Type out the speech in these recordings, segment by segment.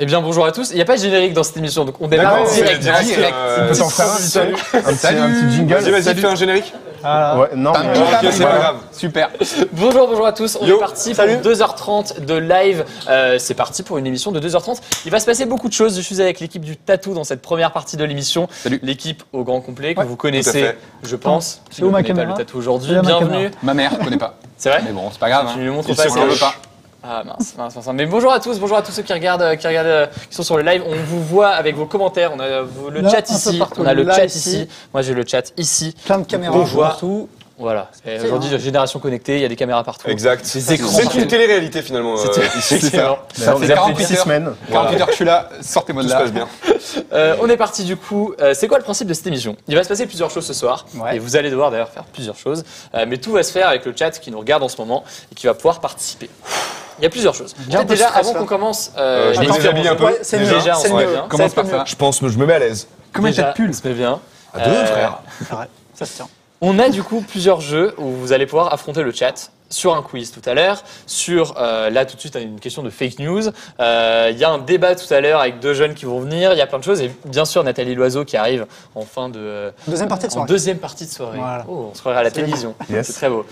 Eh bien bonjour à tous, il n'y a pas de générique dans cette émission, donc on démarre en direct. On peut t'en faire un petit jingle. Vas-y, fais un générique. Ouais, non, Ok, c'est pas grave. Super. Bonjour à tous, on Yo. est parti pour 2h30 de live. C'est parti pour une émission de 2h30. Il va se passer beaucoup de choses. Je suis avec l'équipe du Tatou dans cette première partie de l'émission. Salut. L'équipe au grand complet que vous tout à connaissez, fait. je pense. C'est Tu où ne ma connais pas caméra le Tatou aujourd'hui. C'est là ma Bienvenue. caméra. Ma mère connaît pas. C'est vrai? Mais bon, c'est pas grave. Tu ne lui montres Il pas. se c'est- On veut pas. Ah mince. Mais bonjour à tous ceux qui regardent, qui sont sur le live. On vous voit avec vos commentaires. On a le Là, chat un peu ici. partout. On a le Là, chat ici. ici. Moi j'ai le chat ici. Plein de caméras On voit partout. Voilà. Et aujourd'hui, génération connectée, il y a des caméras partout. Exact. Des écrans C'est partout. une télé-réalité finalement. C'est excellent. Ça fait 46 semaines. 48 heures que je suis là. Sortez-moi Tout de se là. passe bien. On est parti du coup. C'est quoi le principe de cette émission? Il va se passer plusieurs choses ce soir. Ouais. Et vous allez devoir d'ailleurs faire plusieurs choses. Mais tout va se faire avec le chat qui nous regarde en ce moment et qui va pouvoir participer. Il y a plusieurs choses. J'ai un Peut-être peu de déjà, stress, avant là. qu'on commence, Je me déshabille un peu. Ouais, c'est mieux. Déjà, on c'est se met mieux. bien. Commence Ça va par être ça. mieux. Je pense que je me mets à l'aise. Combien Déjà, t'as de pulls? on se met bien. À deux, frère. Arrête, ça se tient. On a du coup plusieurs jeux où vous allez pouvoir affronter le chat sur un quiz tout à l'heure, sur là tout de suite une question de fake news. Il y a un débat tout à l'heure avec deux jeunes qui vont venir. Il y a plein de choses et bien sûr Nathalie Loiseau qui arrive en fin de Deuxième partie de en soirée. deuxième partie de soirée. Voilà. Oh, on se croirait à la télévision. Yes. C'est très beau.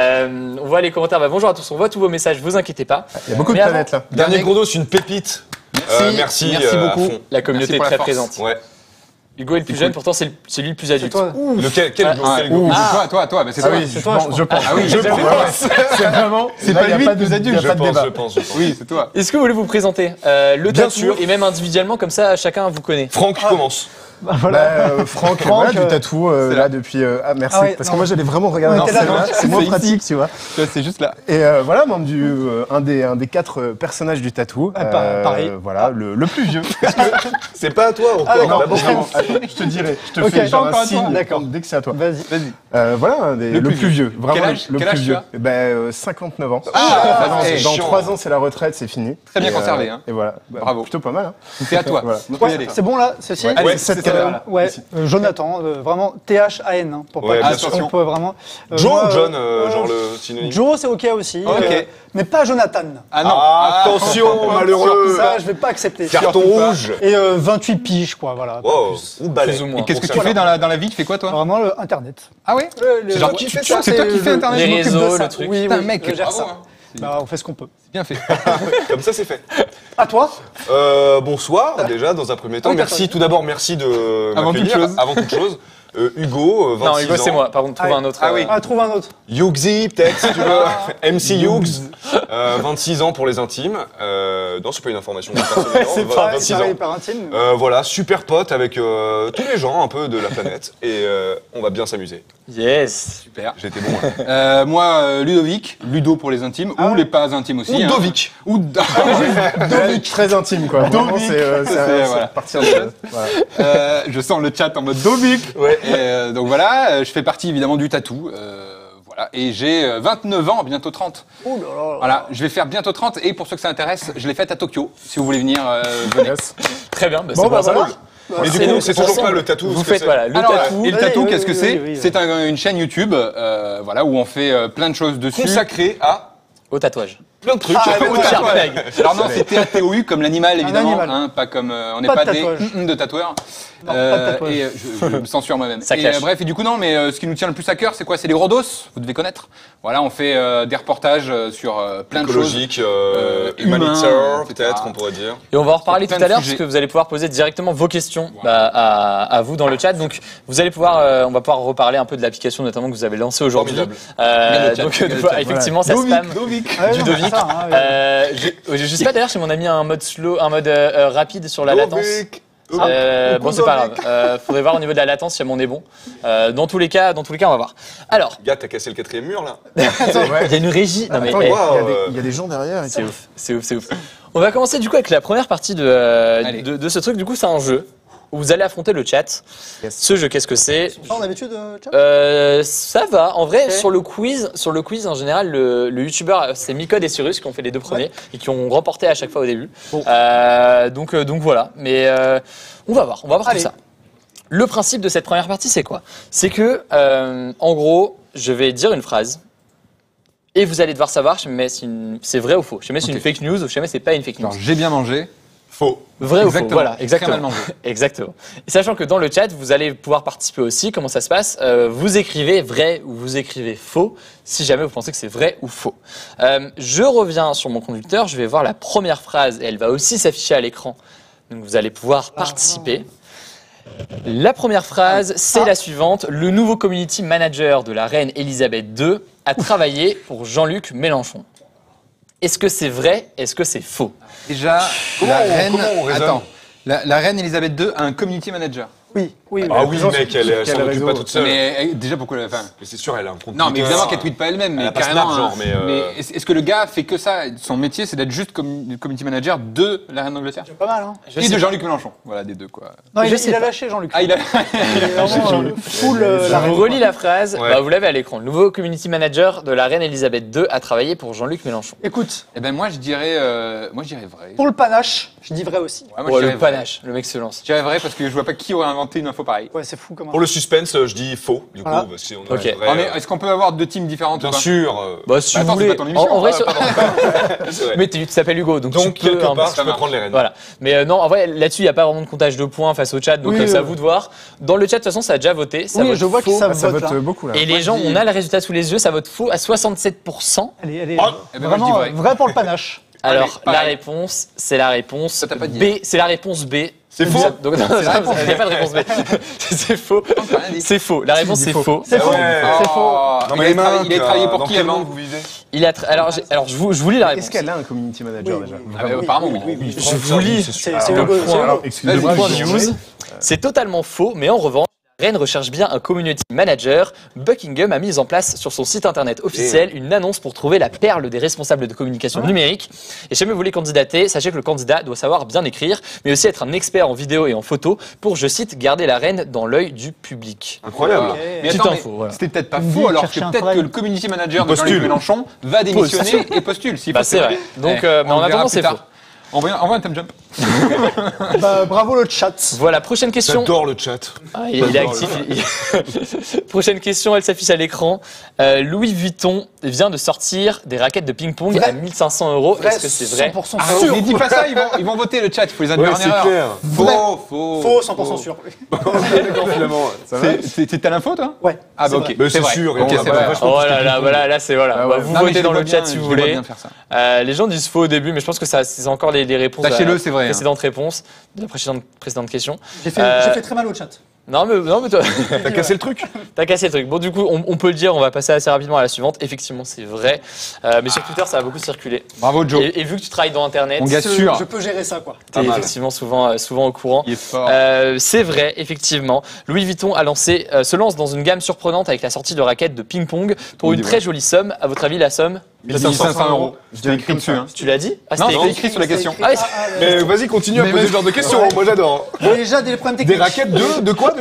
On voit les commentaires. Bonjour à tous. On voit tous vos messages. Vous inquiétez pas. Il y a beaucoup de Mais avant- planètes là. Dernier gros dos, c'est une pépite. Merci Merci à beaucoup. fond. La communauté Merci est pour très la force. présente. Ouais. Hugo est le plus jeune, pourtant c'est lui le plus adulte. toi. Lequel Ah, Hugo Quel Hugo Toi, bah c'est Ah toi. oui, c'est toi, je pense. Ah oui, je pense. C'est vraiment. C'est là, pas il y a lui pas le de- plus adulte. il y a pas de débat. je pense. Oui, c'est toi. Est-ce que vous voulez vous présenter le Bien tatou sûr. et même individuellement comme ça chacun vous connaît? Franck commence. Franck, Franck, voilà, du tatou là depuis. Ah merci. Ah ouais, parce non. que moi j'allais vraiment regarder On dans était là, celle-là. non, C'est moins c'est pratique, ici. tu vois. Tu vois, c'est juste là. Et voilà, membre du un des 4 personnages du tatou. Pareil. Voilà, le plus vieux. C'est pas à toi Ah, encore. d'accord. D'abord, Vraiment, attends, je te dirai. Je te Ok, fais genre encore un à toi. signe D'accord. dès que c'est à toi. Vas-y. Vas-y. Voilà, le plus vieux. Vraiment Quel âge le Quel plus âge vieux. tu as Eh ben, 59 ans. c'est Dans chiant. 3 ans, c'est la retraite, c'est fini. Très bien Et, conservé, hein. Et voilà. Bah, Bravo. Plutôt pas mal. Hein. C'est à toi. Voilà. On peut y Ouais, aller. c'est bon là, ceci. Ouais. Allez, cette c'est caméra-là. Ouais, Jonathan, vraiment THAN, hein, pour Ouais, pas bien qu'on sûr. peut vraiment. Joe moi, ou John, genre le synonyme. Joe, c'est ok aussi. Ok. Mais pas Jonathan. Ah non. Ah, attention, malheureux. Ça, je vais pas accepter. Carton surtout pas. rouge. Et 28 piges, quoi, voilà. pas Wow. plus. Ou balai. Plus ou moins. Et qu'est-ce que Bon, tu ça fais dans la vie? Tu fais quoi toi? Vraiment, le Internet. Ah ouais? C'est genre qui fait ça C'est toi qui fais Internet? Les Je m'occupe de réseaux, ça. le truc. Oui, Putain, oui, mec, je gère bravo, ça. hein. Bah, on fait ce qu'on peut. C'est bien fait. Comme ça, c'est fait. À toi. Bonsoir, déjà, dans un premier temps. Oui, Merci, tout d'abord, merci de Avant m'accueillir. toute chose. Avant toute chose. Hugo, 26 Non, Hugo, c'est ans. moi. Pardon, trouve Ah, un autre. ah oui. Ah, trouve un autre. Yuxi, peut-être, si tu veux. MC Yugs. 26 ans pour les intimes. Non, c'est pas une information personnelle. C'est Voilà, pas 26 ans. hyper intime. Voilà, super pote avec tous les gens un peu de la planète. Et on va bien s'amuser. Yes. Super. J'ai été bon. Hein. Moi, Ludovic, Ludo pour les intimes ou les pas intimes aussi. Ou hein. Dovic. Ou Dovic, très intime quoi. Vraiment, c'est voilà. à partir de. Voilà. je sens le chat en mode Dovic. Ouais. Et, donc voilà, je fais partie évidemment du tatou. Voilà. Et j'ai 29 ans, bientôt 30. Oh là là. Voilà, je vais faire bientôt 30 et pour ceux que ça intéresse, je l'ai faite à Tokyo. Si vous voulez venir, venez. Yes. Très bien. Bon, c'est bah ça. voilà. Mais du C'est coup, nous, on sait on toujours sait. pas le tatou. Vous ce que faites c'est. voilà le Alors, tatou. et le Oui, tatou, oui, qu'est-ce que oui, c'est? oui, oui. C'est une chaîne YouTube, voilà, où on fait plein de choses dessus. Consacré à Au tatouage. plein de trucs. Au tatouage. Alors non, c'est T-A-T-O-U comme l'animal évidemment, animal. hein, pas comme on n'est Pas de pas des tatouage. de tatoueurs. Non, pas de tatouage. Et je me censure moi-même. Ça Et clash. bref, et du coup non, mais ce qui nous tient le plus à cœur, c'est quoi? C'est les Rhodos. Vous devez connaître. Voilà, on fait des reportages sur plein de choses. Écologique, humain, humanitaire, etc. peut-être, on pourrait dire. Et on va en reparler Sur tout plein à l'heure de sujets. parce que vous allez pouvoir poser directement vos questions à vous dans le chat. Donc vous allez pouvoir, on va pouvoir reparler un peu de l'application notamment que vous avez lancée aujourd'hui. Formidable. Regarde le chat, Donc regarde le chat. effectivement ça spam. Dovic. Ouais, Du non, Dovic. c'est ça, hein, ouais. Je sais pas d'ailleurs si on a mis un mode slow, un mode rapide sur la latence. Bon c'est pas grave. Faudrait voir au niveau de la latence si on est bon. Dans tous les cas, on va voir. Alors, Gars, t'as cassé le 4e mur là. il y a une régie. Non mais Attends, eh, il y a des gens derrière. et c'est tout. ouf, c'est ouf. On va commencer du coup avec la première partie Allez. de ce truc. Du coup, c'est un jeu où vous allez affronter le chat. Yes. Ce jeu, qu'est-ce que c'est? Ça, on a l'habitude, chat Ça va. En vrai, Ok. sur le quiz, en général, le youtubeur, c'est Micode et Cyrus qui ont fait les deux premiers et qui ont remporté à chaque fois au début. Bon. Donc voilà. Mais on va voir Allez. tout ça. Le principe de cette première partie, c'est quoi? C'est que, en gros, je vais dire une phrase. Et vous allez devoir savoir, je me mets si c'est vrai ou faux. Je me mets si c'est Ok. une fake news ou je me mets si c'est pas une fake news. Alors j'ai bien mangé. Faux. Vrai ou faux? Exactement. Voilà, Très exactement. mal mangé. Exactement. Et sachant que dans le chat, vous allez pouvoir participer aussi. Comment ça se passe? Vous écrivez vrai ou vous écrivez faux, si jamais vous pensez que c'est vrai ou faux. Je reviens sur mon conducteur, je vais voir la première phrase et elle va aussi s'afficher à l'écran. Donc vous allez pouvoir participer. La première phrase, c'est la suivante. Le nouveau community manager de la reine Elisabeth II a travaillé pour Jean-Luc Mélenchon. Est-ce que c'est vrai? Est-ce que c'est faux? Déjà, Comment on raisonne? Attends, la reine Elisabeth II a un community manager. Oui, oui. Ah oui, mec, elle quel s'en occupe réseau pas toute seule. Mais déjà, pourquoi la fin Mais c'est sûr, elle a un compte Non, mais Twitter. évidemment qu'elle tweete pas elle-même, mais Elle a pas carrément. Snap, genre, mais, est-ce que le gars fait que ça? Son métier, c'est d'être juste community manager de la reine d'Angleterre Pas mal, hein. et de Jean-Luc Mélenchon. Voilà, des deux, quoi. Non, Je il sais a pas. lâché Jean-Luc. Ah, il a. Il est vraiment full la Je reine. vous relis la phrase, Ouais. bah, vous l'avez à l'écran. Le nouveau community manager de la reine Elisabeth II a travaillé pour Jean-Luc Mélenchon. Écoute, Eh ben, moi, je dirais vrai. pour le panache, je dis vrai aussi. Ouais, moi, Oh, je le dirais vrai. panache, le mec se lance. Je dirais vrai parce que je vois pas qui aurait inventé une info pareille. Ouais, c'est fou comment. Pour le suspense, je dis faux, du coup, Voilà. parce que si on Ok. est vrai, Ah, mais est-ce qu'on peut avoir deux teams différentes ou bien pas sûr. Bah, si Bah, vous attends, c'est voulez. pas ton émission, En vrai, hein, sur- c'est vrai. mais tu t'appelles Hugo, donc, Donc, tu peux quelque un part, petit- je peux prendre les rênes. Voilà. Mais non, en vrai, là-dessus, il n'y a pas vraiment de comptage de points face au chat, donc Oui, c'est à oui. vous de voir. Dans le chat, de toute façon, ça a déjà voté. Ça Oui, vote je vois faux. que ça Ah, ça vote vote là. beaucoup là. Et les gens, on a le résultat sous les yeux, ça vote faux à 67%. Elle est Ah, eh ben, moi, je dis vraiment vrai. vrai pour le panache. Alors, Allez, la pareil. réponse, c'est la réponse Ça t'a pas dit, B. C'est la réponse B. C'est faux. Donc, non, il n'y a pas de réponse B. C'est faux. T'as rien dit. C'est faux. La réponse, c'est faux. C'est faux. ouais. C'est faux. Non, Il mais a les travaillé- mains, il a travaillé pour dans qui quel avant monde vous vivez Alors, je vous lis la réponse. Est-ce qu'elle a un community manager déjà Ah, bah, apparemment, oui. Je vous lis C'est le Hugo. point. Alors, Le excusez-moi, point je news. C'est totalement faux, mais en revanche, la reine recherche bien un community manager. Buckingham a mis en place sur son site internet officiel une annonce pour trouver la perle des responsables de communication numérique. Et si jamais vous voulez candidater, sachez que le candidat doit savoir bien écrire, mais aussi être un expert en vidéo et en photo pour, je cite, garder la reine dans l'œil du public. Incroyable. Mais Petite attends, mais info, voilà. c'était peut-être pas Une faux vie, alors que chercher un peut-être travail. que le community manager de Postule. Jean-Luc Mélenchon va démissionner et postule. S'il Bah, faut, c'est vrai. Donc, mais en on verra attendant, plus c'est tard. faux. Envoie un time jump. Bah, bravo le chat. Voilà, prochaine question. J'adore le chat. Ah, il est actif. Prochaine question, elle s'affiche à l'écran. Louis Vuitton vient de sortir des raquettes de ping-pong Vrai. à 1500 €. Vrai, Est-ce que c'est vrai? 100% Ah, sûr. mais dis pas ça, ils vont voter le chat, il faut les induire Ouais, en c'est erreur. clair. Faux. Faux, 100% sûr. D'accord, finalement. Ça va T'as l'info, toi Ouais. Ah, bah c'est ok. vrai. Mais c'est vrai. sûr, et Ok, on c'est va vrai. vachement Oh plus là de là, ping-pong. voilà, là c'est voilà. Ah Bah, ouais. vous Non, mais votez je dans vois le chat bien, si je vous vois voulez. bien faire ça. Les gens disent faux au début, mais je pense que c'est encore les réponses. Lâchez-le, à c'est vrai, hein. Précédentes réponses de la précédente question. J'ai fait très mal au chat. Non mais toi, T'as cassé le truc t'as cassé le truc. Bon du coup, on peut le dire. On va passer assez rapidement à la suivante. Effectivement, c'est vrai. Mais sur Twitter, ça a beaucoup circulé. Bravo, Joe. Et vu que tu travailles dans Internet, On gagne. Bien sûr. Je peux gérer ça, quoi. t'es Pas mal. effectivement souvent au courant. Il est fort. C'est vrai, effectivement. Louis Vuitton se lance dans une gamme surprenante avec la sortie de raquettes de ping-pong pour On une dit très ouais. jolie somme. À votre avis, la somme? 1500 €. Je Je l'ai écrit dessus. Hein. Tu l'as dit? Ah, Non, c'était c'est écrit. écrit sur la question. Ah, oui. Mais vas-y, continue à Mais poser vas-y. ce genre de questions. Moi, j'adore. Déjà des problèmes Des techniques. raquettes de quoi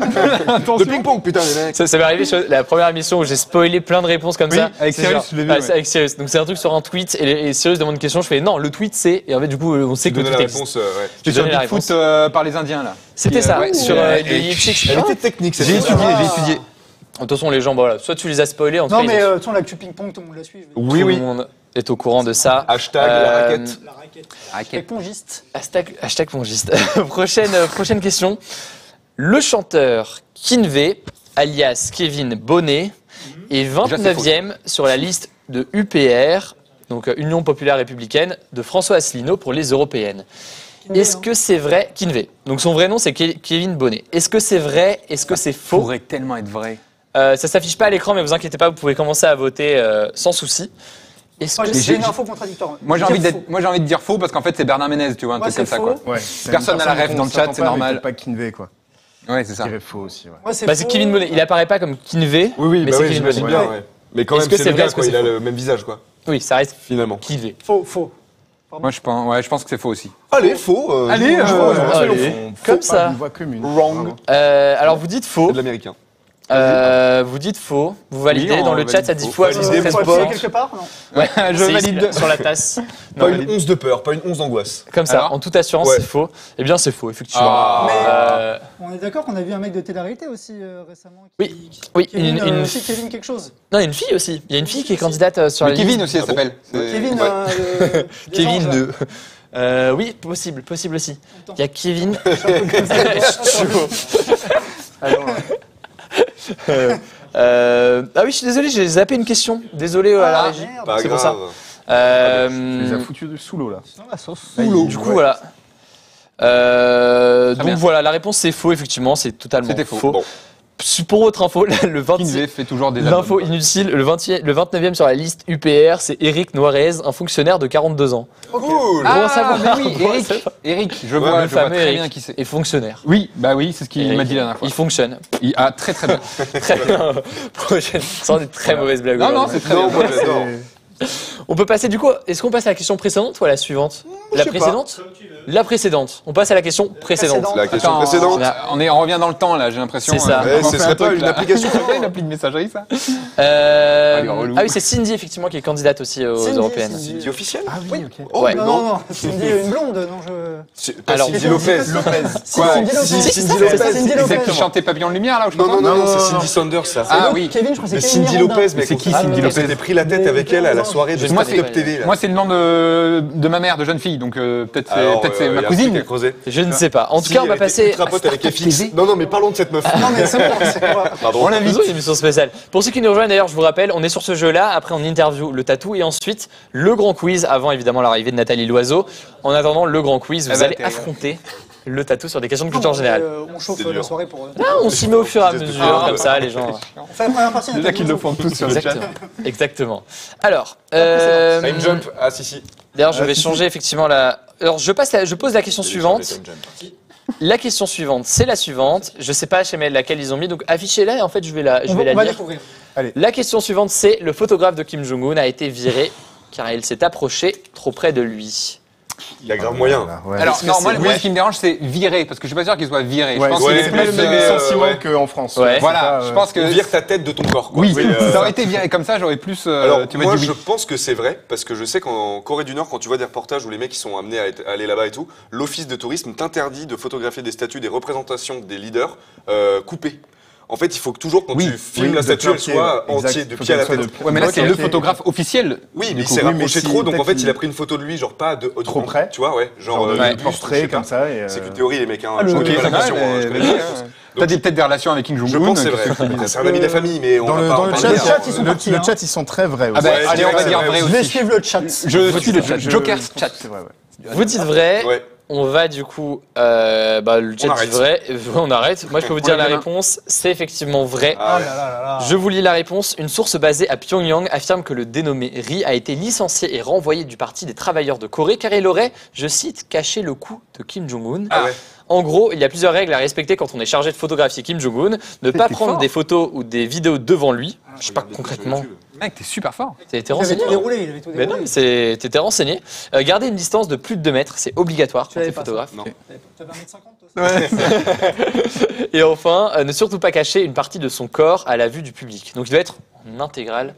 De ping-pong, putain, les mecs. Ça m'est arrivé sur la première émission où j'ai spoilé plein de réponses comme Oui, ça. avec C'est Cyrus, genre- je l'ai vu, ah, ouais. c'est avec Cyrus. Donc c'est un truc sur un tweet et Cyrus demande une question. Je fais non, le tweet c'est. Et en fait, du coup, on sait Tu que le donnais tweet la existe. réponse, ouais. C'est Je sur donnais la Bigfoot réponse. par les Indiens, là. C'était ça, ouais, sur et- des YX. Elle était technique, cette J'ai question. étudié, j'ai étudié. De toute façon, les gens, voilà, soit tu les as spoilés, en tout Non, cas, mais ils- de toute façon, l'actu ping-pong, tout le monde la suit. Oui, tout oui. le monde est au courant de ça. Hashtag la Euh, raquette. La raquette. Raquette. Épongiste. Hashtag pongiste. prochaine question. Le chanteur Kinvey, alias Kevin Bonnet, est 29e sur la liste de UPR, donc Union Populaire Républicaine, de François Asselineau pour les européennes. Est-ce que c'est vrai, Kinvey? Donc son vrai nom c'est Kevin Bonnet. Est-ce que c'est vrai? Est-ce que c'est faux? Pourrait tellement être vrai. Ça s'affiche pas à l'écran, mais vous inquiétez pas, vous pouvez commencer à voter sans souci. Est-ce Moi, que j'ai c'est une info contradictoire. Moi, j'ai Dire envie, faux. moi, j'ai envie de dire faux parce qu'en fait, c'est Bernard Ménez, tu vois, un Ouais, truc comme c'est ça, faux. quoi. Ouais, Personne n'a la ref dans le chat, c'est normal. Pas Kinvey, quoi. Ouais, c'est ça. Je dirais faux aussi. Ouais. Moi, c'est Bah, c'est faux. Kevin Bonnet. Il apparaît pas comme Kinvey, Oui, oui, mais bah c'est oui, Kevin j'imagine Bonnet. bien, ouais. Mais quand Est-ce même, que c'est c'est le vrai, gars, est-ce que quoi. Il c'est a faux le même visage, quoi. Oui, ça reste Finalement. Kinvey. Faux. Moi, je pense que c'est faux aussi. Allez, faux. Allez, allez. Comme ça. Une voix commune. Wrong. Alors vous dites faux. C'est de l'américain. Vous dites faux. Vous validez. Oui, on dans le chat, valide ça dit faux. faux. Validé, très mon Faut pote. appuyer quelque part, non? Ouais, Je c'est valide. ici, sur la tasse. Pas Non, une once de peur, pas une once d'angoisse. comme ça, Alors en toute assurance, Ouais. c'est faux. Eh bien, c'est faux, effectivement. Ah. On est d'accord qu'on a vu un mec de télé-réalité aussi récemment. Oui, oui, Kevin, une aussi, Kevin quelque chose. Non, il y a une fille aussi. Il y a une fille qui est candidate sur Mais la Kevin liste. aussi, elle s'appelle. Kevin. Ouais. des Kevin anges, là. 2. Oui, possible aussi. Il y a Kevin. Ah oui, je suis désolé, j'ai zappé une question. Désolé à la régie. merde. Pas C'est pour grave. ça. Tu les as foutus sous l'eau là. La sauce. Du coup, voilà. Donc bien. voilà, la réponse c'est faux, effectivement, c'est totalement C'était faux. Bon. Pour votre info, le 20 Kinvey fait toujours des l'info albums. inutile, le 29e sur la liste UPR, c'est Eric Noirez, un fonctionnaire de 42 ans. Cool. Bon, ça va. mais oui, Eric, je Ouais, vois, le je vois fameux très Eric bien qui c'est. est fonctionnaire. Oui, bah oui, c'est ce qu'il Eric, m'a dit la dernière fois. Il fonctionne. Très très bien. Très bien. Prochaine. Sans des très mauvaises blagues. Non, non, aujourd'hui. c'est très Non, bien. moi j'adore. On peut passer du coup. Est-ce qu'on passe à la question précédente ou à la suivante? La sais pas. précédente? La précédente. On passe à la question précédente. Précédente. La question Attends, précédente. on revient dans le temps là, j'ai l'impression. C'est ça. Eh, ce serait pas une application C'est pas une appli de messagerie ça Euh, relou. Ah oui, c'est Cindy effectivement qui est candidate aussi aux Cindy, européennes. Cindy. C'est officiel Ah oui, ok. Oh, Ouais. mais Non, non, Cindy, une blonde, non, je. C'est pas Alors, Cindy Lopez. Quoi Cindy Lopez. Si, Cindy c'est Lopez. ça, Cindy C'est celle Lopez. qui chantait Papillon de Lumière là où je Non, non, t'entends non, Non, c'est non, Cindy Saunders ça. Ah L'autre, oui. Kevin, je crois que Mais c'est Cindy Kevin Miranda. Lopez, mec. C'est qui, on Cindy Lopez s'était pris la tête avec elle à la soirée de Moi, Stop TV. là. Moi c'est le nom de ma mère de jeune fille, donc peut-être Alors, c'est y a ma un truc cousine. à creuser. Je ne sais pas. En tout Si, cas, on elle va était passer. ultra pote avec FX. Non, non, mais parlons de cette meuf. Non, mais c'est bon, c'est bon. Pardon. On l'invite. Nous avons une émission spéciale. Pour ceux qui nous rejoignent d'ailleurs, je vous rappelle, on est sur ce jeu-là. Après, on interview le tatou et ensuite le grand quiz avant évidemment l'arrivée de Nathalie Loiseau. En attendant le grand quiz, vous va, allez t'es rigolo. affronter le tatou sur des questions de culture générale. On chauffe C'est la dur. soirée pour. Ah, on s'y met au fur et à Geste de mesure, fort. comme ça, les gens. On fait la première partie. Déjà qu'ils le font tous sur le chat. Exactement. Exactement. Alors, Time jump. Ah, si. d'ailleurs, je vais changer effectivement la. Alors, je pose la question suivante. La question suivante, c'est la suivante. Je sais pas chez laquelle ils ont mis, donc affichez-la et en fait, je vais la On va lire. découvrir. La question suivante, c'est le photographe de Kim Jong-un a été viré car il s'est approché trop près de lui. Il y a grave moyen. Voilà, ouais. Alors non, moi ouais. ce qui me dérange c'est virer, parce que je suis pas sûr qu'il soit viré. Ouais, Je pense ouais, qu'il est c'est mais pas plus. le même licenciement ouais. qu'en France. Ouais. Voilà, C'est pas, je pense que. On vire ta tête de ton corps. Quoi. Oui, Oui, ça aurait été viré comme ça, j'aurais plus. Alors, tu m'as moi, dit je oui. pense que c'est vrai, parce que je sais qu'en Corée du Nord, quand tu vois des reportages où les mecs ils sont amenés à aller là-bas et tout, l'office de tourisme t'interdit de photographier des statues, des représentations des leaders coupées. En fait, il faut que toujours, quand Oui, tu filmes oui, la de statue, plein elle pied, soit exact. entière, de Faut pied à la qu'elle tête. soit Ouais, mais là c'est Ok, le ok. photographe officiel. Oui, Du mais il coup. s'est oui, mais rapproché si, trop, donc en peut-être fait, qu'il- il a pris une photo de lui, genre pas de Trop près. Tu vois, ouais. Genre, de buste, je sais portrait pas. comme ça. Et, C'est qu'une théorie, les mecs. Hein, le- je Ok, connais pas ça la va, question, hein, je connais pas la réponse. T'as peut-être des relations avec Kim Jong-un. Je pense que c'est qui vrai. fait plaisir. C'est un ami de la famille, mais on Dans va le, pas dans en le parler. chat, ils sont le partis, hein. chat, ils sont très vrais Ah aussi. bah, Ouais, je allez, on dirais va que dire c'est vrai vrai. Je vais aussi. suivre le chat. Je suis le chat. Je- Joker je pense chat. que c'est vrai, ouais. Vous dites vrai, Ouais. on va du coup. Le chat dit arrête. vrai, on arrête. Moi, je peux vous On dire lève la les mains. réponse. C'est effectivement vrai. Ah Oh ouais. là là là là. Je vous lis la réponse. Une source basée à Pyongyang affirme que le dénommé Ri a été licencié et renvoyé du Parti des travailleurs de Corée car il aurait, je cite, caché le cou de Kim Jong-un. Ah ouais. En gros, il y a plusieurs règles à respecter quand on est chargé de photographier Kim Jong-un. Ne pas T'es prendre fort. des photos ou des vidéos devant lui. Je sais pas concrètement. Mec, t'es super fort. T'as été Il avait renseigné tout déroulé, il avait tout Mais non, déroulé. t'étais renseigné. Garder une distance de plus de 2 mètres, c'est obligatoire Tu quand l'avais t'es pas, ça. photographe. Non. Tu avais 1m50 toi Et enfin, ne surtout pas cacher une partie de son corps à la vue du public. Donc il doit être en intégrale.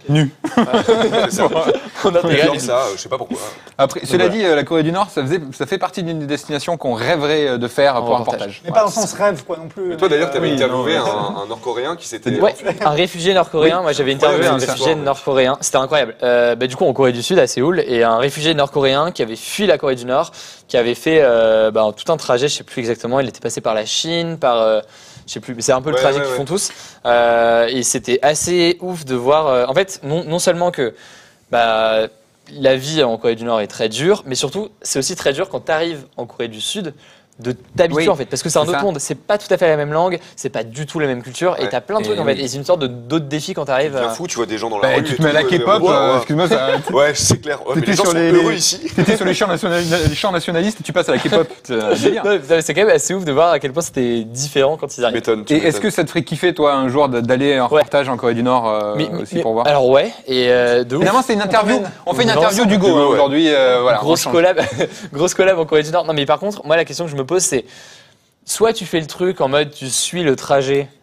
C'est ça. En intégrale. Genre ça, je sais pas pourquoi. Après, cela dit, la Corée du Nord, ça fait partie d'une des destinations qu'on rêverait de faire pour un reportage. reportage. Mais pas dans le sens rêve, quoi, non plus. Mais toi d'ailleurs, t'avais Oui, interviewé non, un Nord-Coréen qui s'était. Ouais, un réfugié nord-coréen. Moi, j'avais interviewé incroyable, un cette réfugié histoire. nord-coréen. C'était incroyable. Du coup, en Corée du Sud, à Séoul, et un réfugié nord-coréen qui avait fui la Corée du Nord, qui avait fait tout un trajet. Je sais plus exactement. Il était passé par la Chine, par je sais plus. Mais c'est un peu le Ouais, trajet ouais, qu'ils ouais. font tous. Et c'était assez ouf de voir. En fait, non seulement que la vie en Corée du Nord est très dure, mais surtout, c'est aussi très dur quand tu arrives en Corée du Sud de t'habituer Oui, en fait, parce que c'est un c'est autre ça. monde, c'est pas tout à fait la même langue, c'est pas du tout la même culture, et Ouais. t'as plein de Et trucs en oui. fait, et c'est une sorte d'autres défis quand t'arrives. Bien fou, tu vois des gens dans la Bah, rue. tu et te mets à la tout, K-pop, ouais, excuse-moi, ça. Ouais, c'est clair. Ouais, mais T'étais les gens sur sont les- heureux ici. T'étais sur les chants nationalistes, tu passes à la K-pop. C'est un délire. Ouais, putain, mais c'est quand même assez ouf de voir à quel point c'était différent quand ils Tu arrivent. m'étonnes. tu Et est-ce m'étonnes. que ça te ferait kiffer, toi, un jour, d'aller en Ouais. reportage en Corée du Nord aussi pour voir Alors ouais, et de ouf. Finalement, c'est une interview. On fait une Non, interview c'est d'Hugo Hugo, ouais. aujourd'hui. Voilà, grosse on change. collab, grosse collab en Corée du Nord. Non mais par contre, moi la question que je me pose c'est, soit tu fais le truc en mode tu suis le trajet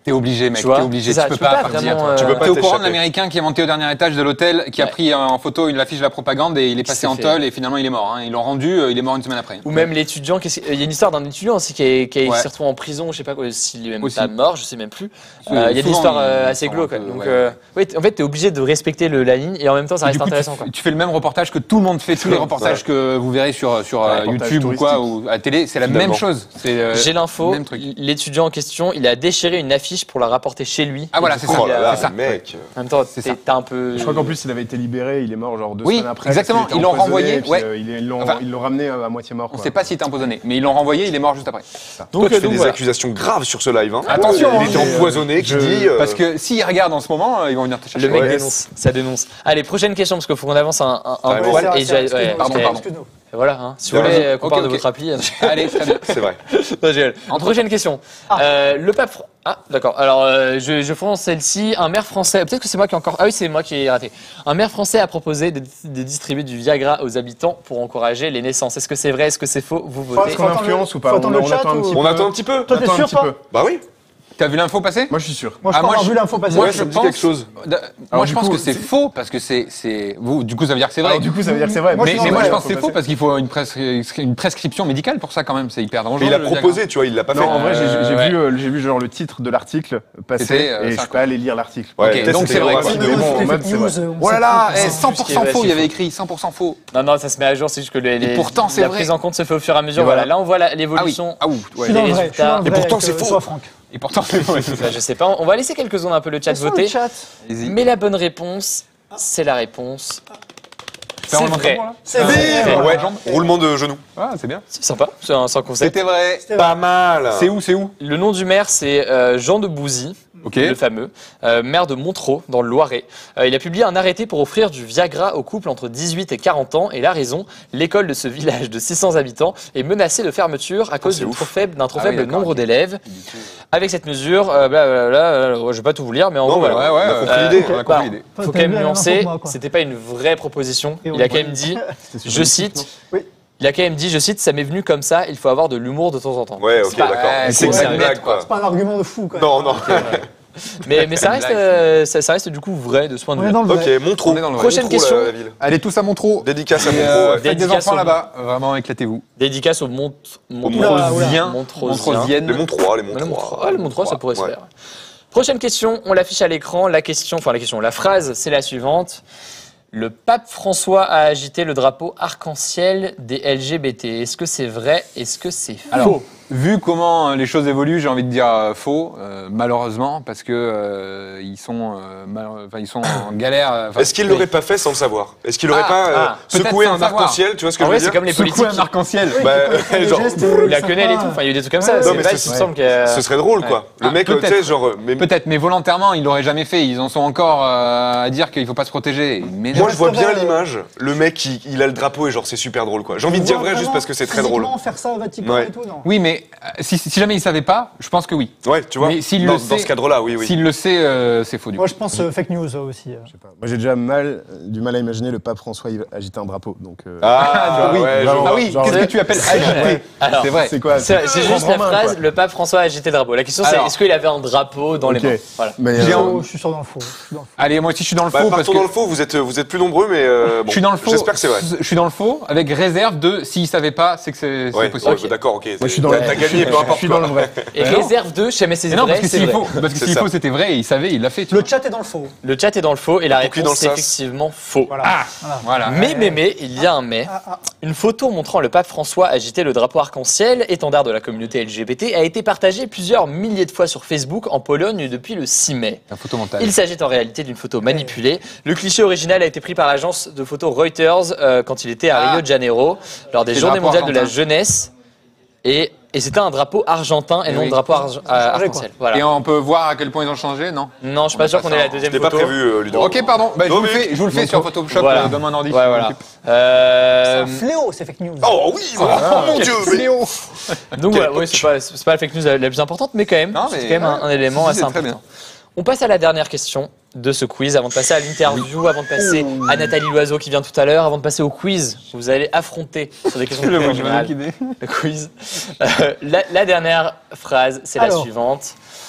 T'es obligé, mec, Tu vois, t'es obligé. c'est ça, Tu peux pas partir. vraiment, Tu peux pas T'es au courant de t'échapper. l'américain qui est monté au dernier étage de l'hôtel, qui a Ouais. pris en photo l'affiche de la propagande et il est Qui passé s'est en fait- tôle et finalement il est mort. Hein. Ils l'ont rendu, il est mort une semaine après. Ou même l'étudiant, il y a une histoire d'un étudiant aussi qui s'est Ouais. retrouvé en prison, je sais pas quoi, s'il est même Aussi. pas mort, je sais même plus. Il y a des Souvent, histoires ils assez sont glauques. un peu- Donc, ouais. oui, en fait, t'es obligé de respecter la ligne et en même temps, ça Et reste du coup, intéressant. Quoi. tu fais le même reportage que tout le monde fait, tous les reportages que vous verrez sur reportage YouTube ou quoi, ou à la télé, c'est la Finalement. même chose. C'est J'ai l'info, même truc. l'étudiant en question, il a déchiré une affiche pour la rapporter chez lui. Ah voilà, Et du c'est coup, ça. Oh là là, c'est ça. mec. En même temps, C'est ça. t'as un peu. Je crois qu'en plus, il avait été libéré, il est mort genre 2 Oui, semaines après. exactement, parce qu'il ils était l'ont empoisonné, renvoyé, et puis, ouais. Enfin, ils l'ont ramené à moitié mort. On quoi. sait pas s'il était empoisonné, mais ils l'ont renvoyé, il est mort juste après. Toi, tu fais donc, des voilà. accusations graves sur ce live. Hein. Attention, Il était hein. empoisonné, qui Je- dit. Parce que s'ils regardent en ce moment, ils vont venir te chercher. Le mec Ouais. dénonce, ça dénonce. Allez, prochaine question, parce qu'il faut qu'on avance un Ah, poil. c'est vrai, Et c'est vrai, ouais, excuse-nous, pardon, pardon. excuse-nous. voilà, hein. Si vous Bien voulez raison. qu'on parle Ok, de ok. votre appli. Allez, très bien. C'est vrai. Non, je rigole. Prochaine question. Le pape. Ah, d'accord. Alors, je fonce celle-ci. Un maire français. Peut-être que c'est moi qui ai encore. Ah oui, c'est moi qui ai raté. Un maire français a proposé de distribuer du Viagra aux habitants pour encourager les naissances. Est-ce que c'est vrai? Est-ce que c'est faux? Vous votez. Est-ce qu'on influence ou pas Faut attendre le chat attend un ou- petit On peu. attend un petit peu. Toi, t'es Attends un sûr, petit toi peu. Bah oui. T'as vu l'info passer? Moi, je suis sûr. Moi, je crois avoir vu l'info passer. Moi, Moi, ça je me dit pense, quelque chose. Moi, du je pense coup, que c'est faux parce que c'est vous. Du coup, ça veut dire que c'est vrai. Alors, du coup, ça veut dire que c'est vrai. Moi, mais je mais suis moi, en je vrai, pense que c'est faux parce qu'il faut une prescription médicale pour ça quand même. C'est hyper dangereux. Mais il a le proposé, tu vois, il l'a pas fait. Non, en vrai, ouais. j'ai vu genre le titre de l'article passer C'était, et je ça, suis pas allé lire l'article. Ouais, Ok, peut-être donc c'était c'est vrai, une quoi. rapide, Mais mais bon, bon. en mode, c'est vrai. Oh là là, C'est 100% plus faux. Il y c'est avait faux. écrit 100% faux. Non, ça se met à jour. C'est juste que pourtant, c'est la vrai. prise en compte se fait au fur et à mesure. Et Voilà. voilà. Là, on voit Ah oui. l'évolution. Ah ouh. Je Ouais. suis dans le les vrai. Je suis dans le résultats. vrai Et pourtant, avec, c'est faux. Toi, Franck. Et pourtant, c'est faux. Ça, je sais pas. On va laisser quelques secondes un peu le chat Sur le voter. chat. Vas-y. Mais la bonne réponse, c'est la réponse. Fais un C'est roulement de vrai. tambour, là C'est vrai. Ouais. Ouais, Jambe. roulement de genoux. Ah, c'est bien. C'est sympa. C'est un concept. C'était vrai. C'était Pas mal. C'est où? C'est où? Le nom du maire, c'est Jean de Bouzy, Ok. le fameux, maire de Montreux, dans le Loiret. Il a publié un arrêté pour offrir du Viagra aux couples entre 18 et 40 ans. Et la raison, l'école de ce village de 600 habitants est menacée de fermeture à cause c'est d'un ouf. trop faible Ah oui, d'accord, nombre ok. d'élèves. Avec cette mesure, je vais pas tout vous lire, mais en Non, gros, mais voilà. on a compris l'idée. On a compris l'idée. Faut quand même T'as vu la même info nuancer, que moi, quoi. c'était pas une vraie proposition. Et Il on a quand voit. même dit, C'était sur je le cite, site, Oui. il a quand même dit, je cite, ça m'est venu comme ça, il faut avoir de l'humour de temps en temps. Ouais, ok, C'est pas- d'accord. ouais, C'est que c'est c'est une une blague, blague, quoi. C'est pas un argument de fou, quoi. Non, non. Mais ça Une reste, blague. ça reste du coup vrai de ce point de On vue. est dans le vrai. Ok, Montreux. On est dans le vrai. Prochaine Montreux, question. la ville. Allez tous à Montreux. Dédicace à Et, Montreux, ouais. faites des Dédicace enfants au- là-bas. Vraiment, éclatez-vous. Dédicace aux Oula, Montreusiens. Montreusiennes. Les Montrois, les Ouais, le Montrois. Montreux, le Montreux, ça pourrait se Ouais. faire. Prochaine question, on l'affiche à l'écran. La phrase, c'est la suivante. Le pape François a agité le drapeau arc-en-ciel des LGBT. Est-ce que c'est vrai? Est-ce que c'est faux? Alors, vu comment les choses évoluent, j'ai envie de dire faux, malheureusement, parce que ils sont en galère. Est-ce qu'il l'aurait pas fait sans le savoir? Est-ce qu'il aurait pas peut-être secoué sans un le savoir. arc-en-ciel? Tu vois ce que En je vrai, veux c'est dire? comme les secouer politiques. un arc-en-ciel. Bah, Les genre, gestes, La ils quenelle et sont tout. pas- Enfin, il y a eu des trucs comme ça. Ouais, C'est mais pas, ce il me serait- semble que. ce serait drôle, quoi. Le Ah, mec, tu sais, peut-être. genre, mais Peut-être, mais volontairement, ils l'auraient jamais fait. Ils en sont encore à dire qu'il faut pas se protéger. Mais moi, je vois bien resterait, l'image. Le mec, il a le drapeau et genre, c'est super drôle, quoi. J'ai envie de dire vrai juste parce que c'est très drôle. Physiquement, faire ça au Vatican Ouais. et tout, non. oui, mais si jamais il savait pas, je pense que oui. Ouais, tu vois. Mais s'il dans, le dans sait- ce cadre-là, oui, oui. S'il le sait, c'est faux du coup. Moi, je pense fake news aussi. Je sais pas. Moi, j'ai déjà du mal à imaginer le pape François agiter un drapeau. Donc, Ah, oui, ouais, je vraiment. vois. Ah oui, genre- qu'est-ce que tu appelles agiter? Alors, C'est vrai. c'est quoi c'est juste prendre la en main, phrase, quoi. le pape François a agité le drapeau. La question, c'est Alors. est-ce qu'il avait un drapeau dans Ok. les mains? Voilà. Mais, J'ai Oh, je suis sûr dans le faux. Je suis dans le faux. Allez, moi aussi je suis dans le Bah, faux parce partons que dans le faux, vous êtes plus nombreux, mais bon, je suis dans le faux. J'espère que c'est vrai. Je suis dans le faux avec réserve de s'il savait pas, c'est que c'est Ouais, possible. ouais, d'accord, ok. Moi, je suis dans le T'as gagné, peu Je importe. suis dans le vrai. Et non. réserve 2, je sais mais c'est Mais non, vrai, parce que c'est s'il vrai. faut, parce que C'est s'il ça. faut, c'était vrai et il savait, il l'a fait. tu Le vois. chat est dans le faux. Le chat est dans le faux et la Pour qui dans réponse le c'est sas effectivement faux. Voilà. Voilà. Voilà. Mais, il y a un mais. Une photo montrant le pape François agiter le drapeau arc-en-ciel, étendard de la communauté LGBT, a été partagée plusieurs milliers de fois sur Facebook en Pologne depuis le 6 mai. Un photomontage. Il s'agit en réalité d'une photo manipulée. Le cliché original a été pris par l'agence de photos Reuters quand il était à Rio de Janeiro lors des C'est le Journées drapeau mondiales de la argentin. jeunesse. Et c'était un drapeau argentin et Eh non oui. un drapeau arc-en-ciel. Voilà. Et on peut voir à quel point ils ont changé, non? Non, je suis pas sûr qu'on ait la deuxième C'était pas photo. prévu, Ludo. Ok, pardon. Bah, je Non, vous le mais- fais, je vous le fais sur Photoshop. Voilà. Donne-moi un ordi. Ouais, je voilà. m'occupe. C'est un fléau, ces fake news. Oh oui, oh mon dieu, mais... Donc voilà, ouais, c'est pas la fake news la plus importante, mais quand même, Non, mais c'est quand même un élément si, assez c'est très important. On passe à la dernière question de ce quiz, avant de passer à l'interview, avant de passer à Nathalie Loiseau qui vient tout à l'heure, avant de passer au quiz. Vous allez affronter sur des questions Le générales. Le quiz. La dernière phrase, c'est la Alors. suivante.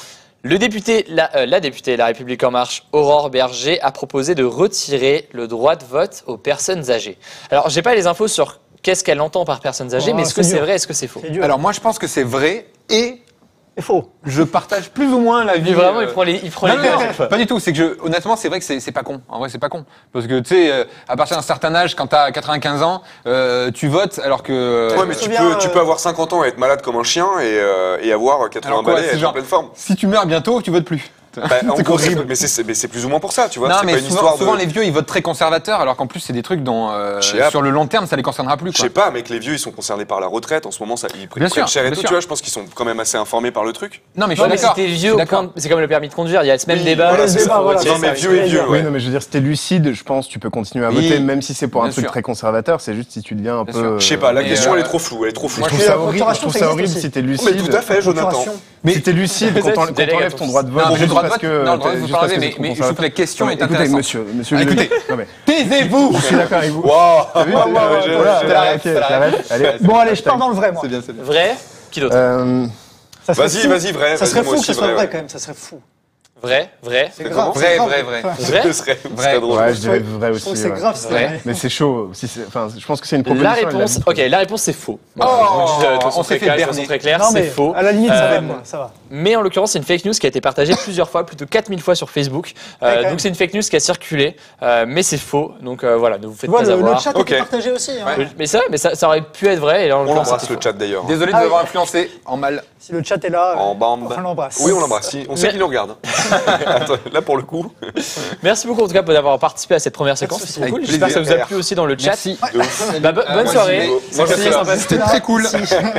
La députée La République En Marche, Aurore Berger, a proposé de retirer le droit de vote aux personnes âgées. Alors, j'ai pas les infos sur qu'est-ce qu'elle entend par personnes âgées, mais est-ce que c'est vrai, est-ce que c'est faux? C'est dur. Alors moi, je pense que c'est vrai et C'est faux. je partage plus ou moins la vie. Lui, vraiment, il prend les Non, deux à non, chaque fois. pas du tout. C'est que honnêtement, c'est vrai que c'est pas con. En vrai, c'est pas con. Parce que tu sais, à partir d'un certain âge, quand t'as 95 ans, tu votes alors que. Ouais, mais tu peux avoir 50 ans et être malade comme un chien et avoir 80 Alors quoi, balais et c'est être en genre- pleine forme. Si tu meurs bientôt, tu votes plus. Bah, en C'est gros, horrible. mais c'est plus ou moins pour ça, tu vois. Non, C'est mais pas une souvent, histoire souvent, de. les vieux, ils votent très conservateurs, alors qu'en plus, c'est des trucs dont, Je sais pas. sur le long terme, ça les concernera plus. Je Quoi. sais pas, mais que les vieux ils sont concernés par la retraite en ce moment, ça, ils Bien prennent sûr, cher et bien tout, sûr. tu vois. Je pense qu'ils sont quand même assez informés par le truc. Non, mais je Ouais, suis mais d'accord. si t'es Je vieux suis au d'accord. point, c'est comme le permis de conduire, il y a ce même Oui, débat. voilà, est-ce c'est qu'il ça. faut voilà. retirer Non, mais ça, vieux et vieux, Oui, ouais. non, mais je veux dire, si t'es lucide, je pense, tu peux continuer à Oui, voter, même si c'est pour un bien truc sûr. très conservateur. C'est juste si tu deviens un Bien peu. sûr. Je sais pas, la Mais, question elle est trop floue, elle est trop floue. Je trouve que ça la horrible. Je procuration, trouve ça ça existe horrible aussi. si t'es Mais lucide. tout à fait, Jonathan. Procuration. Mais si t'es lucide Ça, quand c'est on une délégation. t'enlève ton droit de vote, Non, juste le droit de parce vote, que non, le droit de juste vote, parce pas que mais- c'est trop mais je trouve conservateur. que la question Non, mais est écoutez, intéressante. monsieur, Écoutez. non mais Taisez-vous. je suis d'accord avec vous. Waouh T'as vu, voilà, je l'arrête, ok, je l'arrête. Allez. Bon, allez, je pars dans le vrai, moi. C'est bien, c'est bien. Vrai? Qui d'autre? Ça serait Vas-y, fou. vas-y, vrai. Ça serait vas-y, moi fou que aussi, ça soit vrai, vrai ouais. quand même, ça serait fou. Vrai? C'est C'est grave. comment c'est grave. Vrai. Vrai? Ce serait Vrai. drôle. Ouais, je dirais vrai Je trouve aussi. que c'est ouais. grave, c'est Vrai. vrai. Mais c'est chaud. Enfin, je pense que c'est une La proposition. réponse, ok, la réponse c'est faux. Oh, on s'est fait berner. très clair, Non, c'est mais faux. à la limite, ça va, Euh, quoi, ça va. Mais en l'occurrence, c'est une fake news qui a été partagée plusieurs fois, plus de 4000 fois sur Facebook. quand même. Donc c'est une fake news qui a circulé, mais c'est faux. Donc voilà, ne vous Tu faites vois, pas le avoir. chat Ok. était partagé aussi. hein. Mais c'est vrai, mais ça aurait pu être vrai. Et là, en On l'occurrence, l'embrasse c'était le faux. chat d'ailleurs. Désolé de Ah vous oui. avoir influencé en mal. Si le chat est là, En bande. on l'embrasse. Oui, on l'embrasse. On sait qu'il nous regarde. Attends, là pour le coup. Merci beaucoup en tout cas d'avoir participé à cette première séquence. souci. C'est trop cool. Avec J'espère que ça vous a plaisir. plu aussi dans le chat. Merci. De ouf. Bah, bonne moi, soirée. j'y vais. C'était Moi, je très fais sympa. C'était très cool.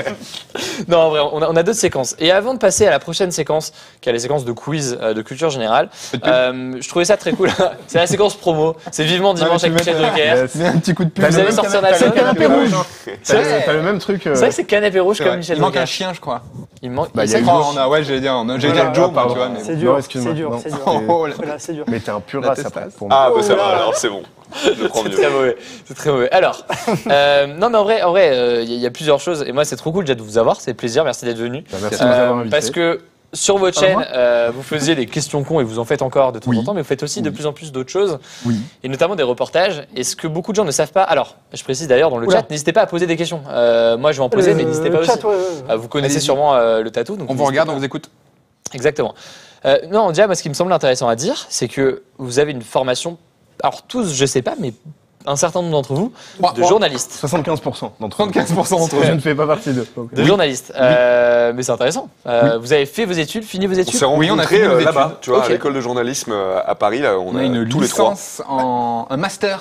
Non, en vrai, on a d'autres séquences. Et avant de passer à la prochaine séquence, qui est la séquence de quiz de culture générale, je trouvais ça très cool. C'est la séquence promo. C'est vivement dimanche avec Michel Drucker. C'est un petit coup de pub. Vous allez sortir d'un seul canapé rouge. T'as le même truc. C'est vrai que c'est canapé rouge comme Michel Il manque un Drucker. chien, je crois. Il manque. Bah, il il y a s'est- eu- On a, ouais, j'allais dire Joe, moi, tu vois. Mais C'est bon. dur, Non, excuse-moi. c'est dur, Non. c'est dur. Oh, là. Là, c'est dur. Mais t'es un La purasse testasse. après. Pour moi. Ah, bah ça va, alors c'est bon. Je le prends C'est mieux. très mauvais. C'est très mauvais. Alors, non mais en vrai, il y a plusieurs choses. Et moi, c'est trop cool déjà de vous avoir. C'est plaisir. Merci d'être venu. Bah, merci de nous avoir invités. Parce que sur votre chaîne, vous faisiez des questions cons et vous en faites encore de temps Oui. en temps, mais vous faites aussi de plus en plus d'autres choses, Oui. et notamment des reportages. Et ce que beaucoup de gens ne savent pas, alors je précise d'ailleurs dans le Oula. chat, n'hésitez pas à poser des questions. Moi je vais en poser, mais n'hésitez pas Le chat, aussi. ouais, ouais. Vous connaissez Allez-y. sûrement le tatou. Donc On vous n'hésitez regarde, pas. on vous écoute. Exactement. Non, déjà, moi ce qui me semble intéressant à dire, c'est que vous avez une formation, alors tous, je sais pas, mais un certain nombre d'entre vous, de journalistes. 75% d'entre eux. 75% d'entre Je eux. ne fais pas partie d'eux. donc. De journalistes. Mais c'est intéressant. Vous avez fait vos études, fini vos On études s'est Oui, on a rencontrés fait nos là-bas, études. tu vois, Ok. à l'école de journalisme à Paris. Là, On a une tous les trois. licence un master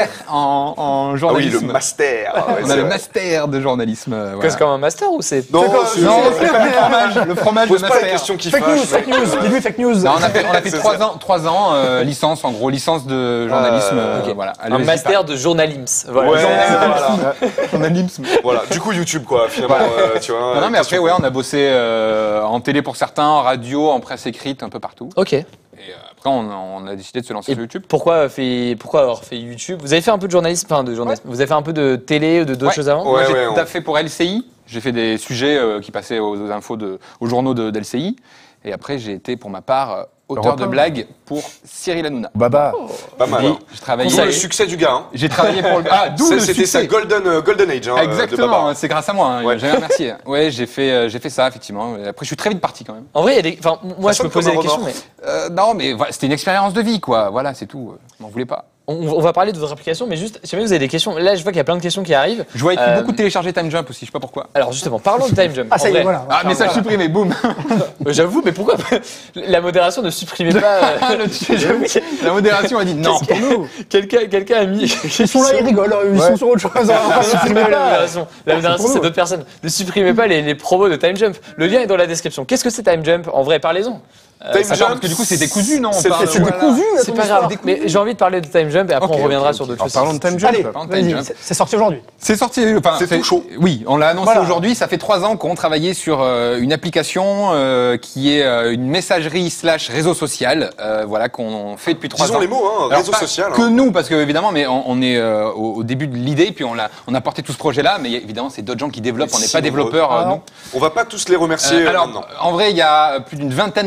en Ah oui, journalisme. le master. Ouais, On c'est a le vrai. master de journalisme. Voilà. Qu'est-ce comme un master ou c'est Non, Non, c'est comme le fromage de Pose pas la master. question qui Fake news, fâche. fake news, dis-lui fake news. Non, on a fait C'est 3 ans, licence, en gros, licence de journalisme. ok. Voilà, à un l'ESI master de journalisme. Voilà. Ouais, Journalisme. voilà. Journalisme. Voilà. Du coup, YouTube, quoi, finalement, tu vois. Non, mais après, question- ouais, on a bossé en télé pour certains, en radio, en presse écrite, un peu partout. Ok. Et après, on a décidé de se lancer Et sur YouTube. pourquoi avoir fait YouTube? Vous avez fait un peu de journalisme, enfin de journalisme. Vous avez fait un peu de télé ou de d'autres Ouais. choses avant? Ouais, Moi, j'ai ouais, tout à fait pour LCI. J'ai fait des sujets qui passaient aux infos, aux journaux d'LCI. Et après, j'ai été, pour ma part, auteur Europe de un. blagues pour Cyril Hanouna. Baba. Pas mal. Oui, hein. j'ai travaillé. D'où le succès du gars. Hein. J'ai travaillé pour le. Ah, d'où le C'était sa succès. golden age. Hein, de Exactement, Baba. c'est grâce à moi. Hein, Ouais. J'avais remercié. Ouais, j'ai fait ça effectivement. Et après, je suis très vite parti quand même. En vrai, il y a des. Enfin, moi, Ça je me sonne posais comme des un questions, mais remords. Non, mais voilà, c'était une expérience de vie, quoi. Voilà, c'est tout. Je m'en voulais pas. on va parler de votre application, mais juste, si jamais vous avez des questions, là, je vois qu'il y a plein de questions qui arrivent. Je vois Euh, beaucoup télécharger Time Jump aussi, je sais pas pourquoi. Alors justement, parlons de Time Jump. Ah, ça En y est, vrai. voilà. Ah, message supprimé, boum. J'avoue, mais pourquoi la modération ne supprimait pas j'avoue que La modération a dit non. Pour nous. quelqu'un a mis. Ils sont là, ils rigolent, ils sont sur autre chose. Ne supprimez pas la modération. La modération, pour c'est nous. d'autres personnes. Ne supprimez pas les promos de Time Jump. Le lien est dans la description. Qu'est-ce que c'est Time Jump? En vrai, parlez-en. Time Attends, parce que du coup, c'était cousu, non? C'est parle- fait- C'est décousu, là, C'est ton pas histoire. grave. Mais j'ai envie de parler de Time Jump et après Ok, on reviendra ok, sur ok. d'autres Alors choses. parlons de Time Jump. Allez, Parlons de Time vas-y, Jump. c'est sorti aujourd'hui. C'est sorti, enfin, C'est tout chaud. Oui, on l'a annoncé Voilà. aujourd'hui. Ça fait 3 ans qu'on travaillait sur une application qui est une messagerie / réseau social, voilà, qu'on fait depuis 3 ans. Disons les mots, hein, Alors, réseau pas social. Que hein. nous, parce que évidemment, mais on est au début de l'idée, puis on a porté tout ce projet-là, mais évidemment, c'est d'autres gens qui développent. Mais On n'est si pas nombreux. développeurs, Ah, nous. non. On va pas tous les remercier Alors, maintenant. en vrai, il y a plus d'une vingtaine de personnes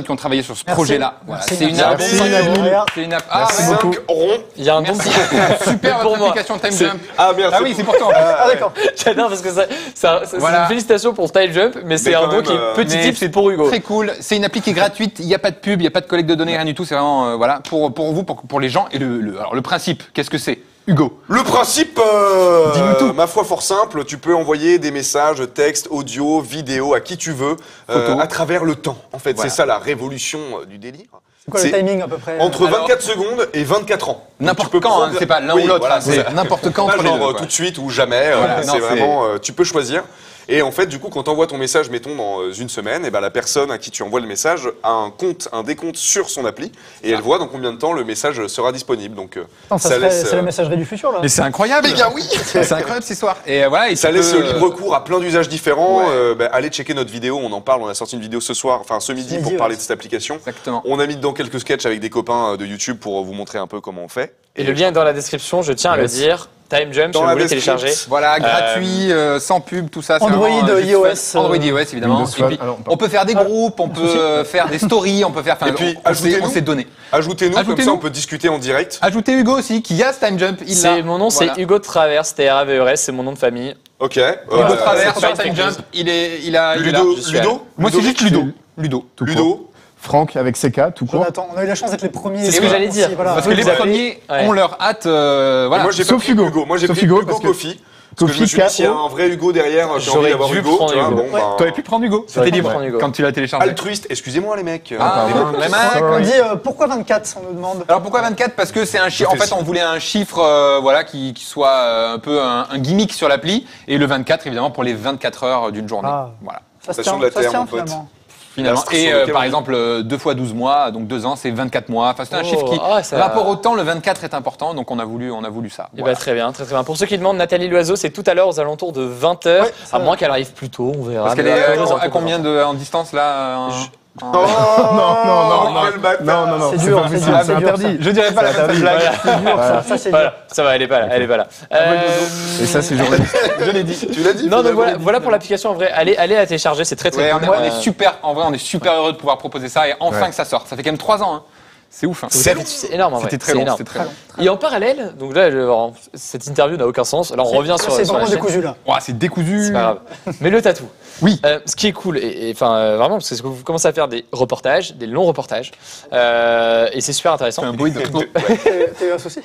qui ont travaillé sur ce Merci. projet-là. Voilà. Merci, C'est une merci. app. Merci, Nabil. C'est une app. Ah, Merci ouais. beaucoup. 5 ronds. Il y a un bon Merci. petit. Super Pour votre moi. application Time C'est- Jump. Ah merde. Ah oui, c'est pour toi. Ah, d'accord. J'adore parce que c'est Voilà. une félicitation pour Time Jump, mais c'est Mais un quand don même, qui est petit mais tip, c'est pour Hugo. Très cool. C'est une appli qui est gratuite. Il n'y a pas de pub, il n'y a pas de collecte de données, rien du tout. C'est vraiment voilà pour vous, pour les gens. Et alors le principe, qu'est-ce que c'est, Hugo? Le principe, Dis-nous tout. ma foi, fort simple. Tu peux envoyer des messages, textes, audio, vidéo à qui tu veux, Photo. à travers le temps. En fait, Voilà. c'est ça la révolution du délire. C'est quoi le timing à peu près Entre Alors- 24 secondes et 24 ans. Donc, N'importe tu peux quand, hein, prendre- c'est pas l'un Oui, ou l'autre, voilà, hein, c'est ça. n'importe quand Pas entre les genre deux, quoi. tout de suite ou jamais. Voilà, non, c'est c'est- vraiment, tu peux choisir. Et en fait, du coup, quand tu envoies ton message, mettons dans une semaine, et ben la personne à qui tu envoies le message a un décompte sur son appli, et elle voit dans combien de temps le message sera disponible. Donc, Attends, ça serait- c'est la messagerie du futur là. Mais c'est incroyable. Mais gars, oui. C'est incroyable cette histoire. Et voilà. Et Ça tu laisse peux, libre cours à plein d'usages différents. Ouais. Allez checker notre vidéo, on en parle. On a sorti une vidéo ce soir, enfin ce midi, pour ouais. parler de cette application. Exactement. On a mis dedans quelques sketchs avec des copains de YouTube pour vous montrer un peu comment on fait. Et le lien est dans la description, je tiens à le Yes. dire. Time Jump, si Dans vous la voulez description. télécharger. Voilà, gratuit, sans pub, tout ça. c'est Android, vraiment, juste iOS, fun. Android, iOS, évidemment. Windows Et puis, Phone. Ah non, on peut faire des groupes, on peut faire des stories, on peut faire. Enfin, Et puis, on s'est ajoutez-nous. donné. Ajoutez-nous, comme Ajoutez-nous. ça on peut discuter en direct. Ajoutez Hugo aussi, qui a ce time jump. Il l'a. Mon nom, Voilà. c'est Hugo de Travers, TRAVERS, c'est mon nom de famille. Ok. Hugo Travers c'est sur pas une time fake jump. Il est là. Ludo, je suis Ludo. Moi, c'est juste Ludo. Ludo. Tout court. Ludo. Franck avec CK, tout court. Jonathan, on a eu la chance d'être les premiers. C'est ce que j'allais dire. Voilà. Parce que les Vous avez- premiers Ouais. ont leur hâte. Et Voilà. moi j'ai pas Sauf pris Hugo. Hugo. Moi j'ai Sauf pris Hugo, Hugo parce que- Kofi. Parce que je me suis dit, s'il y a un vrai Hugo derrière qui a envie J'aurais d'avoir dû Hugo, prendre tu vois, Hugo. bon, Ouais. ben, T'aurais pu prendre Hugo. J'aurais C'était pu libre prendre Hugo. quand tu l'as téléchargé. altruiste. Excusez-moi les mecs. Ah, les mecs. On dit pourquoi 24 on nous demande. Alors pourquoi 24? Parce que c'est un chiffre. En fait, on voulait un chiffre, voilà, qui soit un peu un gimmick sur l'appli, et le 24 évidemment pour les 24 heures d'une journée. Ah. Voilà. Ça se Station tient, de la ça se Terre, tient mon pote. finalement. Finalement. L'astre Et sur lequel par on vit. exemple, 2 fois 12 mois, donc 2 ans, c'est 24 mois. Enfin, c'est un Oh, chiffre qui, ah, ça- rapport au temps, le 24 est important, donc on a voulu ça. Eh ben, Voilà. très bien, très très bien. Pour ceux qui demandent, Nathalie Loiseau, c'est tout à l'heure aux alentours de 20h, Ouais, à moins qu'elle arrive plus tôt, on verra. Parce qu'elle Mais est aux alentours à de combien 20h. en distance là Oh, non, quel bâtard. Non, non, C'est c'est dur, pas c'est possible, dur, c'est c'est dur, interdit. Je dirais pas la C'est fin de cette interdit. blague. C'est dur ça, ça c'est dur. Voilà, ça va, elle est pas là, elle est pas là. Et ça, c'est journaliste. Je l'ai dit. Tu l'as dit. Non, donc finalement. voilà pour l'application en vrai. Allez la télécharger, c'est très très Ouais, cool. on est super. En vrai, on est super heureux de pouvoir proposer ça et enfin Ouais. que ça sorte. Ça fait quand même 3 ans. Hein. C'est ouf. Hein. C'est énorme en vrai. C'était très c'est long. énorme. C'était très long. Et en parallèle, donc là, cette interview n'a aucun sens. Alors on revient sur C'est sur la vraiment chaîne. décousu là. Ouah, c'est décousu. C'est pas grave. Mais le tatou. Oui. Ce qui est cool, et enfin vraiment, c'est ce que vous commencez à faire des reportages, des longs reportages, et c'est super intéressant. C'est un bruit de. T'es associé.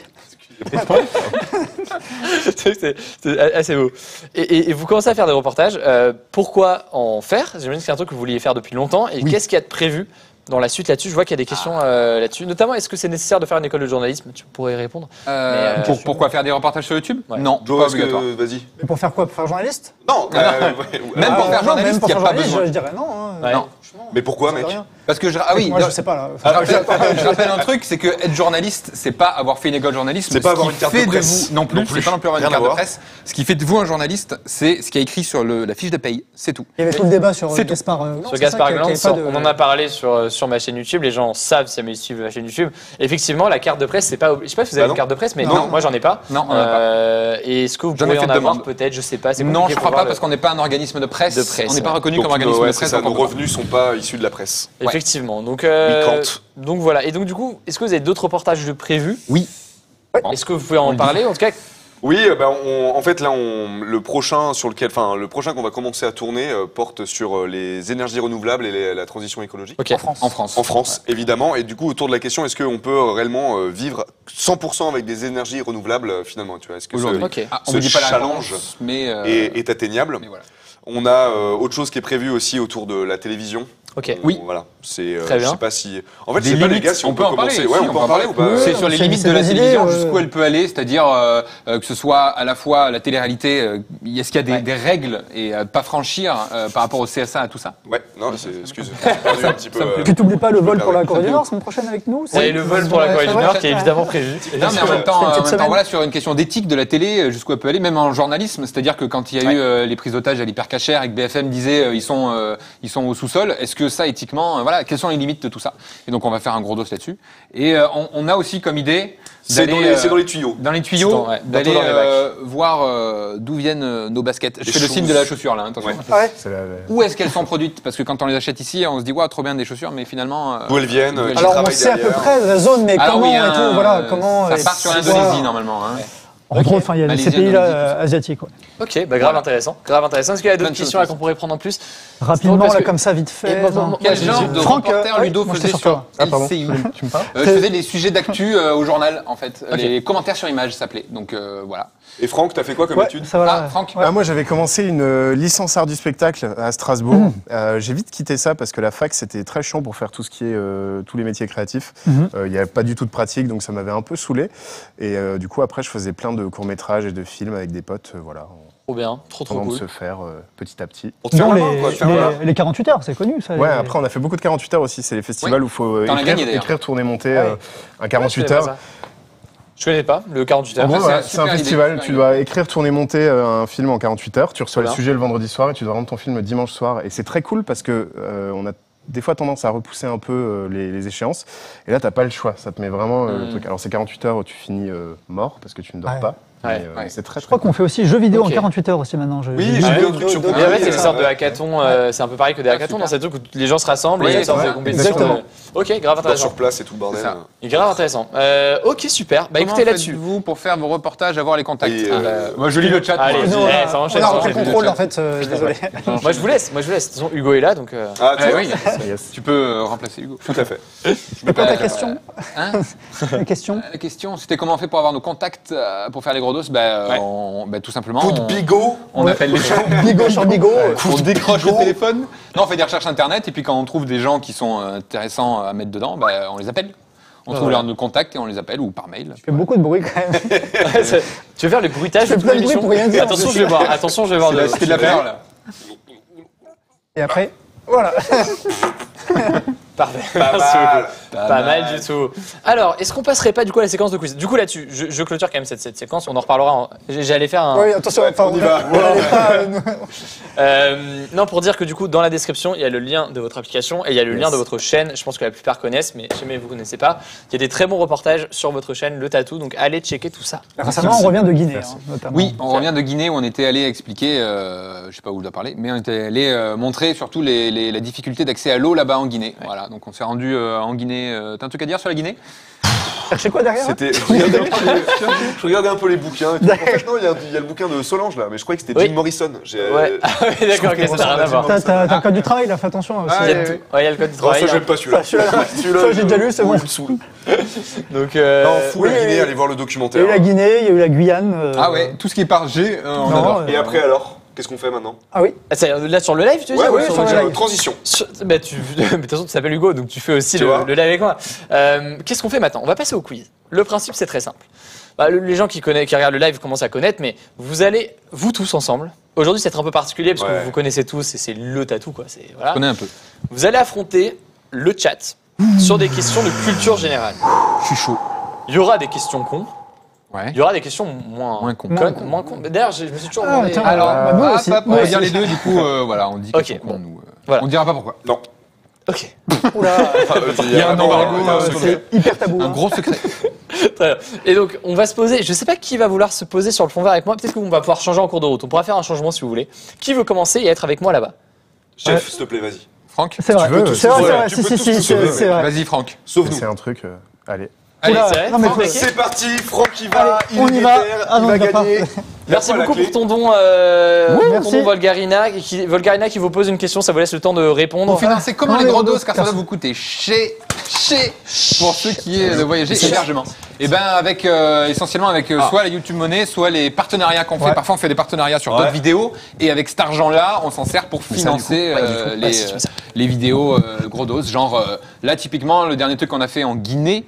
C'est assez beau. Et vous commencez à faire des reportages. Pourquoi en faire? J'imagine que c'est un truc que vous vouliez faire depuis longtemps. Et Oui. qu'est-ce qu'il y a de prévu dans la suite là-dessus? Je vois qu'il y a des questions là-dessus. Notamment, est-ce que c'est nécessaire de faire une école de journalisme? Tu pourrais y répondre. Pourquoi faire des reportages sur YouTube? Ouais. Non, Joe, pas est-ce que- obligatoire. Vas-y. Mais pour faire quoi? Pour faire journaliste? Non. Même pour faire non, journaliste, même pour il y a faire pas journaliste, besoin. je dirais non. hein. Ouais. Non. Franchement, Mais pourquoi, ça sert à mec? rien. Parce que Moi, je sais pas là. je rappelle un truc, c'est que être journaliste, c'est pas avoir fait une école de journalisme. C'est pas Ce avoir qui une carte fait de presse. vous, non plus, Non plus. c'est pas non plus avoir une Rien à carte de voir. presse. Ce qui fait de vous un journaliste, c'est ce qui est écrit sur la fiche de paye, c'est tout. Il y avait tout le débat sur C'est tout. Gaspard. Gland, Sur c'est Gaspard ça, Gland, qu'il y avait pas de- on en a parlé sur ma chaîne YouTube. Les gens savent si ils suivent ma chaîne YouTube. Effectivement, la carte de presse, c'est pas. Je sais pas si vous avez Bah une non. carte de presse, mais Non. moi j'en ai pas. Non, on en a pas. Et est-ce que vous Jamais pourriez fait en de avoir demande. peut-être? Je sais pas. C'est Non, compliqué je pour crois pas voir parce qu'on n'est pas un organisme de presse. De presse, On n'est pas ouais. reconnu Donc, comme organisme ouais, de c'est presse. ça. donc Nos on peut pas. revenus sont pas issus de la presse. Effectivement. Donc, Quand. donc voilà. Et donc du coup, est-ce que vous avez d'autres reportages de prévus? Oui. Est-ce que vous pouvez en parler? En tout cas, Oui, en fait là, le prochain qu'on va commencer à tourner porte sur les énergies renouvelables et la transition écologique. ok. En France. En France, évidemment. Et du coup, autour de la question, est-ce qu'on peut réellement vivre 100% avec des énergies renouvelables finalement, tu vois? Est-ce que Aujourd'hui. Ok. Ah, on ce ne dit pas la challenge réponse, mais est atteignable? mais voilà. On a autre chose qui est prévu aussi autour de la télévision. Ok. Oui. Voilà. C'est. Très bien. Je sais pas si. En fait, Des je sais pas les limites, gars si on peut en parler. commencer. Si, Ouais, on peut en parler ou pas? C'est sur les c'est- limites c'est de la des télévision, idées, jusqu'où elle peut aller, c'est-à-dire que ce soit à la fois la télé-réalité, est-ce qu'il y a des règles et à pas franchir par rapport au CSA, à tout ça? Ouais. Non, excuse. J'ai perdu un petit peu. Puis t'oublies pas le vol pour la Ça Corée du fait Nord semaine prochaine avec nous. Et le vol pour la Corée du Nord qui est évidemment prévu. Non, mais en même C'était temps, une petite semaine. voilà, sur une question d'éthique de la télé, jusqu'où elle peut aller, même en journalisme, c'est-dire que quand il y a eu les prises d'otages à l'hypercachère et que BFM disait ils sont au sous-sol, est-ce que ça éthiquement, voilà, quelles sont les limites de tout ça. Et donc on va faire un gros dos là-dessus. Et on a aussi comme idée C'est d'aller dans les tuyaux. dans les tuyaux, bientôt d'aller dans les bacs. voir d'où viennent nos baskets. Je fais le signe de la chaussure là, attention. Ouais. Ah ouais. C'est la- Où est-ce qu'elles sont produites? Parce que quand on les achète ici, on se dit, ouais, trop bien des chaussures, mais finalement. D'où elles viennent, d'où elles qui Alors on travaillent sait à peu derrière. près la zone, mais Alors comment oui, et hein, tout, voilà, comment. Ça et part sur c'est l'Indonésie quoi. normalement. Hein. Entre autres, enfin, il y a ces Malaisienne, pays-là Indonésie, tout ça. asiatiques. Ouais. Ok, bah grave intéressant. Grave intéressant. Est-ce qu'il y a Plein d'autres de choses questions là comme qu'on pourrait prendre en plus? Rapidement, parce là, que- comme ça, vite fait. Et moi, non. Quel j'ai- genre de Franck, reporter Ludo moi, faisait j'étais sur sur toi. Ah, pardon. LCI? Tu me parles Je faisais des sujets d'actu au journal, en fait. Ok. Les commentaires sur image s'appelaient. Donc voilà. Et Franck, t'as fait quoi comme Ouais, étude ça va là. Ah, Franck Ah, moi, j'avais commencé une licence art du spectacle à Strasbourg. J'ai vite quitté ça parce que la fac, c'était très chiant pour faire tout ce qui est tous les métiers créatifs. Il n'y avait pas du tout de pratique, donc ça m'avait un peu saoulé. Et du coup, après, je faisais plein de courts-métrages et de films avec des potes, voilà, Trop bien, trop en train cool. de se faire petit à petit. Pour te faire Non, la main, quoi, te faire la main. les 48 heures, c'est connu ça. Ouais, les- après, on a fait beaucoup de 48 heures aussi. C'est les festivals où il faut T'en as gagné, d'ailleurs. écrire, tourner, monter Ah ouais. un 48 Je connais pas heures. ça. Je connais pas, le 48 En heures. gros, c'est voilà, une c'est un super idée, festival, super tu idée. dois écrire, tourner, monter un film en 48 heures, tu reçois Trop le bien. sujet le vendredi soir et tu dois rendre ton film dimanche soir. Et c'est très cool parce que on a des fois tendance à repousser un peu les échéances. Et là, t'as pas le choix, ça te met vraiment le truc. Alors c'est 48 heures où tu finis mort parce que tu ne dors Ouais. pas. Ouais. Mais, Ouais. c'est très Je crois qu'on fait aussi jeux vidéo Ok. en 48 heures aussi maintenant. Oui, j'ai j'ai vu vu un truc sur Et en fait, c'est une ça. sorte de hackathon, c'est un peu pareil que des hackathons dans ces trucs où les gens se rassemblent et il y a une sorte de ouais, compétition. exactement. Ok, grave Dors intéressant. sur place et tout le bordel. C'est ça. Et grave intéressant. Ok, super. Bah Comment écoutez là-dessus. faites-vous pour faire vos reportages, avoir les contacts? Et, Moi, je lis le chat. Allez, moi. Non, Eh, ça enchaîne, on a ça repris le enchaîne. contrôle en fait, désolé. Moi je vous laisse, De toute façon, Hugo est là donc. Ah, tu Eh vois, oui, Yes. tu peux remplacer Hugo. tout à fait. C'était quoi ta question Hein Une question La question, c'était comment on fait pour avoir nos contacts pour faire les gros dos? Tout simplement. Coup de bigot. On appelle les gens. Bigot sur bigot. On décroche le téléphone. Non, on fait des recherches internet et puis quand on trouve des gens qui sont intéressants à mettre dedans, on les appelle. On trouve voilà. leur contact et on les appelle ou par mail. Tu fais beaucoup de bruit quand même. Tu veux faire les bruitages Je fais de plein de l'émission bruit pour rien dire. Attention, je vais voir. Attention, je vais voir. C'est de la peur là. Et après, voilà. Parfait. Pas Merci mal. beaucoup. Pas mal du tout. Alors, est-ce qu'on passerait pas du coup à la séquence de quiz? Du coup, là-dessus, je clôture quand même cette séquence. On en reparlera. J'allais faire un. Oui, attention, enfin, on y va. allait pas, Non, pour dire que du coup, dans la description, il y a le lien de votre application et il y a le lien de votre chaîne. Je pense que la plupart connaissent, mais si jamais vous ne connaissez pas, il y a des très bons reportages sur votre chaîne, Le Tatou. Donc, allez checker tout ça. Récemment, on revient de Guinée, hein, notamment. Oui, on revient de Guinée où on était allé expliquer, je sais pas où je dois parler, mais on était allé montrer surtout la difficulté d'accès à l'eau là-bas en Guinée. Voilà, donc on s'est rendu en Guinée. T'as un truc à dire sur la Guinée? Cherchez quoi derrière? C'était. Je regardais un peu les bouquins. Et tout. En fait, non, il y a le bouquin de Solange là, mais je croyais que c'était Oui. Jim Morrison. Ouais, ah oui, d'accord, ok, ça n'a rien à voir. T'as le code du travail là, fais attention aussi. Il y a tout. Ouais, il y a le code du Non, travail. ça, hein. j'aime pas celui-là. Celui-là, j'ai déjà lu, c'est bon. Il me saoule. Donc, Non, fou la oui, Guinée, oui. allez voir le Il y a documentaire. eu la Guinée, il y a eu la Guyane. Ah ouais, tout ce qui est par G, on Non, adore. Et après alors, qu'est-ce qu'on fait maintenant? Ah oui. ah, là sur le live, tu veux dire? Ouais, ou sur le le- live. transition. Mais de toute façon, tu t'appelles Hugo, donc tu fais aussi Tu vois. le live avec moi. Qu'est-ce qu'on fait maintenant? On va passer au quiz. Le principe, c'est très simple. Les gens qui regardent le live commencent à connaître, mais vous allez, vous tous ensemble, aujourd'hui c'est un peu particulier parce que Ouais. vous vous connaissez tous et c'est le tatou, quoi. Voilà. Je connais un peu. Vous allez affronter le chat sur des questions de culture générale. Je suis chaud. Il y aura des questions cons, Ouais. il y aura des questions moins cons. moins cons. D'ailleurs, je me suis toujours Ah, demandé. attends, Alors, bah, moi aussi, on moi va aussi. dire les deux, du coup, voilà, on dit Ok, qu'ils sont bon. cons, nous. Voilà. On dira pas pourquoi. Non. Ok. Oula, Il y a un embargo. c'est hyper tabou. Un hein. gros secret. Très bien. Et donc, on va se poser. Je sais pas qui va vouloir se poser sur le fond vert avec moi. Peut-être qu'on va pouvoir changer en cours de route. On pourra faire un changement si vous voulez. Qui veut commencer et être avec moi là-bas? Chef, s'il te plaît, vas-y. Franck, C'est vrai, Tu veux, c'est vrai, ouais, c'est vrai, tu si, peux si, tous si, te sauver, c'est vrai. vas-y Franck. Sauve-nous. C'est un truc. Allez. Allez, Oula, c'est vrai, non, mais Franck, faut- C'est parti, Franck il va, Allez, il on est y va. déter, Ah non, il va il va pas. gagner. Merci La beaucoup clé. pour ton don, merci. Volgarina. Volgarina qui vous pose une question, ça vous laisse le temps de répondre. Pour financer comment Non, les les gros gros dos, dos, car ça va vous coûter pour ceux qui est de voyager et l'hébergement. Et ben avec essentiellement avec soit la YouTube Money, soit les partenariats qu'on fait. Ouais. Parfois on fait des partenariats sur Ouais. d'autres vidéos et avec cet argent-là, on s'en sert pour financer les vidéos gros dos. Genre là typiquement le dernier truc qu'on a fait en Guinée,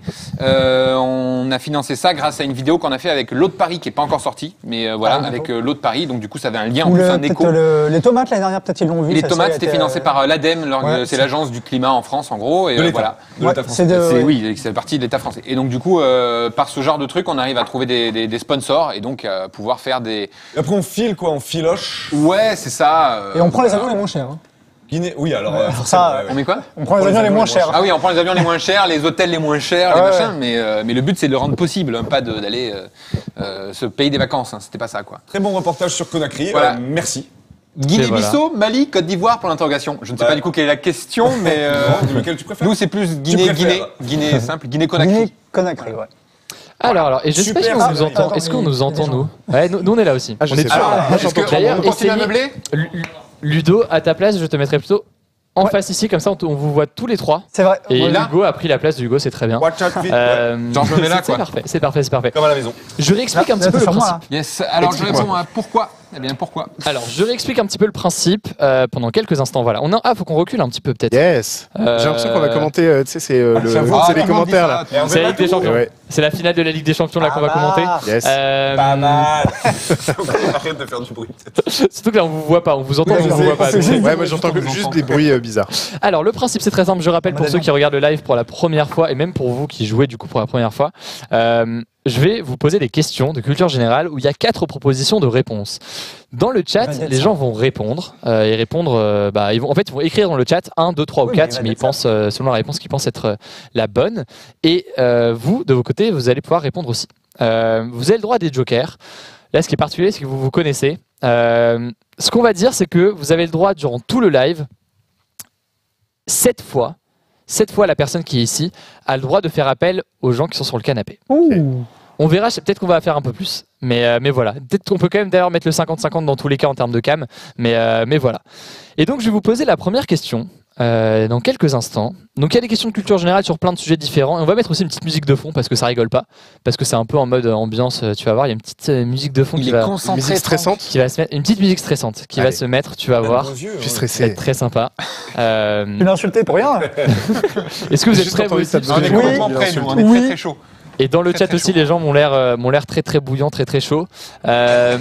on a financé ça grâce à une vidéo qu'on a fait avec l'eau de Paris qui est pas encore sortie, mais voilà Ah, avec l'eau de Paris. Donc du coup ça avait un lien en Ou plus un peut-être écho. les tomates l'année dernière, peut-être ils l'ont vu. Les ça, tomates, ça a c'était été, financé par l'ADEME, ouais, c'est c'est- l'agence du climat en France en gros. Et De l'État. voilà. Ouais, c'est de- C'est, ouais. oui, c'est partie de l'État français. Et donc du coup, par ce genre de truc, on arrive à trouver des sponsors et donc pouvoir faire des. Et après on file quoi, on filoche. Ouais, c'est ça. Et on prend les avions les moins chers. hein. Guinée, oui, alors forcément. ça, ouais, ouais. On met quoi? On prend les avions les moins chers. Ah oui, on prend les avions les moins chers, les hôtels les moins chers, les Ouais, machins, mais le but c'est de le rendre possible, hein, pas d'aller se payer des vacances, hein, c'était pas ça quoi. Très bon reportage sur Conakry. Voilà. Merci. Guinée-Bissau, Mali, Côte d'Ivoire pour l'interrogation. Je ne sais Bah. pas du coup quelle est la question, mais Dis-moi lequel tu préfères. nous c'est plus Guinée simple, Guinée-Conakry. Guinée, Conakry, ouais. Alors, et je sais pas si Super, on nous entend. attends, Est-ce qu'on il- nous il y a entend, des nous? Ouais, nous on est là aussi. Ah, je On sais est pas. dessus. Moi, Est-ce que D'ailleurs, on continue à essayez- meubler? Ludo, à ta place, je te mettrais plutôt en face ici, comme ça on vous voit tous les trois. C'est vrai. Et Voilà. Hugo a pris la place de Hugo, c'est très bien. Watch out, vite. Genre, je me mets là, c'est quoi. parfait, c'est parfait, c'est parfait. Comme à la maison. Je réexplique un petit Là, peu t'es le sur moi, principe. Yes, alors je réponds à pourquoi. Eh bien, pourquoi? Alors, je réexplique un petit peu le principe pendant quelques instants. Voilà. Faut qu'on recule un petit peu peut-être. Yes. J'ai l'impression qu'on va commenter, tu sais, c'est j'avoue. c'est les commentaires là. Et on C'est fait la pas Ligue des tout. Champions. Ouais. C'est la finale de la Ligue des Champions là qu'on va commenter. Yes. Pas mal. Arrête de faire du bruit. Surtout que là on vous voit pas, on vous entend, Oui, mais on je vous sais, voit pas. c'est donc- juste- Ouais, moi j'entends juste des bruits bizarres. Alors le principe c'est très simple, je rappelle pour Madame. ceux qui regardent le live pour la première fois et même pour vous qui jouez du coup pour la première fois, je vais vous poser des questions de culture générale où il y a 4 propositions de réponses. Dans le chat, Ouais, les ça. gens vont répondre et répondre. Ils vont écrire dans le chat 1, 2, 3 ou Oui, 4, mais mais ils il va pensent selon la réponse qu'ils pensent être la bonne. Et vous, de vos côtés, vous allez pouvoir répondre aussi. Vous avez le droit à des jokers. Là, ce qui est particulier, c'est que vous vous connaissez. Ce qu'on va dire, c'est que vous avez le droit durant tout le live, 7 fois, la personne qui est ici a le droit de faire appel aux gens qui sont sur le canapé. Ouh. On verra, peut-être qu'on va faire un peu plus, mais voilà. Peut-être qu'on peut quand même d'ailleurs mettre le 50-50 dans tous les cas en termes de cam, mais voilà. Et donc je vais vous poser la première question dans quelques instants. Donc il y a des questions de culture générale sur plein de sujets différents, et on va mettre aussi une petite musique de fond parce que ça rigole pas, parce que c'est un peu en mode ambiance, tu vas voir, il y a une petite musique de fond Il qui est va, concentré. Musique stressante. qui va se mettre, une petite musique stressante qui va Allez. se mettre, tu vas voir. Je suis Ça va stressé. être très sympa. Tu l'as insulté pour rien. Est-ce que vous J'ai êtes juste prêts vous entendu aussi ça On est Oui. complètement Il prêts, insulte. nous, on est Oui. très très chaud. Et dans le Très, chat très aussi, chaud. les gens m'ont l'air très très bouillant, très très chaud. La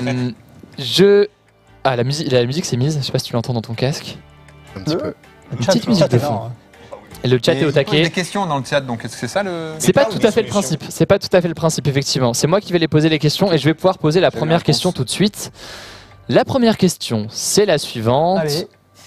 musique c'est mise. Je sais pas si tu l'entends dans ton casque. Un petit peu. Une petite musique de fond. Et le chat est au Des taquet. questions dans le chat, donc est-ce que c'est ça le. C'est pas pas tout ou à des fait le solutions principe. C'est pas tout à fait le principe effectivement. C'est moi qui vais les poser les questions et je vais pouvoir poser la J'ai première la question réponse. tout de suite. La première question, c'est la suivante. Allez.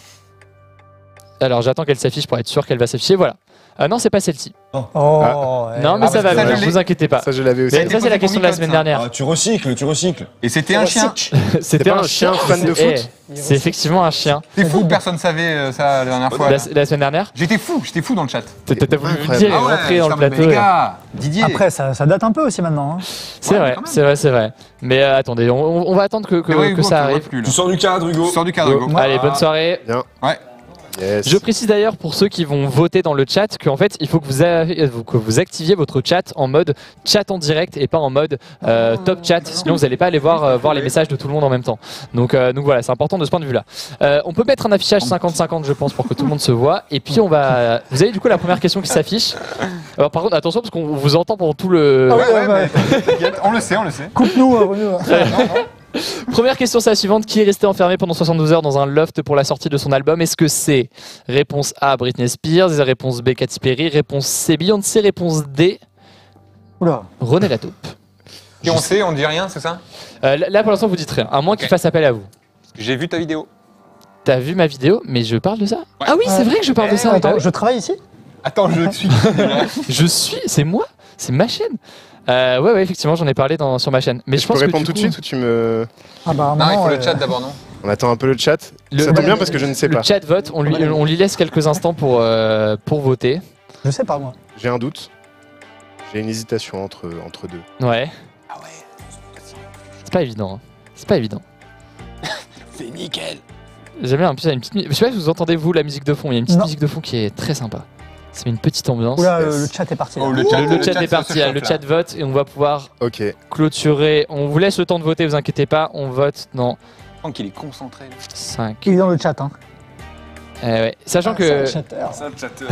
Alors j'attends qu'elle s'affiche pour être sûr qu'elle va s'afficher. Voilà. Ah non, c'est pas celle-ci. Oh. Non, mais Ah, ça parce va, que ça, ne je vous inquiétez pas. Ça, je l'avais aussi. Mais ça, c'est la question de la semaine dernière. Ah, tu recycles, tu recycles. Et c'était un chien. C'était pas un chien fan de Eh, foot c'est effectivement un chien. C'est fou, personne savait ça la dernière fois. La semaine dernière, J'étais fou dans le chat. t'as voulu Incroyable. dire et Ah ouais, rentrer dans le putain, mais plateau. les gars, Didier. Après, ça date un peu aussi maintenant. hein. C'est Ouais, vrai, quand même. c'est vrai, c'est vrai. Mais attendez, on va attendre que C'est vrai, Hugo, ça tu le vois arrive. plus, là. Tu sors du cadre, Hugo. Tu sors du cadre, Hugo. Allez, bonne soirée. Ouais. Yes. Je précise d'ailleurs pour ceux qui vont voter dans le chat qu'en fait il faut que vous activiez votre chat en mode chat en direct et pas en mode top chat, sinon vous n'allez pas aller voir les messages de tout le monde en même temps. Donc voilà, c'est important de ce point de vue là. On peut mettre un affichage 50-50 je pense pour que tout le monde se voit et puis vous avez du coup la première question qui s'affiche. Alors par contre attention parce qu'on vous entend pendant tout le... Ah ouais, ouais. T'inquiète, on le sait. Coupe-nous, revenez. Première question, c'est la suivante. Qui est resté enfermé pendant 72 heures dans un loft pour la sortie de son album? Est-ce que c'est réponse A, Britney Spears, réponse B, Katy Perry, réponse C, Beyoncé, réponse D, Oula. René Lataupe? Et on sait, on dit rien, c'est ça? Là pour l'instant vous dites rien, à moins qu'il Ok. fasse appel à vous. J'ai vu ta vidéo. T'as vu ma vidéo? Mais je parle de ça? Ouais. Ah oui, c'est vrai que je parle de ça. Attends, je travaille ici. Attends, je suis. C'est moi? C'est ma chaîne? Ouais, effectivement, j'en ai parlé sur ma chaîne. Mais je Je peux pense que répondre du tout de coup, suite ou tu me. Ah bah, Non, il faut maintenant, le chat d'abord, non? On attend un peu le chat. Le- Ça tombe ouais, bien parce que je ne sais le pas. chat vote, on lui laisse quelques instants pour voter. Je sais pas moi. J'ai un doute. J'ai une hésitation entre deux. Ouais. Ah ouais. C'est pas évident. Hein. C'est pas évident. C'est nickel. J'aime bien, en plus, il y a une petite je sais pas si vous entendez vous la musique de fond, il y a une petite Non. musique de fond qui est très sympa. C'est une petite ambiance. Oula, le chat est parti. là. Oh, Le chat est parti, là, le là. chat vote et on va pouvoir Ok. clôturer. On vous laisse le temps de voter, vous inquiétez pas, on vote dans Je pense qu'il est concentré. 5. Il est dans le chat. Hein. Ouais. Sachant Ah, que c'est un chatter. C'est un chatter.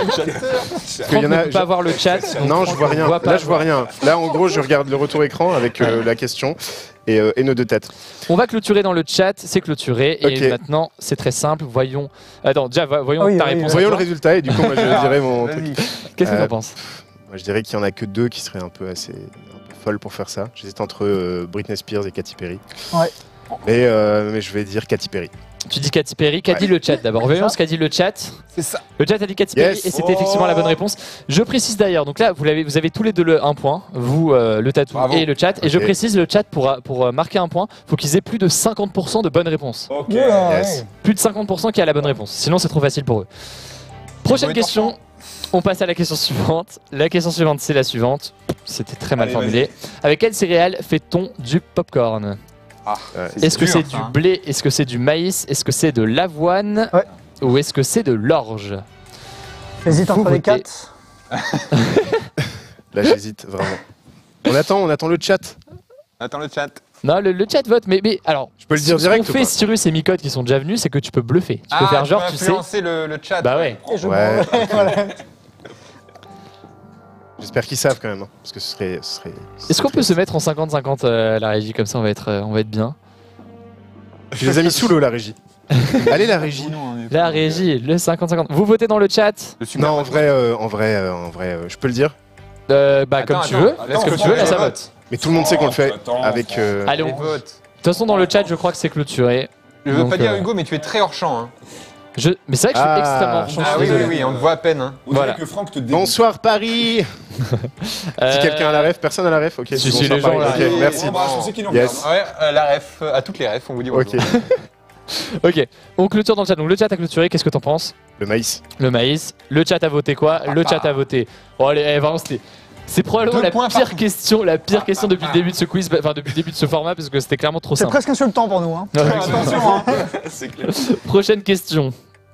Parce qu'il Franck y en ne a. peut pas voir le chat. donc Non, je Franck vois ne rien. voit pas. Là, je vois rien. Là, en gros, je regarde le retour écran avec la question et nos deux têtes. On va clôturer dans le chat, c'est clôturé. Ok. Et maintenant, c'est très simple. Voyons. Attends, déjà, voyons Ah oui, ta oui, réponse. à Voyons le toi. résultat et du coup, moi, je dirais mon truc. Qu'est-ce que Euh, t'en penses? Moi, je dirais qu'il y en a que deux qui seraient un peu folles pour faire ça. J'hésite entre Britney Spears et Katy Perry. Ouais. Mais je vais dire Katy Perry. Tu dis Katy Perry. Qu'a dit le chat d'abord? Voyons ce qu'a dit le chat. C'est ça. Le chat a dit Katy Perry Yes. et c'était effectivement la bonne réponse. Je précise d'ailleurs, donc là vous avez tous les deux un point, vous le tatou Bravo. et le chat. Et Ok. je précise le chat pour marquer un point, faut qu'ils aient plus de 50% de bonnes réponses. Ok. Oula, Yes. ouais. Plus de 50% qui a la bonne réponse. Sinon c'est trop facile pour eux. Prochaine Bon, question. On passe à la question suivante. La question suivante c'est la suivante. C'était très mal Allez, formulé. Avec quelle céréale fait-on du popcorn? Est-ce que dur, c'est ça, du hein. blé? Est-ce que c'est du maïs? Est-ce que c'est de l'avoine? Ouais. Ou est-ce que c'est de l'orge? J'hésite entre Faut les voter. 4. Là, j'hésite vraiment. On attend le chat. Attends le chat. Non, le chat vote, mais alors. Je peux le dire ce direct qu'on ou fait, pas Cyrus et Micode qui sont déjà venus, c'est que tu peux bluffer. Tu peux faire genre, tu sais. influencer le chat. Bah ouais. Et je Ouais. m'en vais. Voilà. J'espère qu'ils savent quand même, hein, parce que ce serait. Est-ce qu'on peut se mettre en 50-50 la régie, comme ça on va être bien. Tu les as mis sous l'eau, la régie. Allez, la régie. La régie, le 50-50. Vous votez dans le chat? Non, en vrai, je peux le dire. Bah Attends, comme tu attends. veux. Attends, Comme on tu veux, là fait ça un vote. Mais tout le monde sait qu'on le fait Attends. avec. Allez, Les on. De votes. toute façon, dans le chat, je crois que c'est clôturé. Je veux Donc, pas dire Hugo, mais tu es très hors champ. Hein. Mais c'est vrai que je suis Ah. extrêmement franc, je Ah suis oui, désolé. oui, oui, on te voit à peine. Hein. On dirait Voilà. que Franck te dégoûte. Bonsoir Paris. Si quelqu'un a la ref, personne a la ref. Ok. Si, bonsoir, les gens, Paris. là, Ok, ils- merci. On embrasse tous ceux qui nous Yes. regardent. Ouais, la ref, à toutes les refs, on vous dit bonjour. Ok. Ok, on clôture dans le chat. Donc le chat a clôturé, qu'est-ce que t'en penses? Le maïs. Le maïs. Le chat a voté quoi? Le chat a voté. Oh allez, vraiment c'était. C'est probablement 2 la points pire partout. question, depuis le début de ce quiz, enfin depuis le début de ce format, parce que c'était clairement trop C'est simple. presque insultant pour nous. Hein. Ouais. Attention. Hein. C'est clair. Prochaine question.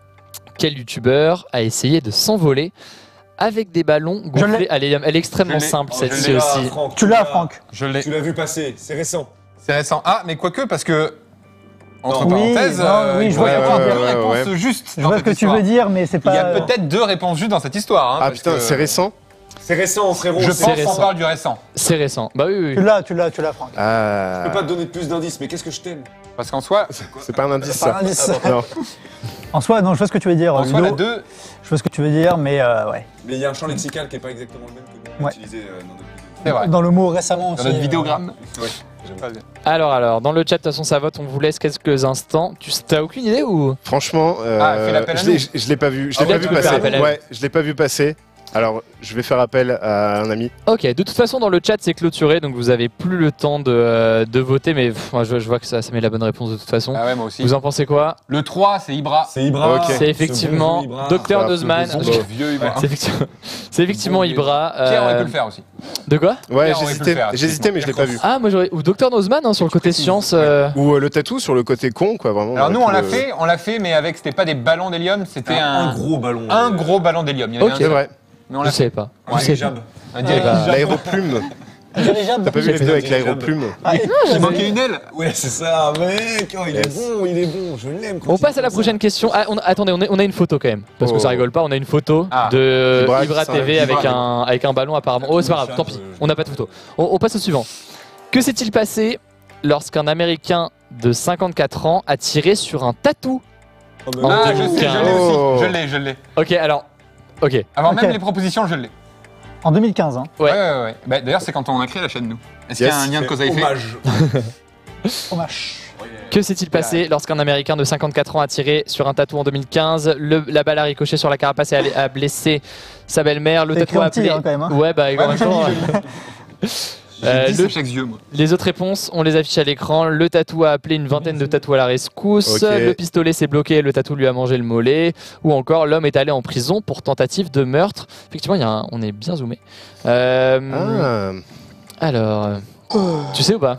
Quel youtubeur a essayé de s'envoler avec des ballons Je gonflés? l'ai. Elle est extrêmement Je l'ai. simple Oh, celle-ci je l'ai. aussi. Franck, Tu l'as, Franck. Je l'ai. Tu l'as vu passer, c'est récent. C'est récent. Ah, mais quoique, parce que. Entre Non. Oui, parenthèses, non, oui, il je pourrait y vois avoir ce que deux tu veux dire. réponses Ouais. justes. Je dans vois ce cette que tu veux histoire. dire, mais c'est Il y a pas. peut-être 2 réponses justes dans cette histoire. Hein, Ah parce putain, que c'est récent. C'est récent, frérot. Je c'est pense récent. qu'on parle du récent. C'est récent. Bah oui, Tu oui. l'as, Franck. Ah. Je peux pas te donner plus d'indices, mais qu'est-ce que je t'aime. Parce qu'en soi, C'est pas un indice Pas ça. un indice. Non. En soi, non, je vois ce que tu veux dire. en soi, Ludo. la 2. Je vois ce que tu veux dire, mais ouais. Mais il y a un champ lexical qui est pas exactement le même que nous on a Ouais. utilisé dans notre vidéo. C'est vrai. Dans le mot récemment Dans aussi. notre vidéogramme. Ouais. Pas bien. Alors, dans le chat, de toute façon, ça vote, on vous laisse quelques instants. Tu t'as aucune idée ou? Franchement, Ah, fais l'appel à je l'ai- nous. je l'ai pas vu. Je Ah l'ai pas ouais, vu tu peux faire passer. appel à nous. Ouais, je l'ai pas vu passer. Alors, je vais faire appel à un ami. Ok, de toute façon, dans le chat, c'est clôturé, donc vous avez plus le temps de voter, mais moi, je vois que ça met la bonne réponse de toute façon. Ah ouais, moi aussi. Vous en pensez quoi? Le 3, c'est Ibra. C'est Ibra. Ok. C'est effectivement Ce bon Ibra. Docteur Ah, Dozman. ce bon Le vieux Ibra. C'est effectivement Bon Ibra. Pierre aurait pu le faire aussi. De quoi? Ouais, Pierre aurait pu le j'hésitais. faire, J'hésitais, mais je l'ai pas vu. Ah, moi j'aurais. Ou Docteur Nozman sur le côté précises. science. Ou le tatou sur le côté con, quoi, vraiment. Alors nous, on aurait l'a fait, mais avec, c'était pas des ballons d'hélium, c'était Un gros ballon. un gros ballon d'hélium. Il y en avait Ok. C'est un, vrai. mais on Je l'a fait. savais pas. Un Je sais pas. dirigeable. Un direct. bah, L'aéroplume. Dirigeable. T'as pas vu la vidéo avec l'aéroplume? Il manquait une aile. Ouais, c'est ça, mec. Oh, il est Yes. bon, il est bon. Je l'aime. quand On il passe à la fait prochaine question. Ah, attendez, on a une photo quand même. Parce que Oh. ça rigole pas, on a une photo Ah. de Ibra Ibra qui TV s'arrête. avec un ballon apparemment. Oh, c'est pas grave, tant pis. On n'a pas de photo. On passe au suivant. Que s'est-il passé lorsqu'un Américain de 54 ans a tiré sur un tatou? ça. Oh, mais Ah, Ah, non. je sais, je l'ai Oh. aussi. Je l'ai. Ok, alors. Ok. Avant Ok. même les propositions, je l'ai. En 2015. Hein. Ouais. Ouais. Bah, d'ailleurs, c'est quand on a créé la chaîne, nous. Est-ce qu'il y a Yes. un lien de cause à effet? Hommage. Hommage. Que s'est-il passé lorsqu'un Américain de 54 ans a tiré sur un tatou en 2015? La balle a ricoché sur la carapace et a blessé sa belle-mère. Le C'est tatou a écrit en petit, appelé. hein, quand même. Hein. Ouais, bah, en même temps, J'ai dit le- à chaque yeux, moi. les autres réponses, on les affiche à l'écran. Le tatou a appelé une vingtaine de tatous à la rescousse. Ok. Le pistolet s'est bloqué, le tatou lui a mangé le mollet. Ou encore, l'homme est allé en prison pour tentative de meurtre. Effectivement, on est bien zoomé. Ah. Alors, tu sais ou pas?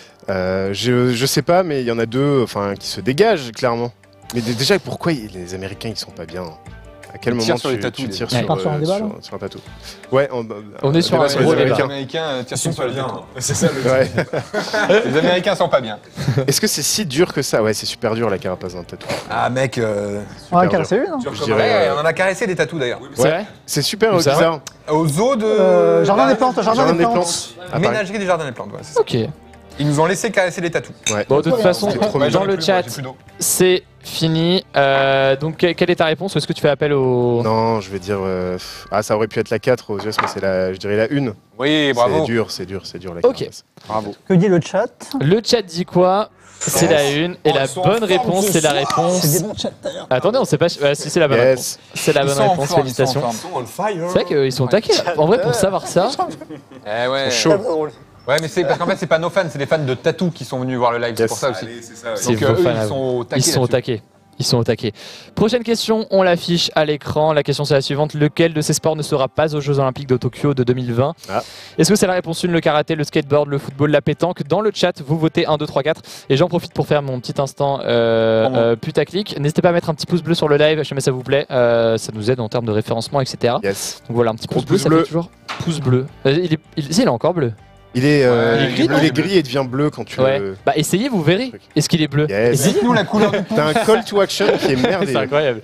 Je sais pas, mais il y en a deux, enfin, qui se dégagent clairement. Mais déjà, pourquoi les Américains ils sont pas bien? À quel Ils moment tirent sur les tu tatous, tires déjà. sur, Part sur un débat, là sur un tatou? Ouais, On est sur débat un gros les débat. Les Américains. Américains tirent Ils sont sur pas les bien. tatous. C'est ça le Ouais. Les Américains sont pas bien. Est-ce que c'est si dur que ça? Ouais, c'est super dur la carapace d'un tatou. Ah, mec. On va dur. caresser une. Hein. Je dirais, on en a caressé des tatous d'ailleurs. C'est Ouais. vrai? c'est super Où ça? bizarre. Au zoo de. Jardin des plantes. Jardin des plantes. Ah, pareil. Ménagerie des jardins des plantes, ouais, c'est ça. Ok. Ils nous ont laissé caresser les tatous. Ouais. Bon, de toute façon, c'est trop Ouais, j'en dans ai le plus, chat, j'ai plus d'eau. c'est fini. Donc, quelle est ta réponse? Ou est-ce que tu fais appel au... Non, je vais dire. Ça aurait pu être la 4 aux US, mais je dirais la 1. Oui, bravo. C'est dur la Ok. carapace. Bravo. Que dit le chat? Le chat dit quoi? C'est la 1. Et la bonne réponse, c'est la C'est réponse... des bons chats d'ailleurs. Attendez, on sait pas... si c'est la bonne réponse. Yes. C'est la Ils bonne sont en réponse, forme, ils sont en félicitations. forme. Ils sont on fire. C'est vrai qu'ils sont taqués. En vrai, pour savoir ça... Eh ouais. Chaud. Ouais, mais c'est parce qu'en fait, c'est pas nos fans, c'est les fans de Tattoo qui sont venus voir le live. C'est Yes. pour ça aussi. Allez, c'est ça. C'est Donc vos eux, fans à ils vous. sont au taquet. Ils sont au là-dessus. taquet. Ils sont au taquet. Prochaine question, on l'affiche à l'écran. La question c'est la suivante. Lequel de ces sports ne sera pas aux Jeux Olympiques de Tokyo de 2020 Ah. Est-ce que c'est la réponse 1, le karaté, le skateboard, le football, la pétanque? Dans le chat, vous votez 1, 2, 3, 4. Et j'en profite pour faire mon petit instant putaclic. N'hésitez pas à mettre un petit pouce bleu sur le live, si jamais ça vous plaît. Ça nous aide en termes de référencement, etc. Yes. Donc voilà, un petit Gros pouce bleu, pouce ça bleu. fait toujours pouce bleu. Il est encore bleu. Il est, Ouais, il il est est gris et devient bleu quand tu Ouais. le. Bah essayez, vous verrez. Est-ce qu'il est bleu? Yes. Essayez. Dites-nous la couleur du pouce. T'as un call to action qui est C'est merveilleux. incroyable.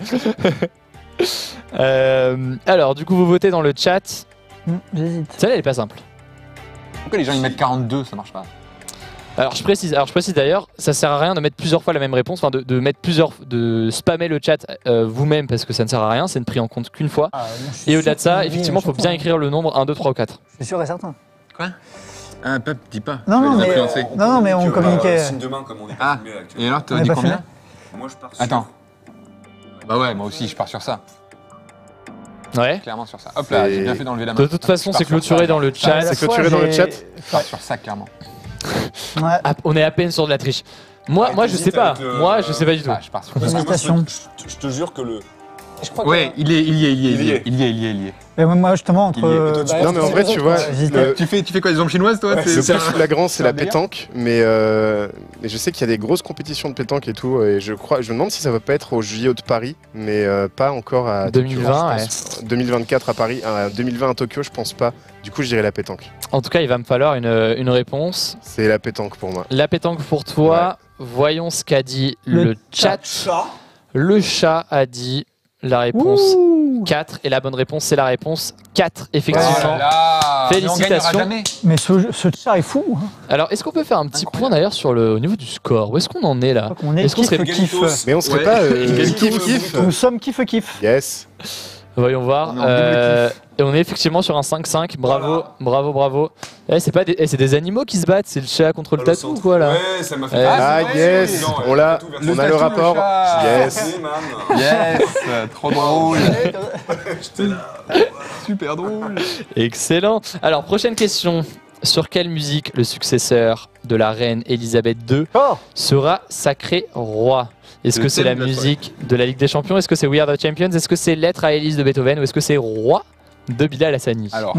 Alors, du coup, vous votez dans le chat. J'hésite. Celle-là, elle est pas simple. Pourquoi les gens ils mettent 42, ça marche pas? Alors, je précise d'ailleurs, ça sert à rien de mettre plusieurs fois la même réponse, enfin de mettre de spammer le chat vous-même parce que ça ne sert à rien, c'est ne pris en compte qu'une fois. Ah, moi, je suis Et au-delà de sûr ça, qu'on effectivement, il faut bien écrire le nombre 1, 2, 3 ou 4. Je suis sûr et certain. Ah, Pep, dis pas. Non, non, Tu vas mais- influencer. Non, mais on communiquait. Signe de main comme on est Ah. pas filmé là, actuellement. Et alors, On t'as est dit pas combien? filmé Moi je pars sur. Attends. Bah ouais, moi aussi, je pars sur ça. Ouais. Clairement sur ça. Hop là, C'est- j'ai bien fait d'enlever la main. De toute façon, Je pars c'est sur clôturé ça. dans le chat. C'est clôturé dans le chat. Je pars sur ça, clairement. Ouais. Ah, on est à peine sur de la triche. Moi, je sais pas. avec le- Moi, je sais pas du tout. Ah, je pars sur Parce ça. que moi, Félicitations. je te jure que le. Je crois Ouais, il y est. Mais moi, justement, entre. Il y est. Et toi, tu- Non, mais en vrai, tu vois, j'hésitais. Tu fais quoi, des ombres chinoises, toi? le C'est- plus flagrant, c'est la un délire. pétanque, mais je sais qu'il y a des grosses compétitions de pétanque et tout, et je me demande si ça va pas être au JO de Paris, mais pas encore à 2020, Tokyo, je pense. 2024 à Paris, 2020 à Tokyo, je pense pas. Du coup, je dirais la pétanque. En tout cas, il va me falloir une réponse. C'est la pétanque pour moi. La pétanque pour toi. Voyons ce qu'a dit le chat. Chat. Le chat a dit la réponse Ouh. 4 et la bonne réponse c'est la réponse 4 Oh effectivement. là là. Mais on gagnera Félicitations. jamais. Mais ce chat est fou. Hein. Alors est-ce qu'on peut faire un petit point d'ailleurs au niveau du score? Où est-ce qu'on en est là? On est Est-ce qu'on serait kiff. Mais on serait Ouais. pas Kiff, Nous sommes kiff. Yes. Voyons voir. On est en double Et on est effectivement sur un 5-5. Bravo, bravo. C'est pas c'est des animaux qui se battent, c'est le chat contre le tatou ou quoi là? Ouais, ça m'a fait. Ah, c'est vrai, yes, non, on l'a, tatou on versus a le tatou, le rapport. chat. Yes. Yes, trop drôle. Super drôle. Excellent. Alors prochaine question. Sur quelle musique le successeur de la reine Elisabeth II Oh. sera sacré roi? Est-ce Le que c'est la thème de la musique de la Ligue des Champions? Est-ce que c'est We Are the Champions? Est-ce que c'est Lettre à Élise de Beethoven? Ou est-ce que c'est Roi de Bilal Hassani? Alors,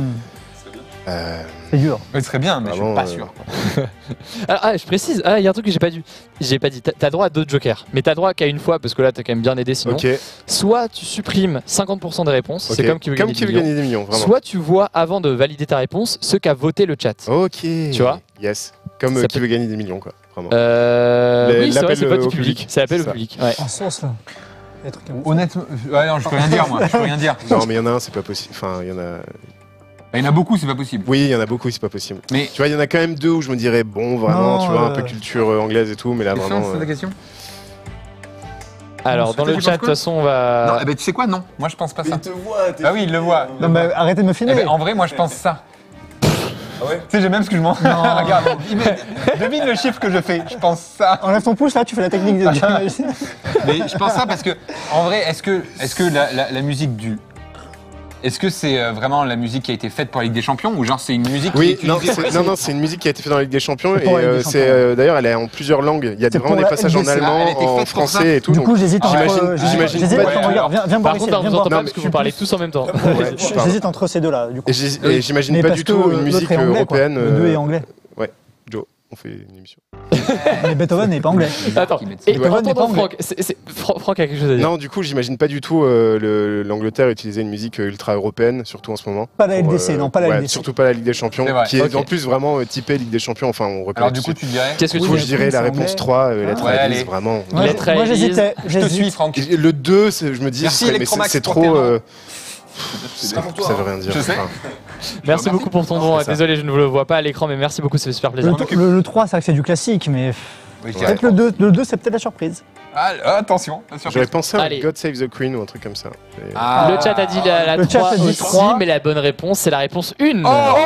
C'est dur. ce serait bien, mais je suis Vraiment, pas sûr. Je précise, il y a un truc que j'ai pas dit. T'as droit à 2 jokers, mais t'as droit qu'à une fois parce que là t'as quand même bien aidé sinon. Ok, Soit tu supprimes 50% des réponses, c'est ok. comme qui veut gagner des millions. des millions, vraiment. Soit tu vois avant de valider ta réponse ce qu'a voté le chat. Ok. Tu vois? Yes. Comme Ça qui peut- veut gagner des millions, quoi. Vraiment. Oui, c'est vrai, c'est pas l'appel du au public. public, C'est l'appel c'est au ça. public. Ouais. En sauce là. Les trucs comme ça. Honnêtement, ouais, non, je peux rien dire, moi. Je peux rien dire. Non, mais il y en a un, c'est pas possible. Enfin, il y en a. Il y en a beaucoup, c'est pas possible. Oui, il y en a beaucoup, c'est pas possible. Mais Tu vois, il y en a quand même 2 où je me dirais, bon, vraiment, Non, tu vois, un peu culture anglaise et tout, mais là, question, vraiment. c'est la question. Alors dans le tu chat, de penses toute façon, on va. Non, eh ben, tu sais quoi, non. Moi, je pense pas ça. Il te voit. Ah oui, il le voit. Non, mais arrêtez de me Eh filmer. ben, en vrai, moi, je pense ça. Ah ouais. Tu sais, j'ai même ce que je m'en. Regarde, devine le chiffre que je fais. Je pense ça. Enlève ton pouce là, tu fais la technique de. Mais je pense ça parce que, en vrai, est-ce que la musique du. Est-ce que c'est vraiment la musique qui a été faite pour la Ligue des Champions ou genre c'est une musique qui est Oui, utilisée non, c'est une musique qui a été faite dans la Ligue des Champions C'est et pour la Ligue des c'est d'ailleurs elle est en plusieurs langues. Il y a C'est vraiment pour des la passages en LDC. allemand, Elle a été en faite pour ça. français et tout. Du coup, donc j'hésite entre. j'imagine J'hésite. pas. Attends, regarde, viens Par voir contre, ici. là, on Viens vous voir. entend pas Non, parce que mais vous parlez tous en même temps. J'hésite entre ces deux là. Du coup. Et j'imagine Mais pas parce du que tout une l'autre musique est anglais, quoi. européenne. Le 2 est anglais. Joe, on fait une émission. Mais Beethoven n'est pas anglais. Attends. qui mettent Et Beethoven n'est pas entendons anglais. Franck a quelque chose à dire. Non, du coup, j'imagine pas du tout l'Angleterre utiliser une musique ultra européenne, surtout en ce moment. Pas la Pour, LDC, non, pas la ouais, LDC. surtout pas la Ligue des Champions, C'est vrai, qui est ok. en plus vraiment typée Ligue des Champions. Enfin, on reconnaît. Alors du tout coup, de tu suite. dirais. Qu'est-ce que Oui, tu Du coup, mais je dirais la c'est réponse anglais. 3, lettre Ouais, à allez. Alice, vraiment. Lettre à Moi Élise. j'hésitais. Je te suis, Franck. Le 2, je me dis, Merci, mais Electromax, c'est pour trop. tes noms. C'est pour toi. Ça veut rien dire. Je sais. Enfin, Merci beaucoup pour ton don. c'est ça. Désolé, je ne vous le vois pas à l'écran, mais merci beaucoup, ça fait super plaisir. Le 3, c'est vrai que c'est du classique, mais Oui, je dirais peut-être le 2, c'est peut-être la surprise. Ah, attention, la surprise. J'aurais pensé à Allez. God Save the Queen ou un truc comme ça. Mais- Ah. Le chat a dit la Le chat 3 a dit aussi, 3. mais la bonne réponse, c'est la réponse 1.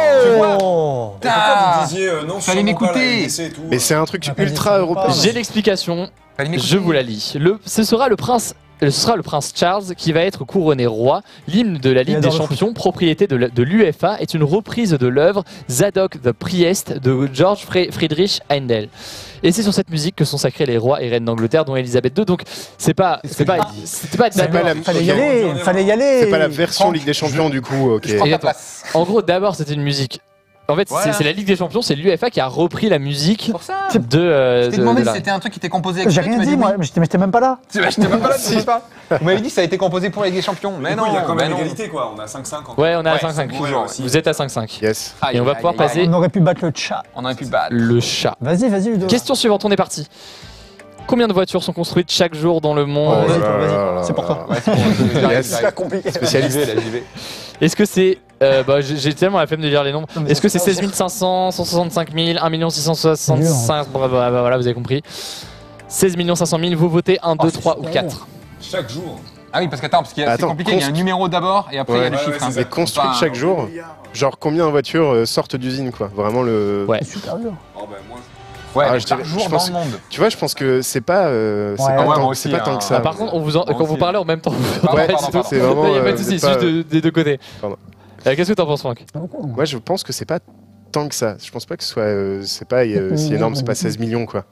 Oh Et pourquoi vous disiez non, Fallait sûrement pas la m'écouter. LDC et tout Mais c'est un truc Ah, pas ultra dit, européen. pas. J'ai l'explication, Fallait m'écouter. je vous la lis. Ce sera le prince Charles qui va être couronné roi. L'hymne de la Ligue des adore le Champions, propriété de l'UEFA, est une reprise de l'œuvre Zadok the Priest de George Friedrich Handel. Et c'est sur cette musique que sont sacrés les rois et reines d'Angleterre, dont Elisabeth II. Donc c'est pas d'abord. Fallait y Ok. aller, fallait y aller. C'est pas la version Franck, Ligue des Champions du coup, ok. Je prends Et ta attends. place. En gros, d'abord c'était une musique. En fait, Voilà. c'est la Ligue des Champions, c'est l'UEFA qui a repris la musique Pour ça. de. Je t'ai demandé de si la- c'était un truc qui était composé J'ai exprès, rien tu m'as dit, moi, oui. mais j'étais même pas là. J'étais même pas là, tu sais pas. Vous m'avez dit que ça a été composé pour la Ligue des Champions. Mais Du coup, non, il y a quand mais même non. égalité quoi, on a 5-5 encore. Ouais, on est à Ouais, 5-5. toujours aussi. Vous êtes à 5-5. Yes. Aïe, Et on va aïe, pouvoir aïe, passer aïe. On aurait pu battre le chat. On aurait pu battre. le chat. Vas-y, Ludo. Question suivante, on est parti. Combien de voitures sont construites chaque jour dans le monde vas-y, là vas-y, là c'est pour là toi. là. Ouais, c'est pour Yes. C'est pas compliqué. Spécialiste. J'y vais. Est-ce que c'est. J'ai tellement la flemme de lire les nombres. Non, mais Est-ce que c'est c'est pas 16 500, 165 000, 1 665 voilà, vous avez compris. 16 500 000, vous votez 1, 2, c'est 3 ou super 4. Chaque jour. Ah oui, parce qu'attends, c'est Attends, compliqué. Il y a un numéro d'abord et après il y a le Ouais, chiffre. c'est hein. ça. C'est construit Enfin, chaque jour. Genre combien de voitures sortent d'usine quoi. Vraiment le. Ouais. C'est super dur. Oh bah moi. Ouais, Ah, mais je par dirais- jour je dans pense- le monde. Tu vois, je pense que c'est pas. C'est Ouais. pas, Ah ouais, tant, moi aussi, c'est pas tant hein. que ça. Ah, par contre, Moi quand vous aussi. parlez en même temps, Pardon, Ouais, pardon, c'est- pardon. c'est vraiment, il n'y a pas de euh, souci, c'est c'est juste pas- des deux côtés. Pardon. Qu'est-ce que t'en penses, Franck? Moi, je pense que c'est pas tant que ça. Je pense pas que ce soit. C'est pas si énorme, c'est pas 16 millions quoi.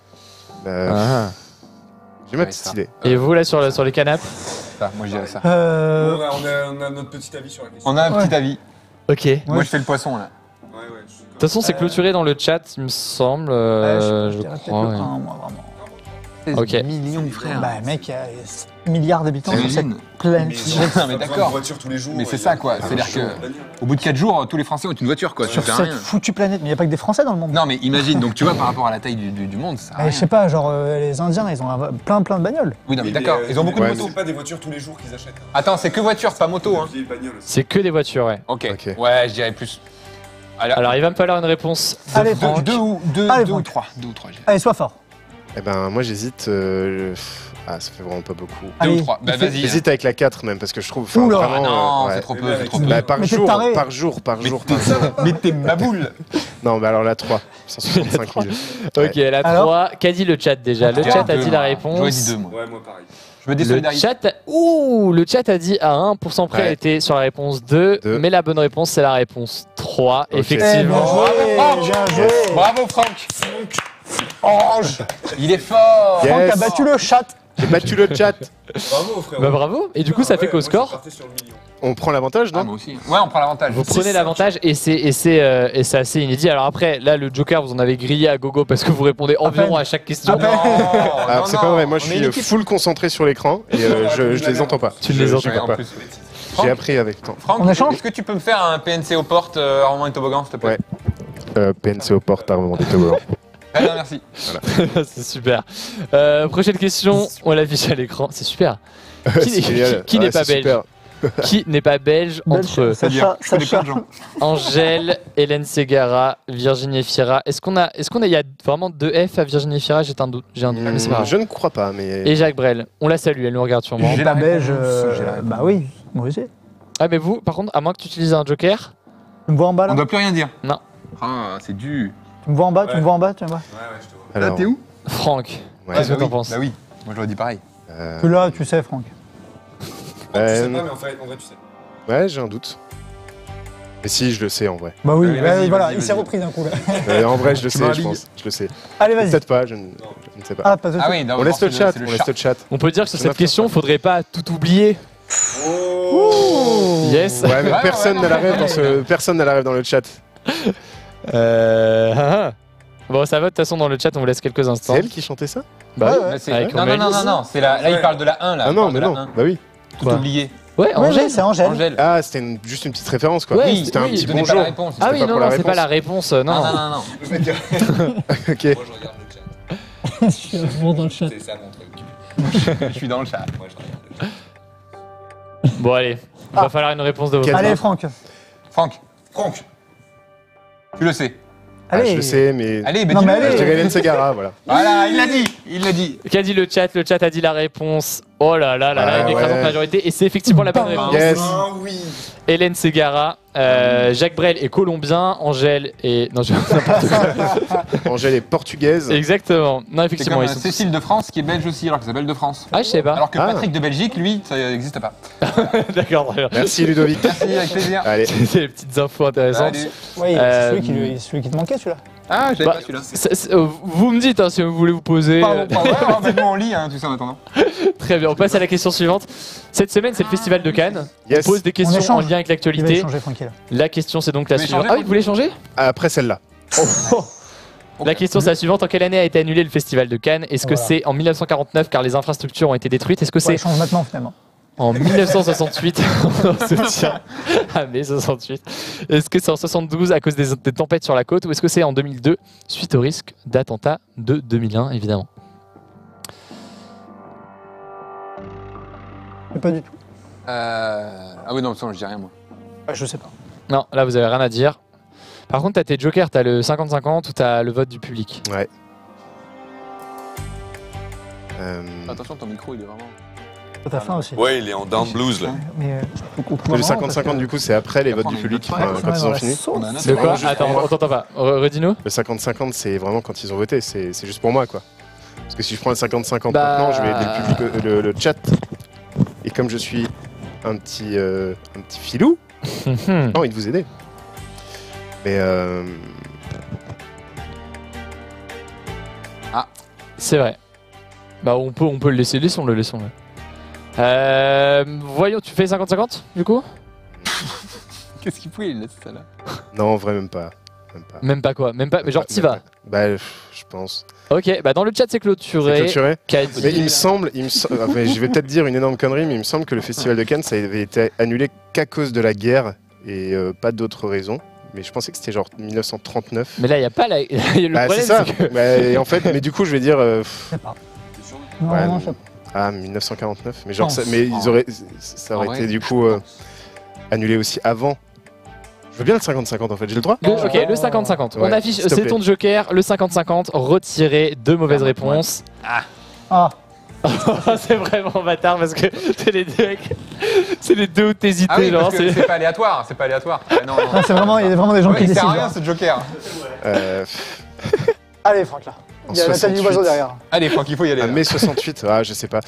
Ah. J'ai ma Ouais, petite ça. idée. Et vous, là, sur les canapes? Ça, moi je dirais ça. On a notre petit avis sur la question. On a un petit avis. Ok. De Moi je fais le poisson là. Ouais, je suis toute façon, c'est clôturé dans le chat, il me semble. Je crois. ouais. Moi, vraiment. Ok. Millions, frère. Bah, mec, il y a 6 milliards d'habitants sur cette T'imagines planète. Non, mais d'accord. voiture tous les jours. Mais c'est et ça, il y a- quoi. il y a C'est-à-dire un jour, que- on va dire. Au bout de 4 jours, tous les Français ont une voiture quoi. Sur Ça sert à cette rien. foutue planète, mais il n'y a pas que des Français dans le monde. Non mais imagine, donc tu vois par rapport à la taille du monde, ça. sert à Je rien. sais pas, genre les Indiens, ils ont plein de bagnoles. Oui, non mais Mais d'accord, ils ont beaucoup de ouais, motos. C'est pas des voitures tous les jours qu'ils achètent. Attends, c'est que voiture, pas moto, hein. Des vieilles bagnoles aussi. C'est que des voitures, ouais. Ok. Ok. Ouais, je dirais plus. Alors, il va me falloir une réponse. de Allez, Franck. Deux ou Allez, deux ou Franck. trois. Deux ou trois, je dirais. Allez, sois fort. Eh ben, moi, j'hésite. Ah, ça fait vraiment pas beaucoup. Deux Allez, ou trois. Bah vas-y. J'hésite avec la 4 même parce que je trouve. enfin, Oula. Ah vraiment, non, ouais. c'est trop peu, Mais c'est trop avec- peu. Bah, par Mais t'es jour, taré. par jour, par jour. Mais t'es ma boule. Non, mais alors la 3, 165 000. Ok, la Alors 3. Qu'a dit le chat déjà? Le Je chat a dirais dit deux, la moi. réponse. J'aurais dit deux, moi. Ouais, moi pareil. Je me Le désolidarise. chat, le chat a dit à 1% près Ouais. était sur la réponse 2, Deux. mais la bonne réponse c'est la réponse 3. Ok. Effectivement. Bravo, bien joué. Bravo Franck. Orange. Il est fort. Yes. Franck a battu le chat. J'ai battu le chat. Bravo frère. Bah bravo. Et du coup, ça fait qu'au score, On prend l'avantage, Ah, non moi aussi. Ouais, on prend l'avantage. vous prenez l'avantage et c'est assez inédit. Alors après, là, le Joker, vous en avez grillé à gogo parce que vous répondez environ peine. à chaque question. À peine. Alors, c'est pas vrai, moi je suis full concentré sur l'écran et je les entends pas. Tu ne les Je entends comprends en pas. plus. J'ai appris avec le temps. Franck, On échange est-ce que tu peux me faire un PNC aux portes Armand et Toboggan, s'il te plaît PNC aux portes, armement des toboggans. Très bien, merci. C'est super. Prochaine question, on l'affiche à l'écran. C'est super. Qui C'est génial. qui n'est Ouais, pas c'est belge super. Qui n'est pas belge entre Sacha, Je connais plein de gens. Angèle, Hélène Ségara, Virginie Efira? Il y a vraiment deux F à Virginie Efira? J'ai un doute, mais c'est pas grave. Je ne crois pas, mais. Et Jacques Brel, on la salue, elle nous regarde sûrement. J'ai Pas la belge. réponse, j'ai la réponse. Bah oui, moi aussi. Ah mais vous, par contre, à moins que tu utilises un joker, Tu me vois en bas On là doit plus rien dire. Non. Ah, c'est dur. Tu me vois en bas, tu Ouais. me vois en bas, tu me vois. Ouais, je te vois. Alors, Là, t'es où Franck, ouais, qu'est-ce que bah t'en oui, penses? Bah oui, moi j'aurais dit pareil. Que là, tu sais, Franck. Tu sais pas, mais en vrai, tu sais. Ouais, j'ai un doute. Mais si, je le sais en vrai. Bah oui, Allez, vas-y, voilà, vas-y, il s'est vas-y. repris d'un coup là. En vrai, je le Tu sais, m'as je ligue. pense. Je le sais. Allez, vas-y. Peut-être pas, je ne sais pas. Ah, pas de Ah oui, non, On laisse le c'est chat, c'est on laisse le chat. On peut dire que sur Je cette m'attends question, pas. faudrait pas tout oublier. Oh Yes. Ouais, mais Ouais, personne ouais, n'a la non, rêve mais- dans ce... Personne n'a la rêve dans le chat. Bon, ça va de toute façon dans le chat, on vous laisse quelques C'est instants. elle qui chantait ça Bah oui. Bah, c'est- Avec non, non, non, non, non, c'est là il parle de la 1 là. Ah il non, parle mais de la non. 1. Bah oui. Tout Quoi oublié. Ouais, Oui, Angèle. oui, c'est Angèle. Angèle. Ah, c'était juste une petite référence quoi. Ouais, C'était un oui, petit donnez pas bonjour. la réponse. Ah C'était oui, pas non, pour non, la c'est pas réponse. la réponse. Non, Non, non. non, non, non. Le mec, Ok. moi je regarde le chat. Je suis vraiment dans le chat. C'est ça mon truc. Je suis dans le chat. Moi je regarde le chat. Bon, allez. Il va falloir une réponse de votre Quel- part. Allez, Franck. Franck, tu le sais. Ah, Allez. je sais, mais. Allez, Non, mais dis-le. allez. Je dirais Hélène Ségara, voilà. Voilà, il l'a dit. Il l'a dit. Qu'a dit le chat? Le chat a dit la réponse. Oh là là là là, Ah, une écrasante ouais. majorité. Et c'est effectivement la bonne réponse. Yes. Ah oui. Hélène Ségara, Jacques Brel est colombien, Angèle est. Non, je. Angèle est portugaise. Exactement. Non, C'est effectivement, comme ils sont. Cécile de France qui est belge aussi, alors qu'elle s'appelle de France. Ah, je sais pas. Alors que Ah. Patrick de Belgique, lui, ça n'existe pas. D'accord, très bien. Merci Ludovic. Merci, avec plaisir. Allez. C'est les petites infos intéressantes. Salut. Oui, Euh, c'est celui qui te manquait, celui-là. Ah, j'avais Bah, pas celui-là. Vous me dites hein, si vous voulez vous poser. Pardon, pardon. Ouais, nous on lit, hein, tu sais, en attendant. Très bien, on passe à la question suivante. Cette semaine, c'est le festival de Cannes. Yes. On pose des questions en échange. lien avec Il va l'actualité. échanger, Francky, là. La question, c'est donc la Vous voulez suivante. changer, Ah oui, vous voulez changer? Après celle-là. La question, c'est la suivante. En quelle année a été annulé le festival de Cannes? Est-ce que Voilà. c'est en 1949 car les infrastructures ont été détruites? Est-ce que Ouais, c'est échange maintenant, finalement. en 1968? On se tient à mai 68. Est-ce que c'est en 72 à cause des tempêtes sur la côte? Ou est-ce que c'est en 2002 suite au risque d'attentat de 2001, évidemment? Mais pas du tout. Ah oui, non, ça, je dis rien, moi. Ah, je sais pas. Non, là, vous avez rien à dire. Par contre, t'as tes jokers, t'as le 50-50 ou t'as le vote du public. Ouais. Attention, ton micro, il est vraiment. T'as faim aussi. Ouais, il est en down blues là. Mais Le 50-50 du coup c'est après les votes du public quand ils ont fini. On a un autre. De quoi? juste Attends, pour moi. on t'entend pas. Redis-nous. Le 50-50 c'est vraiment quand ils ont voté, c'est juste pour moi quoi. Parce que si je prends le 50-50 Bah- maintenant, je vais aider le public, le chat. Et comme je suis un petit filou, j'ai envie de vous aider. Mais C'est vrai. Bah on peut le laisser, laissons-le. Voyons, tu fais 50-50 du coup? Qu'est-ce qu'il pouvait, il laisse ça là? non, en vrai même pas. Même pas. Même pas quoi, même pas, mais genre t'y vas. Bah je pense. Ok, bah dans le chat c'est C'est clôturé. clôturé. Qu'a Mais dit- il me semble, enfin, je vais peut-être dire une énorme connerie, mais il me semble que le festival de Cannes ça avait été annulé qu'à cause de la guerre et pas d'autres raisons. Mais je pensais que c'était genre 1939. Mais là il y a pas la. Le Bah, problème c'est ça. c'est que. Bah, et en fait, mais du coup, je vais dire. Je sais pas. Non, Ouais, non, je sais pas. Ah, 1949. Mais genre, Non. mais ils auraient, ça aurait En été vrai, du coup annulé aussi avant. Je veux bien le 50-50 en fait, j'ai le droit. Ok, le 50-50. On Ouais, affiche, s'il te c'est plaît. ton joker, le 50-50, retiré, deux mauvaises réponses. Ah, C'est vraiment bâtard parce que c'est les deux mecs. C'est les deux où t'hésitais, Ah oui, genre. parce que c'est- c'est pas aléatoire, c'est pas aléatoire. Ah, non, non. non, c'est vraiment, il y a vraiment des gens Ouais, qui il sert décident. à rien hein. ce joker. Allez, Franck, là. En Il y a Nathalie 68. Loiseau derrière. Allez, Franck, il faut y aller. Ah, là. mai 68, ah, je sais pas.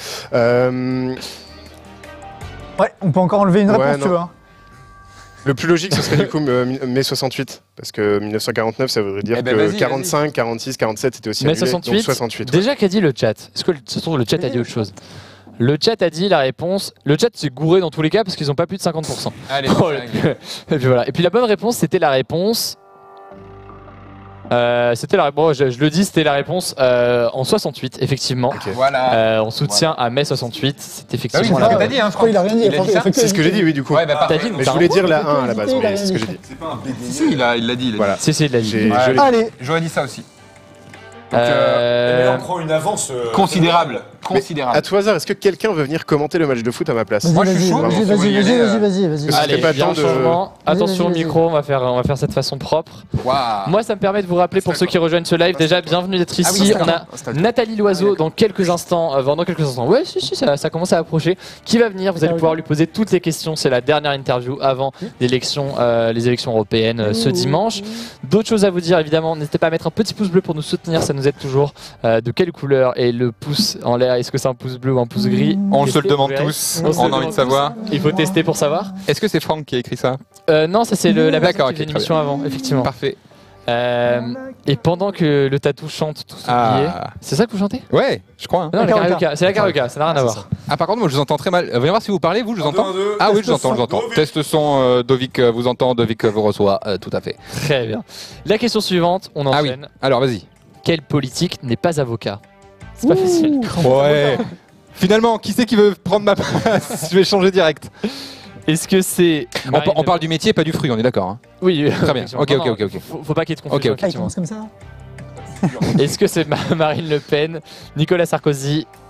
Ouais, on peut encore enlever une Ouais, réponse, si tu non. veux. hein. Le plus logique, ce serait du coup mai 68. Parce que 1949, ça voudrait dire Eh ben, que vas-y, 45, 46, 47, c'était aussi Mai annulé. 68. Donc 68. Déjà qu'a dit le chat? Est-ce que ça se trouve, le chat a dit autre chose? Le chat a dit la réponse. Le chat s'est gouré dans tous les cas parce qu'ils ont pas plus de 50%. Allez, Oh, c'est le- réglé. Et puis voilà. Et puis la bonne réponse, c'était la réponse. C'était la réponse. Je le dis, c'était la réponse en 68, effectivement. Ok. Voilà. On soutient à mai 68. C'est Ah oui, effectivement c'est ce la que bonne. t'as dit, hein, Je crois Franck. qu'il a rien dit. Il a dit ça C'est ce que j'ai dit, oui, du coup. Ouais, bah T'as parfait. dit Mais je t'as voulais un- dire la 1 à la base, Il a mais c'est ce que j'ai dit. C'est pas un BD. Si, il l'a dit. Voilà. C'est de la vie. J'ai- Ouais. je l'ai- Allez, J'aurais dit ça aussi. Mais Euh, on prend une avance Considérable. À Considérable. tout hasard, est-ce que quelqu'un veut venir commenter le match de foot à ma place? vas-y, Moi, je suis vas-y, chaud, vas-y, mais vas-y, on va y vas-y, aller, vas-y, vas-y, vas-y. Parce que Allez, pas bien temps de- changement. Attention au Vas-y, vas-y. micro, on va faire ça de façon propre. Waouh. Moi, ça me permet de vous rappeler pour ceux qui rejoignent ce live, déjà bienvenue d'être Ah oui, ici. c'est On a Nathalie Loiseau dans quelques instants. Dans quelques instants. Ouais, si, ça commence à approcher. Qui va venir? Vous allez pouvoir lui poser toutes les questions. C'est la dernière interview avant l'élection, les élections européennes ce dimanche. D'autres choses à vous dire, évidemment. N'hésitez pas à mettre un petit pouce bleu pour nous soutenir. Ça nous aide toujours. De quelle couleur est le pouce en l'air? Est-ce que c'est un pouce bleu ou un pouce gris? On se le Testez, demande vous verrez. tous. On se On le a envie demande de savoir. tous. Il faut tester pour savoir. Est-ce que c'est Franck qui a écrit ça? Non, ça c'est la personne D'accord, qui fait ok, l'émission avant, effectivement. Parfait. Et pendant que le tatou chante tous oubliés, Ah. c'est ça que vous chantez? Ouais, je crois. hein. Non, la karaoké. karaoké, c'est la karaoké, ça n'a rien à voir. Ah, par contre, moi, je vous entends très mal. Voyons voir si vous parlez, vous, je vous entends. Ah oui, je vous entends, je vous entends. Dovic. Test son, Dovic vous entend, Dovic vous reçoit, tout à fait. Très bien. La question suivante, on Ah oui, enchaîne. alors vas-y. Quel politique n'est pas avocat? C'est pas facile. Ouais. Finalement, qui c'est qui veut prendre ma place? Je vais changer direct. Est-ce que c'est. On parle du métier, pas du fruit, on est d'accord. hein. Oui, Très bien. effectivement. Ok, Non, ok, non, ok. Faut pas qu'il y ait de confusion. Ok, ok. Ah, il effectivement. commence comme ça. Est-ce que c'est Marine Le Pen, Nicolas Sarkozy,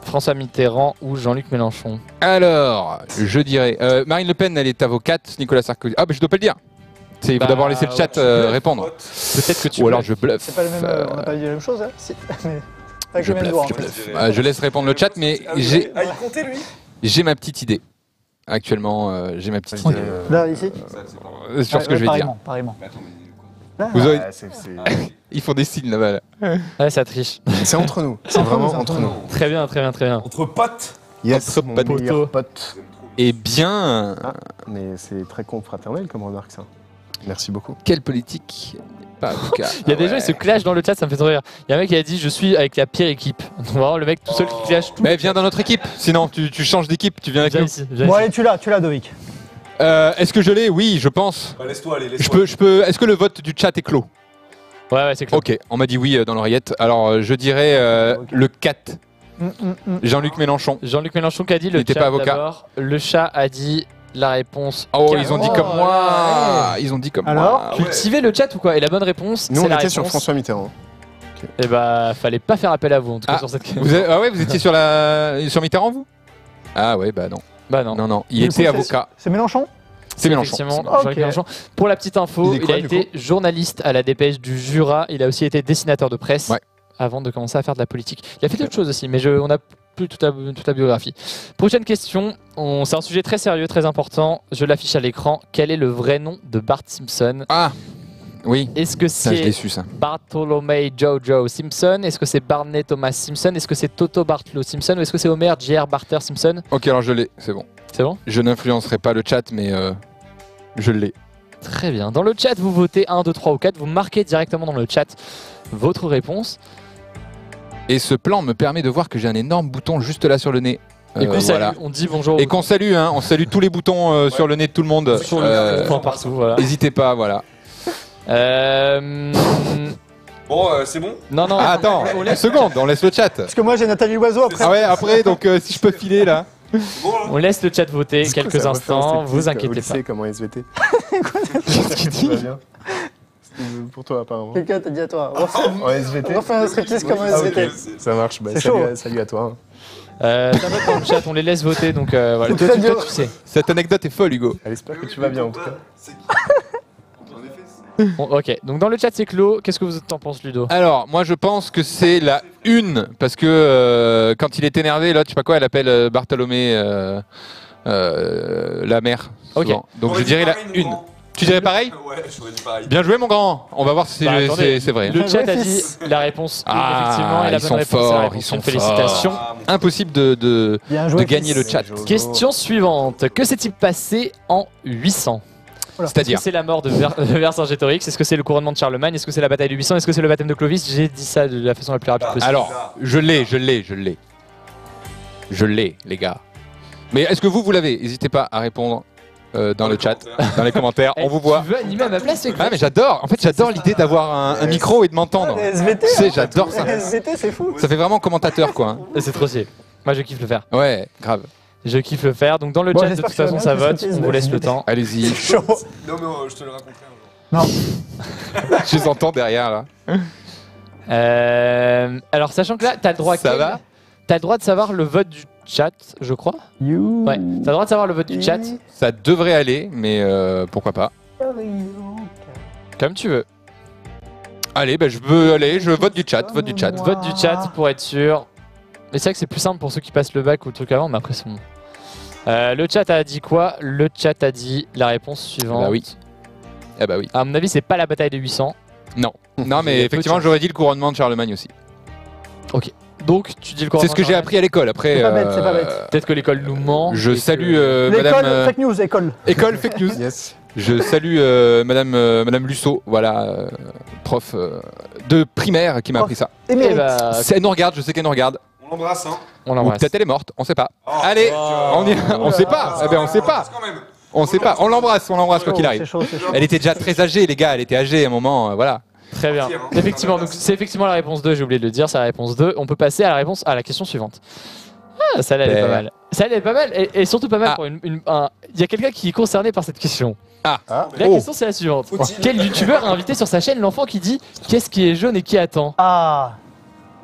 François Mitterrand ou Jean-Luc Mélenchon? Alors, je dirais. Marine Le Pen, elle est avocate. Nicolas Sarkozy. Ah, mais je dois pas le dire. Il faut Bah, d'abord laisser le chat répondre. Peut-être que tu Ou alors bluffes. je bluffe. C'est pas le même. On n'a pas dit la même chose, hein si. Mais avec Je le même bluffe, doigt. je en fait. bluffe. Je laisse répondre le chat, mais j'ai Ah, il comptait lui ma petite idée. Actuellement, j'ai ma petite Ok. idée Là, ici. sur ce que je vais dire. Pareillement. Vous aurez- Ah, Ils font des signes là-bas. Là. Ouais, ça triche. c'est entre nous. C'est vraiment c'est entre entre nous. Très bien, très bien, très bien. Entre potes. Yes, Entre mon potes. meilleur pote. Eh bien, Mais c'est très confraternel comme remarque, ça. Merci beaucoup. quelle politique n'est pas avocat? Il y a des gens, ils se clashent dans le chat, ça me fait trop rire. Il y a un mec qui a dit je suis avec la pire équipe. Donc vraiment, le mec tout seul qui clash tout. Mais viens dans notre équipe. Sinon, tu changes d'équipe. Tu viens avec Viens nous. ici, viens Bon, ici. allez, tu l'as, Dovic. Est-ce que je l'ai? Oui, je pense. Bah, laisse-toi aller, laisse-toi. Je peux. Est-ce que le vote du chat est clos? Ouais, c'est clair. Ok, on m'a dit oui dans l'oreillette. Alors, je dirais Ok. le 4. Jean-Luc Mélenchon. Jean-Luc Mélenchon qui a dit Il le était chat pas avocat. d'abord. Le chat a dit la réponse. Oh, ils ont dit comme Oh, moi. Ils ont dit comme Alors moi. Cultivez le chat ou quoi? Et la bonne réponse, Nous, c'est on la était réponse. sur François Mitterrand. Et bah, fallait pas faire appel à vous en tout cas Ah, sur cette question. Ah ouais, vous étiez sur Mitterrand, vous? Ah ouais, bah non. Bah non. Non, il Du était coup, avocat. C'est Mélenchon. C'est Mélenchon. Effectivement, Ok. Jean-Luc Mélenchon. Pour la petite info, Il est quoi, a du été journaliste à la Dépêche du Jura. Il a aussi été dessinateur de presse Ouais. avant de commencer à faire de la politique. Il a fait d'autres choses aussi, mais on n'a plus toute la biographie. Prochaine question. C'est un sujet très sérieux, très important. Je l'affiche à l'écran. Quel est le vrai nom de Bart Simpson? Ah oui, Est-ce que ça je l'ai c'est su ça. Bartholomew Jojo Simpson? Est-ce que c'est Barney Thomas Simpson? Est-ce que c'est Toto Bartolo Simpson? Ou est-ce que c'est Homer J.R. Barter Simpson? Ok, alors je l'ai, c'est bon. C'est bon? Je n'influencerai pas le chat, mais je l'ai. Très bien. Dans le chat, vous votez 1, 2, 3 ou 4. Vous marquez directement dans le chat votre réponse. Et ce plan me permet de voir que j'ai un énorme bouton juste là sur le nez. Et qu'on salue, voilà. on dit bonjour. Et qu'on salue, hein, on salue tous les boutons sur le nez de tout le monde. sur le point partout, voilà. N'hésitez pas, voilà. Bon, c'est bon Non, non. Ah, attends, on une laisse, seconde, on laisse le chat. Parce que moi, j'ai Nathalie Loiseau après. Ah ouais, après, donc si je peux filer là. Bon, hein. on laisse le chat voter Est-ce que quelques ça va faire un instants. striptease Vous au inquiétez pas. lycée, comme en SVT. Qu'est-ce qu'il dit C'était pour toi, apparemment. Quelqu'un t'a dit à toi. En SVT. Refais un striptease comme un Ah, ok. SVT. Ça marche. Bah, C'est salut, chaud. salut à toi. Ça vote dans le chat, on les laisse voter. Donc voilà. C'est Toi, très toi, dur. tu sais. Cette anecdote est folle, Hugo. Elle espère que tu vas bien, en tout cas. C'est qui En effet, c'est- Bon, ok. Donc dans le chat, c'est clos. Qu'est-ce que vous en pensez, Ludo? Alors, moi je pense que c'est la une, parce que quand il est énervé, là, je sais pas quoi, elle appelle Bartholomé la mère. Ok. souvent. Donc J'aurais je dit dirais la pareil, mon une. grand. Tu dirais pareil? Ouais, j'aurais dit pareil. Bien joué, mon grand. On va voir si Bah, attendez, c'est vrai. Le chat a Ouais, dit fils. la réponse. Ah, effectivement, et la ils bonne sont réponse, c'est la forts, réponse. ils sont Une félicitation. Ah, mon- Impossible de Bien joué. gagner fils. le chat. Jojo. Question suivante. Que s'est-il passé en 800? Est-ce que C'est-à-dire, c'est la mort de Vercingétorix? Est-ce que c'est le couronnement de Charlemagne? Est-ce que c'est la bataille de 800? Est-ce que c'est le baptême de Clovis? J'ai dit ça de la façon la plus rapide possible. alors, je l'ai, les gars. Mais est-ce que vous l'avez? N'hésitez pas à répondre dans le chat, dans les commentaires. Eh, On vous voit. Tu veux animer à ma place? Ah mais j'adore. En fait, j'adore l'idée d'avoir un micro et de m'entendre. Les SVT. Tu sais, hein. j'adore ça. Les SVT, c'est fou. Ça fait vraiment commentateur, quoi. hein. C'est trop stylé. Moi, je kiffe le faire. Ouais, grave. Je kiffe le faire. Donc dans le Bon, chat, de j'espère toute que tu vas façon, bien, ça vote. Christophe, On vous laisse le temps. Allez-y. Chaud. Non, mais je te le raconterai un jour. Je les entends derrière là. Alors, sachant que là, t'as le droit. Ça va T'as le droit de savoir le vote du chat, je crois. You. Ouais. T'as le droit de savoir le vote du chat, Ça devrait aller, mais pourquoi pas. comme tu veux. Allez, bah, je vote du chat, vote du chat. Vote du chat pour être sûr. Mais c'est vrai que c'est plus simple pour ceux qui passent le bac ou le truc avant, mais après c'est bon. Le chat a dit quoi? Le chat a dit la réponse suivante. Bah oui. Ah bah oui. À mon avis, c'est pas la bataille de 800. Non. Non, mais effectivement, j'aurais dit le couronnement de Charlemagne aussi. Donc tu dis le C'est couronnement ce que j'ai de appris à l'école. Après, C'est pas bête, c'est pas bête. Peut-être que l'école nous ment. Je et que- salue L'école, Madame fake news, école. école fake news. Yes. Je salue Madame Lusso, voilà, prof de primaire qui m'a appris ça. Eh Émérite. bah, Elle nous regarde, je sais qu'elle nous regarde. On l'embrasse, hein. on Ou l'embrasse. peut-être elle est morte, on sait pas. Oh, Allez, oh, on sait pas. Eh ben, on sait pas. Quand même. On sait pas. On l'embrasse quoi qu'il C'est arrive. chaud, c'est chaud. Elle était déjà très âgée, les gars. Elle était âgée à un moment, voilà. Très bien. Partir, hein. Effectivement, donc c'est effectivement la réponse 2, j'ai oublié de le dire, c'est la réponse 2. On peut passer à la question suivante. Ah, celle-là, elle est pas mal. Celle-là, elle est pas mal, et surtout pas mal Ah. pour il y a quelqu'un qui est concerné par cette question. Ah, La Oh. question, c'est la suivante. Faut-il- Quel youtubeur a invité sur sa chaîne l'enfant qui dit qu'est-ce qui est jaune et qui attend? Ah.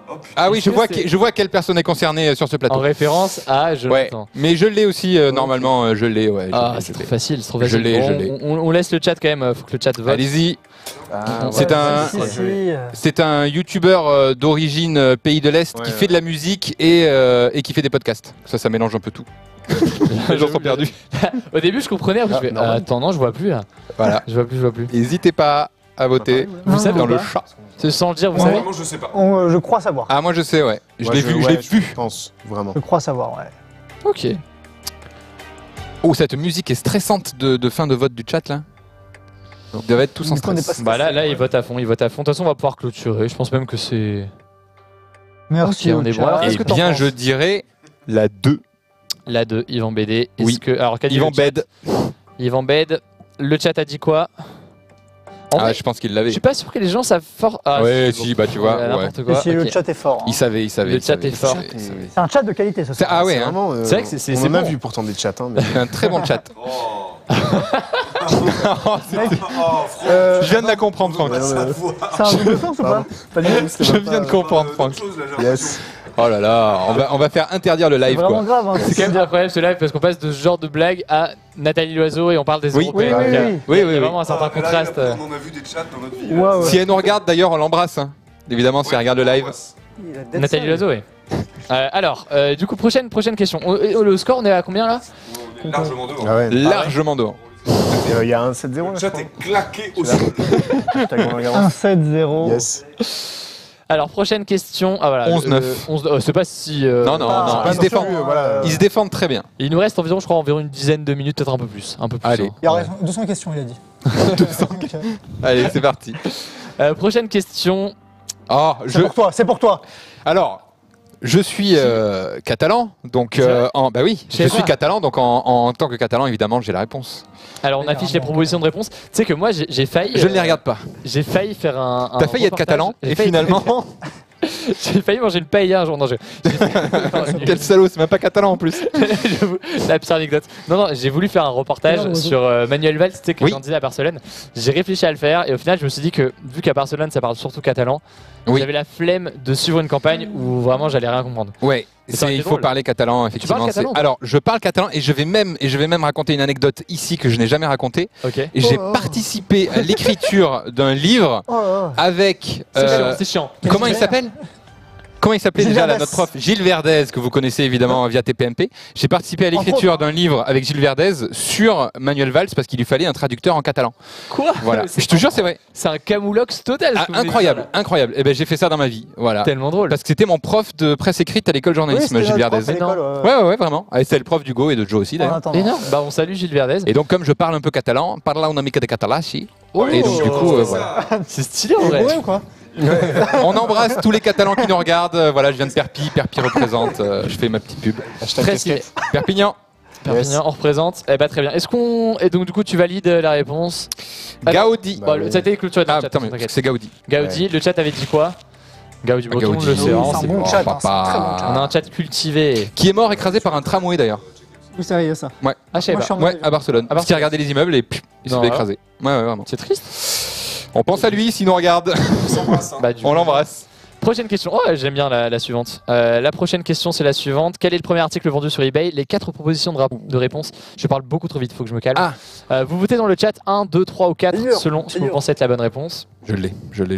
Ah oui, Est-ce que je vois quelle personne est concernée sur ce En plateau. référence à Ouais, Jonathan. mais je l'ai aussi, normalement, je l'ai, ouais. Ah, je c'est l'ai. trop facile, c'est trop Je facile. l'ai, Bon, je l'ai. on laisse le chat quand même, faut que le chat vote. Allez-y. Ah, C'est un- Si. C'est un youtubeur d'origine pays de l'Est qui Ouais, fait de la musique et qui fait des podcasts. Ça mélange un peu tout. Les gens sont perdus. Au début, je comprenais, après, je fais, normal. attends, non, je vois plus là. Voilà. Je vois plus. N'hésitez pas à voter Vous savez dans ou le pas chat. C'est sans le dire, vous Ouais. savez. Vraiment, je sais pas. Je crois savoir. Ah, moi je sais, ouais. Je Moi, l'ai vu, je l'ai vu. Je pense, vraiment. Je crois savoir, ouais. Ok. Oh, cette musique est stressante de fin de vote du chat là. Ils doivent être tous en Est-ce qu'on est stress. pas Bah là, il vote à fond, il vote à fond. De toute façon, on va pouvoir clôturer. Je pense même que c'est. Merci. Ok, on est chat. bon. Qu'est-ce Eh que t'en bien, penses je dirais la 2. La 2, Yvan BD. Est-ce Oui. que... Alors, qu'a dit Yvan le chat Bed. Yvan Bed. Le chat a dit quoi? En Ah, vrai, je pense qu'il je l'avait. suis pas sûr que les gens savent fort. Ah, Ouais, bon. si, bah tu vois. Ouais. N'importe Et quoi. si le ok. chat est fort. hein. Il savait. Le il chat savait, est il fort. savait, il savait. C'est un chat de qualité ce soir. Ah ouais, C'est hein. vraiment, C'est vrai que c'est on en a bon. vu pourtant des chats. Hein, mais... C'est un très bon chat. Oh. Je viens de la comprendre, Franck. Ouais, ouais, ouais. C'est un double sens ou pas Pardon. Pas du tout, c'était Je même viens de pas- comprendre, Franck. Yes. Oh là là, on va faire interdire le C'est live vraiment quoi. grave. Hein. C'est quand même incroyable ce live parce qu'on passe de ce genre de blague à Nathalie Loiseau et on parle des Oui. Européens. Oui, oui, Donc, oui. Oui, il y a oui, oui. vraiment un certain contraste. On en a vu des chats dans notre vie. Ouais, ouais. Si elle nous regarde d'ailleurs, on l'embrasse. hein. Évidemment, si elle regarde le live. Il a dead Nathalie side. Loiseau, oui. Alors, du coup, prochaine question. Le score, on est à combien là? On est largement devant. Ah ouais. Largement devant. Il y a un 7-0 là, Le je chat crois. est claqué au sol. T'as comment regarder 1-7-0. Yes. Alors, prochaine question. Ah voilà. 11-9. 11, c'est pas si. Non, non, Ah, non, pas ils se défendent. Voilà. Ils se défendent très bien. Il nous reste environ, je crois, environ une dizaine de minutes, peut-être un peu plus. Un peu plus. Allez. hein. Il y a raison, 200 questions, il a dit. Allez, c'est parti. Prochaine question. Oh, C'est pour toi. Alors, je suis catalan, donc bah oui, Je sais je suis pas. catalan, donc en tant que catalan, évidemment, j'ai la réponse. Alors, on affiche les propositions de réponse. Tu sais que moi, j'ai failli. Je ne les regarde pas. J'ai failli faire un. T'as failli être reportage. catalan J'ai et failli- finalement, J'ai failli manger une paella un jour. Non, quel salaud, c'est même pas catalan en plus. J'avoue, la pire anecdote. Non, j'ai voulu faire un reportage Non, sur Manuel Valls, tu sais, qui est Oui. candidat à Barcelone. J'ai réfléchi à le faire et au final, je me suis dit que vu qu'à Barcelone, ça parle surtout catalan, Oui. j'avais la flemme de suivre une campagne où vraiment j'allais rien comprendre. Ouais, ça aurait été il faut drôle. parler catalan effectivement. parles catalan, toi Alors, je parle catalan et je vais même raconter une anecdote ici que je n'ai jamais racontée. Ok. Et j'ai Oh. participé à l'écriture d'un livre Oh là là. avec C'est chiant. comment il s'appelle Comment il s'appelait Gilles déjà là, Verdez. notre prof Gilles Verdez, que vous connaissez évidemment via TPMP. J'ai participé à l'écriture d'un livre avec Gilles Verdez sur Manuel Valls parce qu'il lui fallait un traducteur en catalan. Quoi Voilà, C'est je te jure, c'est vrai. C'est un camoulox total. ce Ah, que vous venez de incroyable, dire, incroyable. Et ben j'ai fait ça dans ma vie. Voilà. là. Tellement drôle. Parce que c'était mon prof de presse écrite à l'école de journalisme, Oui, Gilles c'était notre Verdez. prof à l'école, Ouais, vraiment. Ah, c'est le prof d'Hugo et de Joe aussi En d'ailleurs. attendant. Énorme. Bah, on salue Gilles Verdez. Et donc, comme je parle un peu catalan, parla una mica de català, si. Oh, Et donc, du coup, voilà. c'est stylé en Il est vrai. bourré ou quoi On embrasse tous les Catalans qui nous regardent. Voilà, je viens de Perpi. Perpi représente. Je fais ma petite pub. Très stylé. Perpignan. Perpignan, on représente. Eh bah, très bien. Est-ce qu'on. Et donc, du coup, tu valides la réponse? Gaudi. Bon, ça a été clôturé dans Ah, le chat. putain, mais t'inquiète. c'est Gaudi. Gaudi, le chat avait dit quoi? Gaudi Breton, Gaudi. le séance. C'est un bon chat, hein, c'est un très bon chat. On a un chat cultivé. Qui est mort écrasé par un tramway d'ailleurs. Oui, sérieux ça. Ah, je savais Moi, pas. je suis en Ouais, à Barcelone. À Parce qu'il regardait les immeubles et il s'est Non, fait alors écraser. Ouais, vraiment. C'est triste. On pense à lui s'il nous regarde. Bah, du On coup. l'embrasse. Prochaine question. Oh, j'aime bien la suivante. La prochaine question, c'est la suivante. Quel est le premier article vendu sur eBay? Les 4 propositions de réponse. Je parle beaucoup trop vite, faut que je me calme. Ah. Vous votez dans le chat 1, 2, 3 ou 4 Dur, selon ce que vous dur. pensez être la bonne réponse. Je l'ai.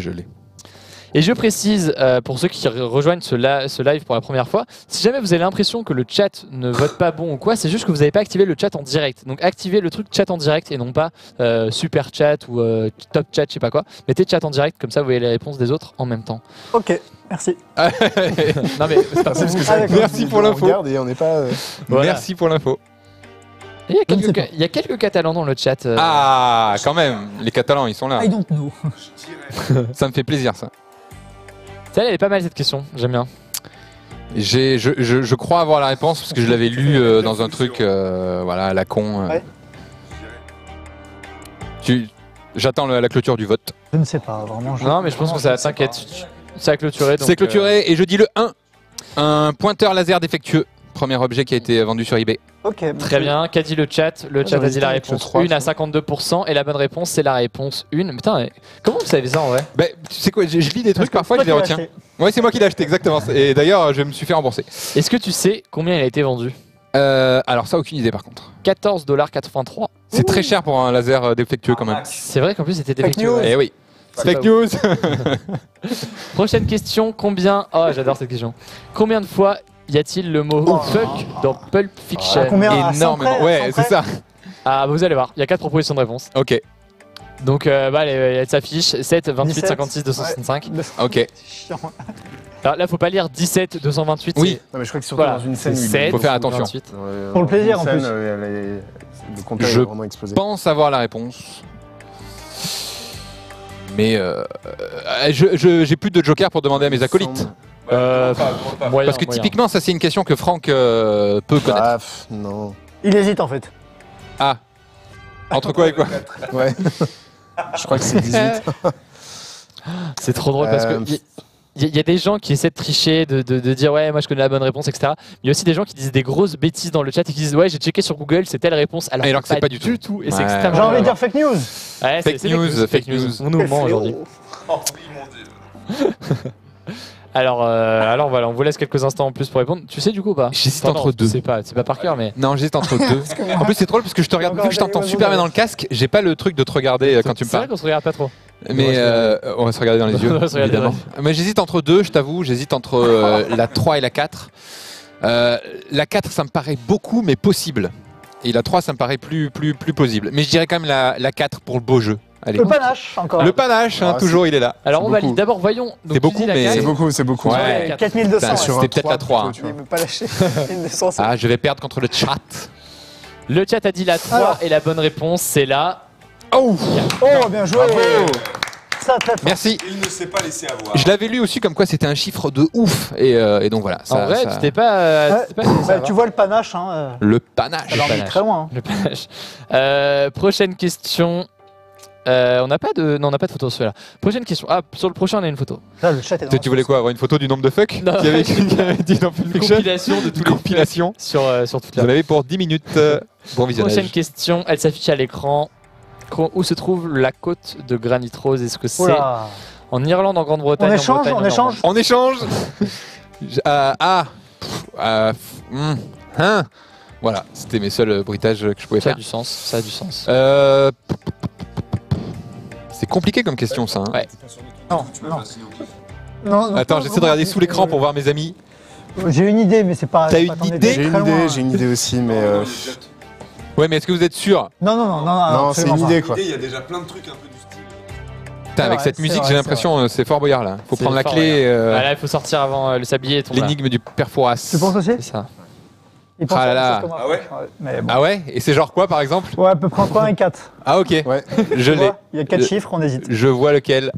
Et je précise, pour ceux qui rejoignent ce live pour la première fois, si jamais vous avez l'impression que le chat ne vote pas bon ou quoi, c'est juste que vous n'avez pas activé le chat en direct. Donc activez le truc chat en direct et non pas super chat ou top chat, je sais pas quoi. Mettez chat en direct, comme ça vous voyez les réponses des autres en même temps. Ok, merci. Non mais c'est pas Parce que Ah, ça, d'accord. Merci pour on l'info. regarde et on n'est pas. Voilà. Merci pour l'info. Il y a Je ne sais quelques, il y a quelques Catalans dans le chat. Ah, quand même. Les Catalans, ils sont là. I don't know. Ça me fait plaisir, ça. Celle-là, elle est pas mal cette question, j'aime bien. Je crois avoir la réponse parce que je l'avais lu dans un truc, voilà, à la con. Ouais. J'attends la clôture du vote. Je ne sais pas, vraiment. Non mais je pense que ça t'inquiète. Ça a clôturé. donc, C'est clôturé et je dis le 1. Un pointeur laser défectueux. Premier objet qui a été vendu sur eBay. Ok. Très bien. Qu'a dit le chat? Le chat a dit la avec le réponse 3, 1 à 52% et la bonne réponse c'est la réponse 1. Putain, mais comment vous savez ça en vrai? Bah, tu sais quoi, je lis des trucs parfois, je les Toi, tu retiens. l'as acheté. Ouais, c'est moi qui l'ai acheté, exactement. Et d'ailleurs, je me suis fait rembourser. Est-ce que tu sais combien il a été vendu? Alors ça, aucune idée par contre. 14,83 $. C'est très cher pour un laser défectueux quand même. C'est vrai qu'en plus c'était Fake défectueux. news. ouais. Eh oui. C'est Fake pas news. Prochaine question, combien... Oh, j'adore cette question. Combien de fois y a-t-il le mot fuck dans Pulp Fiction? Ah, combien? À 100 Énormément. près, Ouais, 100 c'est près ça. Ah, vous allez voir, il y a 4 propositions de réponse. Ok, Donc, allez, elle s'affiche 7, 28, 17. 56, 265. ok. Chiant. Alors là, faut pas lire 17, 228. Oui. Non, mais je crois que surtout Voilà, dans une scène, c'est où il 7, Faut faire attention. 28. Pour le plaisir, une en scène, plus. Le compteur Je est vraiment explosé. Pense avoir la réponse. Mais j'ai plus de joker pour demander à mes acolytes. Moyen, Parce que moyen. typiquement, ça c'est une question que Franck peut connaître. Ah, non. Il hésite en fait. Ah. Entre quoi et quoi? Ouais. Je crois que c'est 18. C'est trop drôle parce que il y a des gens qui essaient de tricher, de dire ouais, moi je connais la bonne réponse, etc. Il y a aussi des gens qui disent des grosses bêtises dans le chat et qui disent ouais, j'ai checké sur Google, c'est telle réponse. Alors que c'est pas du tout. Et c'est Ouais. extrêmement. J'ai envie de grave. dire fake news. Ouais, Fake c'est news, fake news. On nous ment aujourd'hui. Oh oui, mon dieu. Alors voilà, on vous laisse quelques instants en plus pour répondre. Tu sais du coup ou pas? J'hésite Enfin, entre non, deux. C'est pas par cœur, mais. Non, j'hésite entre deux. En plus, c'est drôle parce que je te regarde, vu que je t'entends super bien dans le casque, j'ai pas le truc de te regarder quand tu me C'est vrai parles. qu'on se regarde pas trop. Mais on va se regarder dans les yeux, On va se regarder évidemment. Mais j'hésite entre deux, je t'avoue. J'hésite entre la 3 et la 4. La 4, ça me paraît beaucoup, mais possible. Et la 3, ça me paraît plus possible. Mais je dirais quand même la 4 pour le beau jeu. Allez. Le panache encore. Le panache, hein, Ah, toujours, il est là. Alors on beaucoup. valide. D'abord voyons. Donc, C'est tu beaucoup, dis la mais- quatre. C'est beaucoup. Ouais. Ouais. 4200. Putain, ouais. sur c'était peut-être la 3. plutôt, tu vois. Il veut pas lâcher. 1200. Ah, je vais perdre contre le chat. Le chat a dit la 3 Alors. et la bonne réponse c'est la. Oh, Oh, bien joué. Ça, très fort. merci. Il ne s'est pas laissé avoir. Je l'avais lu aussi comme quoi c'était un chiffre de ouf. Et donc voilà. En vrai, tu t'es pas. Ouais. tu t'es pas laissé Bah, avoir. tu vois le panache, hein. Le panache. Alors, il est panache. très loin. hein. Le panache. Prochaine question. On n'a pas de. Non, on n'a pas de photo sur celui-là. Prochaine question. Ah, sur le prochain, on a une photo. Là, le chat est dans Tu voulais quoi? Avoir une photo du nombre de fuck Non. qui avait dit dans Pulp Une Fiction? compilation de tous les Compilation. sur toute Vous la. en avez pour 10 minutes. Bon Prochaine visionnage. question. Elle s'affiche à l'écran. Où se trouve la côte de Granite Rose? Est-ce que c'est Oula. en Irlande, en Grande-Bretagne, On en échange, Bretagne, on en échange. Normandie? On échange. Voilà, c'était mes seuls bruitages que je pouvais Ça a faire. du sens. Ça a du sens. C'est compliqué comme question ça. Hein. Ouais. Non, non. Non, non, Attends, non, j'essaie de regarder sous l'écran pour voir mes amis. J'ai une idée, mais c'est pas. T'as c'est une pas ton idée J'ai une idée aussi, mais. Ouais, mais est-ce que vous êtes sûr? Non, non, non, non. Non, c'est une absolument idée pas. quoi. Il y a déjà plein de trucs un peu du style. Putain, avec vrai, cette c'est musique, vrai, j'ai c'est l'impression c'est Fort Boyard là. Faut C'est prendre la Fort clé. Ah, là, il faut sortir avant le sablier et tomber. L'énigme du père Fouras. Tu penses aussi C'est ça. Il pense Ah là à la là. chose comme moi. Ah ouais Mais bon. Ah ouais? Et c'est genre quoi par exemple? Ouais, à peu près entre 1 et 4. Ah ok, Ouais. je l'ai. Il y a 4 chiffres, on hésite. Je vois lequel.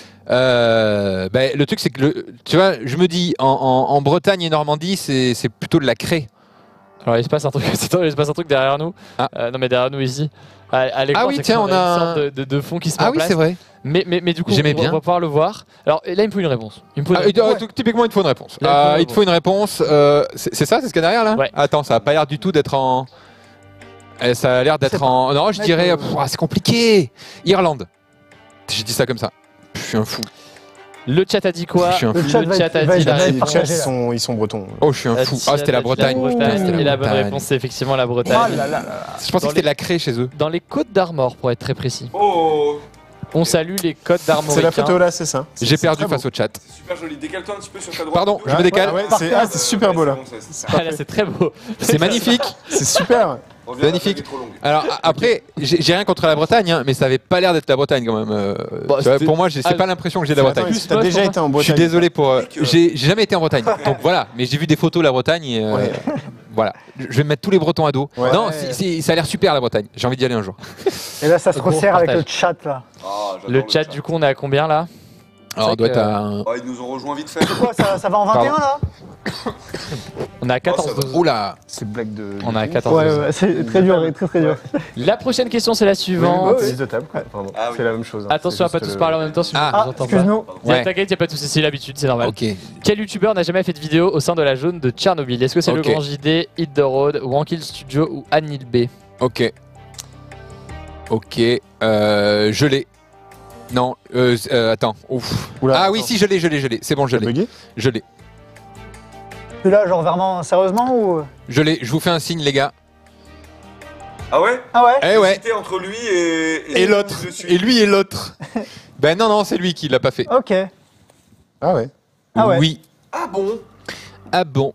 Le truc c'est que tu vois, je me dis en Bretagne et Normandie, c'est plutôt de la craie. Alors il se passe un truc, attends, il se passe un truc derrière nous. Ah. Non mais derrière nous ici. À l'écran, Ah oui, c'est tiens, qu'on on a une sorte de fond qui se met Ah en oui, place. c'est vrai. Mais du coup, J'aimais on bien. va pouvoir le voir. Alors là, il me faut une réponse. Il me faut une Ah, réponse. typiquement, il te faut une réponse. Là, Il te faut une réponse. C'est ça, c'est ce qu'il y a derrière là? Ouais. Attends, ça a pas l'air du tout d'être en. Ça a l'air d'être en. Non, je Mec, dirais. C'est compliqué. Irlande. J'ai dit ça comme ça. Je suis un fou. Le chat a dit quoi? Je suis un Le fou. chat Le va chat être- a va dit être- la va être Les réponse. Tchèques, partagé, là. ils sont bretons. Oh, je suis un Le fou. chat Ah, c'était la a dit Bretagne. Putain, c'était Et la bonne Bretagne. réponse, c'est effectivement la Bretagne. Oh là là là. Je pensais Dans que c'était de la craie chez eux. Dans les Côtes d'Armor, pour être très précis. Oh, On salue les Côtes d'Armor. C'est la photo là, c'est ça. J'ai C'est perdu très face beau. au chat. c'est super joli. Décale-toi un petit peu sur ta droite. Pardon, je me Ouais, décale. ouais, c'est super beau là. Ah là, c'est très beau. C'est magnifique. C'est super. Magnifique. Alors après, j'ai rien contre la Bretagne, hein, mais ça avait pas l'air d'être la Bretagne quand même. Bon, Tu vois, c'était- pour moi, c'est Ah, pas l'impression que j'ai de la Attends, Bretagne. T'as déjà été en Je suis Bretagne. désolé pour. que- J'ai jamais été en Bretagne, donc voilà. Mais j'ai vu des photos de la Bretagne. Et, Ouais. Voilà. Je vais mettre tous les Bretons à dos. Ouais. Non, ça a l'air super la Bretagne. J'ai envie d'y aller un jour. Et là, ça se Gros resserre avec partage. le chat là. Le chat, du coup, on est à combien là? Alors on doit être à un... Oh, ils nous ont rejoint vite fait. Quoi, ça va en 21 là? On est à 14-12. Oula. C'est blague de. On est à 14-12. Ouais, c'est très dur, très dur. La prochaine question, c'est la suivante. Tennis de table. Pardon. Ah oui. C'est la même chose. hein. Attention à C'est pas juste tous parler en même temps, sinon Ah, je vous Ah, entends pas. excuse-nous. Ouais. T'inquiète, y a pas de soucis, c'est l'habitude, c'est normal. Ok. Quel youtubeur n'a jamais fait de vidéo au sein de la zone de Tchernobyl? Est-ce que c'est Ok. le Grand JD, Hit the Road, Wankill Studio ou Anil B? Ok. Ok. Je l'ai. Non. Attends. Ouf. Oula, Ah oui, attends. si, je l'ai. C'est bon, je T'as l'ai. bugué Je l'ai. Tu là, genre vraiment sérieusement ou? Je l'ai. Je vous fais un signe, les gars. Ah ouais? Ah ouais? Eh ouais. J'hésitais entre lui et l'autre. dessus. Et lui et l'autre. Ben non, c'est lui qui l'a pas fait. Ok. Ah ouais. Ah ouais. Oui. Ah bon? Ah bon.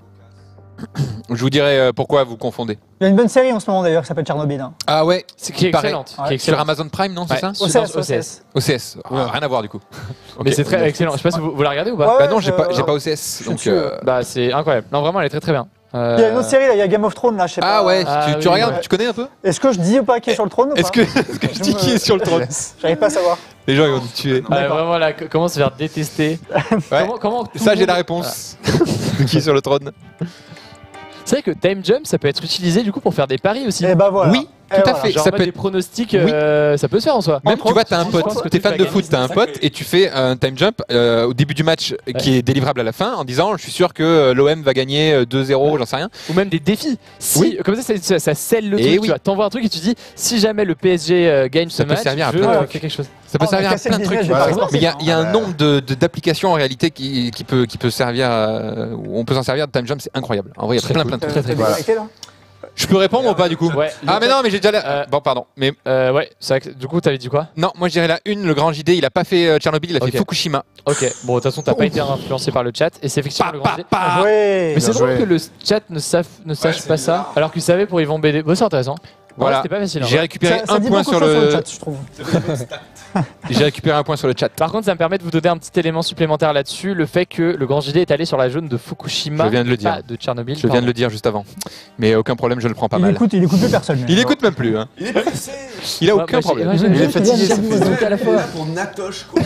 Je vous dirai pourquoi vous confondez. Il y a une bonne série en ce moment d'ailleurs qui s'appelle Tchernobyl. Hein. Ah ouais. C'est qui est Pareil. excellente. Ouais. Qui est Sur excellente. Amazon Prime, non, c'est Ouais. ça OCS. OCS. OCS. Ah, rien à voir du coup. Mais Ok. c'est très excellent. Je sais pas si vous la regardez ou pas. Ouais, Bah non, j'ai pas je- OCS. Donc. dessus, Bah c'est incroyable. Non vraiment, elle est très très bien. Il y a une autre série là, il y a Game of Thrones là, je sais pas. Ah ouais. Ah tu oui, regardes, ouais. tu connais un peu? Est-ce que je dis ou pas qui est sur le trône ou Est-ce pas? que je dis qui est sur le trône? J'arrive pas à savoir. Les gens ils vont nous tuer. Ouais, vraiment là, comment se faire détester. Ouais. Comment tout Ça le j'ai la monde- réponse. De qui est sur le trône? C'est vrai que Time Jump, ça peut être utilisé du coup pour faire des paris aussi. Et bah voilà. Oui, Et tout à voilà. fait. Genre Ça en mode peut des être- pronostics, Oui. ça peut se faire en soi. Même Entre tu vois, autres, t'as un je pote, pense que t'es tu fan vas de gagner, foot, t'as un c'est pote sacré. et tu fais un time jump au début du match qui est délivrable à la fin en disant je suis sûr que l'OM va gagner 2-0, j'en sais rien. Ou même des défis. Si, Oui. Comme ça scelle le Et truc. oui. Tu vois, t'envoies un truc et tu dis si jamais le PSG gagne ce Ça peut match, servir à je plein de fais trucs. quelque chose. Ça peut Oh, servir à casser plein de le trucs. business des paris sportifs, Mais il y a un hein. nombre d'applications en réalité qui peut servir, où on peut s'en servir de time jump, c'est incroyable. En vrai, il y a plein de trucs. Très, très T'es connecté, là? Je peux répondre ou pas du coup? Ouais. Ah mais non, mais j'ai déjà la... Euh, Bon pardon, mais Ouais, c'est vrai que du coup, t'avais dit quoi? non, moi je dirais la une, le grand JD, il a pas fait Tchernobyl, il a Ok. fait Fukushima. Ok, bon, de toute façon, t'as pas été influencé par le chat et c'est effectivement le grand idée. Pa. Ouais. Mais c'est Bien drôle joué. que le chat ne sache c'est pas ça, bizarre. alors qu'il savait pour Yvan BD. Bon, c'est intéressant. Voilà. C'était pas facile. hein. J'ai récupéré Ça un dit point beaucoup sur de choses le... chat, je trouve. J'ai récupéré un point sur le chat. Par contre, ça me permet de vous donner un petit élément supplémentaire là-dessus, le fait que le grand JD est allé sur la zone de Fukushima, Je viens de le dire. pas de Tchernobyl. Je viens de le dire juste avant. Mais aucun problème, je le prends pas Il mal. écoute plus personne. Il écoute même plus. Hein. Il est pressé. Il a Ouais, aucun moi, problème. j'ai- ouais, Il est fatigué, ça j'ai- fait- à la fois. Pour Natoche quoi.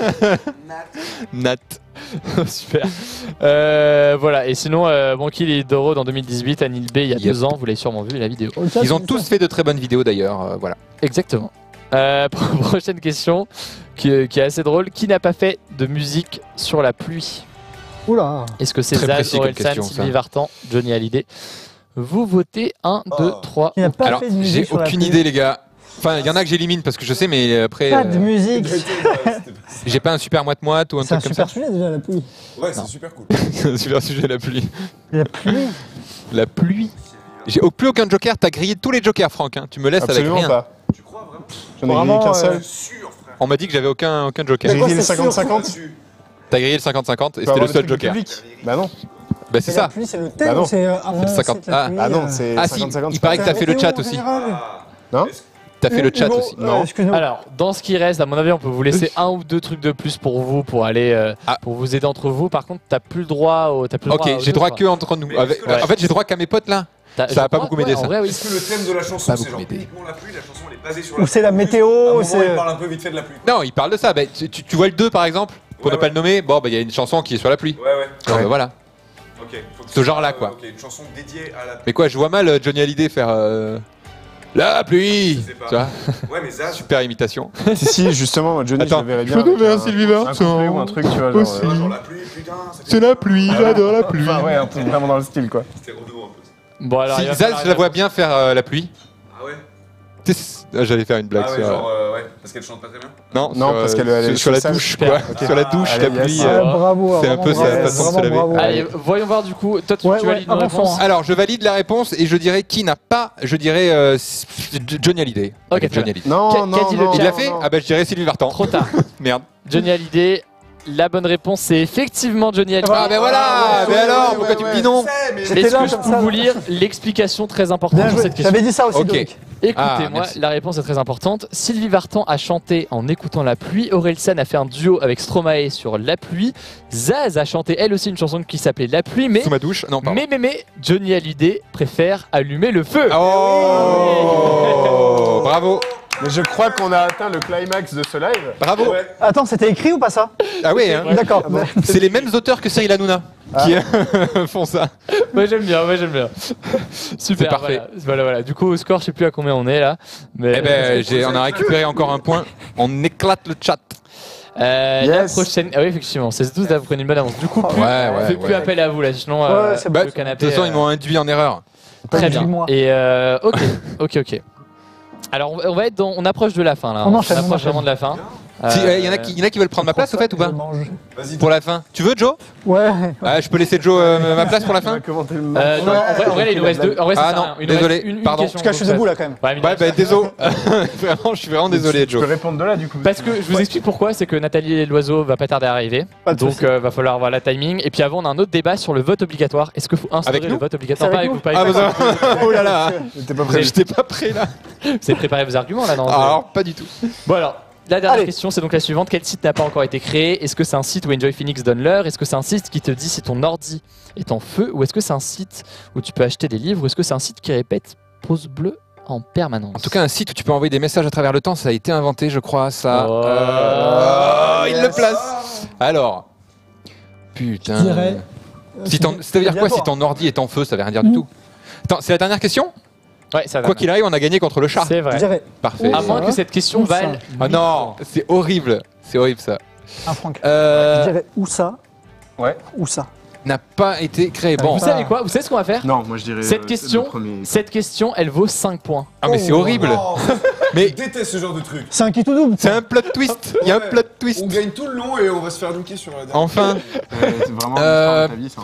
Nat. Super. Voilà, et sinon, Bankill et Doro dans 2018, Anil B il y a Yep. 2 ans, vous l'avez sûrement vu la vidéo. Ils ont tous fait de très bonnes vidéos d'ailleurs. Voilà. Exactement. Prochaine question qui est assez drôle. Qui n'a pas fait de musique sur la pluie? Oula. Est-ce que c'est Très Zaz, précis comme Orelsan, question, Sylvie ça. Vartan, Johnny Hallyday? Vous votez 1, 2, 3. Il n'a pas Alors, fait de musique j'ai sur la aucune pluie. idée, les gars. Enfin, il y en a que j'élimine parce que je sais, mais après, Pas de musique. j'ai pas un super moite-moite ou un C'est un truc comme super sujet déjà la pluie. Ouais, c'est super cool. ça. Un super sujet, la pluie. La pluie. La pluie. J'ai plus aucun joker. T'as grillé tous les jokers, Franck. Hein. Tu me laisses Absolument avec rien. pas. Tu crois vraiment? J'en ai Vraiment, grillé qu'un seul. Sûr frère. On m'a dit que j'avais aucun joker. J'ai quoi, grillé le c'est sûr, 50-50. T'as grillé le 50-50 et Faut c'était avoir le seul truc du joker. public. Bah non. Bah c'est La ça. pluie, c'est le thème Bah non. ou c'est avant 50. c'est la pluie, Ah non, c'est Ah si, 50-50. il paraît que t'as fait le météo, chat en aussi. général. Non T'as fait le chat Hugo, aussi. Non. Excuse-moi. Alors, dans ce qui reste, à mon avis, on peut vous laisser un ou deux trucs de plus pour vous, pour aller, Ah. pour vous aider entre vous. Par contre, t'as plus le droit au. T'as plus le Ok, droit aux j'ai deux, droit je que entre nous. Mais Avec- est-ce que la En fait, j'ai droit qu'à mes potes là. crois. ça va Je pas crois, beaucoup m'aider, ouais, ça. En vrai, oui. Est-ce que le thème de la chanson Pas c'est beaucoup genre m'aider. uniquement la pluie, la chanson elle est basée sur Ou la c'est la pluie, météo, à un moment, c'est- il parle un peu vite fait de la pluie. Non, il parle de ça. Bah, tu vois le 2 par exemple, pour Ouais, ne pas ouais. le nommer. Bon, bah il y a une chanson qui est sur la pluie. Ouais ouais. Bon, bah, voilà. Ok. Faut que Ce genre-là, quoi. Ok, une chanson dédiée à la pluie. Mais quoi, je vois mal Johnny Hallyday faire la pluie. Je sais pas. Tu vois, Ouais mais Zaz. super imitation. Si, justement, Johnny, Attends, je le verrais je bien. peux nommer avec un Sylvie Vartan couplet ou un truc, tu vois. Genre, aussi. Genre la pluie, putain. C'est la pluie, j'adore la pluie. Enfin, ouais, un peu vraiment dans le style, quoi. C'était Renaud un peu. Bon, alors. il Si va Zaz, falloir je la vois bien faire la pluie. Ah ouais. J'allais faire une blague Ah ouais, sur. genre ouais, parce qu'elle chante pas très bien. Non, Non, sur, parce qu'elle elle est sur la sale. douche, Super. quoi. Ok. Sur la douche, Allez, la pluie. yes. Bravo. c'est un peu vraiment sa bravo, façon de se vraiment laver. bravo. Allez, voyons voir du coup. Toi, tu Ouais, valides une à bon réponse. fond, Alors, je valide la réponse et je dirais qui n'a pas. Je dirais Johnny Hallyday. Ok, Avec très Johnny Hallyday. Non, Qu'a non, dit le non. Il chat l'a fait non. Ah bah je dirais Sylvie Vartan. Trop tard. Merde. Johnny Hallyday. La bonne réponse, c'est effectivement Johnny Hallyday. Ah ben voilà. ouais, Mais alors, ouais, pourquoi ouais, tu me ouais. dis non J'étais Est-ce là que je comme peux ça, vous là. lire l'explication très importante Bien sur joué. cette question? J'avais dit ça aussi. Ok. Dominique. Ah, Écoutez-moi, merci. la réponse est très importante. Sylvie Vartan a chanté en écoutant la pluie. Orelsan a fait un duo avec Stromae sur la pluie. Zaz a chanté elle aussi une chanson qui s'appelait La pluie. Mais, Sous ma douche. Non, pardon. mais, Johnny Hallyday préfère allumer le feu. Oh, bravo. Mais je crois qu'on a atteint le climax de ce live. Bravo. Attends, c'était écrit ou pas ça? Ah oui, hein. D'accord. C'est les mêmes auteurs que Cyril Hanouna qui font ça. Moi j'aime bien, Super, parfait. Voilà. Du coup, au score, je sais plus à combien on est là. Mais Eh ben, on a récupéré encore un point. On éclate le chat. la prochaine. Ah oui, effectivement, 16-12, là, vous prenez une bonne avance. Du coup, plus, Ouais. plus appel à vous là, sinon c'est Bah, le de canapé. toute façon, ils m'ont induit en erreur. Très bien. Dis-moi. Et ok. Alors, on va être dans. On approche de la fin là. On enchaîne, on approche enchaîne. vraiment de la fin. Il y en a qui veulent prendre ma place au fait ou pas? Vas-y. Pour la fin. Tu veux, Joe? Ouais. Ah, je peux laisser Joe ma place pour la fin? Commenter le Non, en vrai, il nous reste deux. En vrai, ça Ah sert à non, rien. Il nous reste désolé, une pardon. En question, tout cas, je suis donc debout ça- là quand même. Ouais, mais Ouais, bah désolé. Vraiment, je suis vraiment désolé, Je Joe. peux répondre de là du coup. Parce que je vous explique pourquoi, c'est que Nathalie Loiseau va pas tarder à arriver. Pas de Donc souci. va falloir voir la timing. Et puis avant, on a un autre débat sur le vote obligatoire. Est-ce qu'il faut instaurer Avec le nous vote obligatoire? C'est Non, pas avec avec vous, pas Ah, avec bah, vous. ça- oh là là. T'es pas prêt. J'étais pas prêt là. Vous avez préparé vos arguments là, non? Alors, pas du tout. Bon alors, la dernière Allez. question, c'est donc la suivante. Quel site n'a pas encore été créé? Est-ce que c'est un site où Enjoy Phoenix donne l'heure? Est-ce que c'est un site qui te dit si ton ordi est en feu? Ou est-ce que c'est un site où tu peux acheter des livres? Ou est-ce que c'est un site qui répète pause bleue en permanence? En tout cas, un site où tu peux envoyer des messages à travers le temps, ça a été inventé, je crois. Ça. Oh. Il le place. Alors. Putain. Je dirais. Si ça veut dire quoi si ton ordi est en feu? Ça veut rien dire du tout. Attends, c'est la dernière question? Ouais, ça va. Quoi qu'il arrive, on a gagné contre le chat. C'est Je vrai. dirais Parfait. À moins Ça que va. cette question Où ça vaille. Ah non, c'est horrible. C'est horrible ça. un Franck. Je dirais où ça? Ouais. Où ça? N'a pas été créé. Bon. Vous savez quoi? Vous savez ce qu'on va faire? Non, moi je dirais. Cette question, le premier. cette question, elle vaut 5 points. Ah mais c'est horrible. Mais Je déteste ce genre de truc. C'est un qui tout double. c'est un plot twist. Il y a un plot twist. On gagne tout le long et on va se faire niquer sur la dernière. Enfin. C'est vraiment l'histoire de ta vie, ça.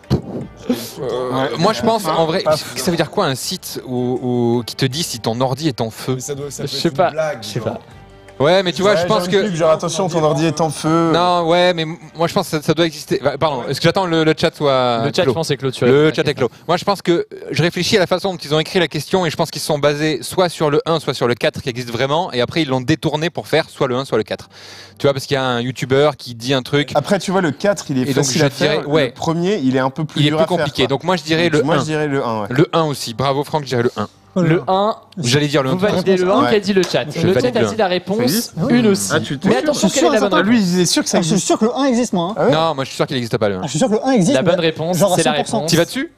Moi je pense en vrai, Pas que ça veut dire quoi un site qui te dit si ton ordi est en feu? Mais ça doit, ça Je peut sais être pas. une blague. Je sais genre. pas. Ouais mais tu vois, Ouais, je pense genre une que... pub, genre attention, ton ordi est en feu. Non ouais mais moi je pense que ça doit exister. Pardon, est-ce que j'attends le chat soit Le chat, je clos? pense, est clôturé. Le chat est clos. Moi je pense que je réfléchis à la façon dont ils ont écrit la question et je pense qu'ils se sont basés soit sur le 1 soit sur le 4 qui existe vraiment et après ils l'ont détourné pour faire soit le 1 soit le 4. Tu vois parce qu'il y a un youtubeur qui dit un truc, Après, tu vois, le 4, il est Et donc, facile je à faire. dirais, ouais. Le premier, il est un peu plus il est dur plus à faire, compliqué. quoi. Donc moi je dirais le Moi, 1. je dirais le 1, ouais. Le 1 aussi. Bravo Franck, je dirais le 1. Le 1, J'allais dire le 1. vous validez le 1, Ouais. qu'a dit le chat. Je Le valide chat a le dit 1. la réponse, existe une aussi. Ah, tu t'es Mais sûr? attention, Je suis quelle est la sûr, bonne Ah, réponse? lui, il est sûr que ça Je suis existe. sûr que le 1 existe, moi. hein. Ah ouais Non, moi je suis sûr qu'il n'existe pas le 1. Je suis sûr que le 1 existe. La bonne mais réponse, genre à c'est la 100%. réponse. Tu vas dessus?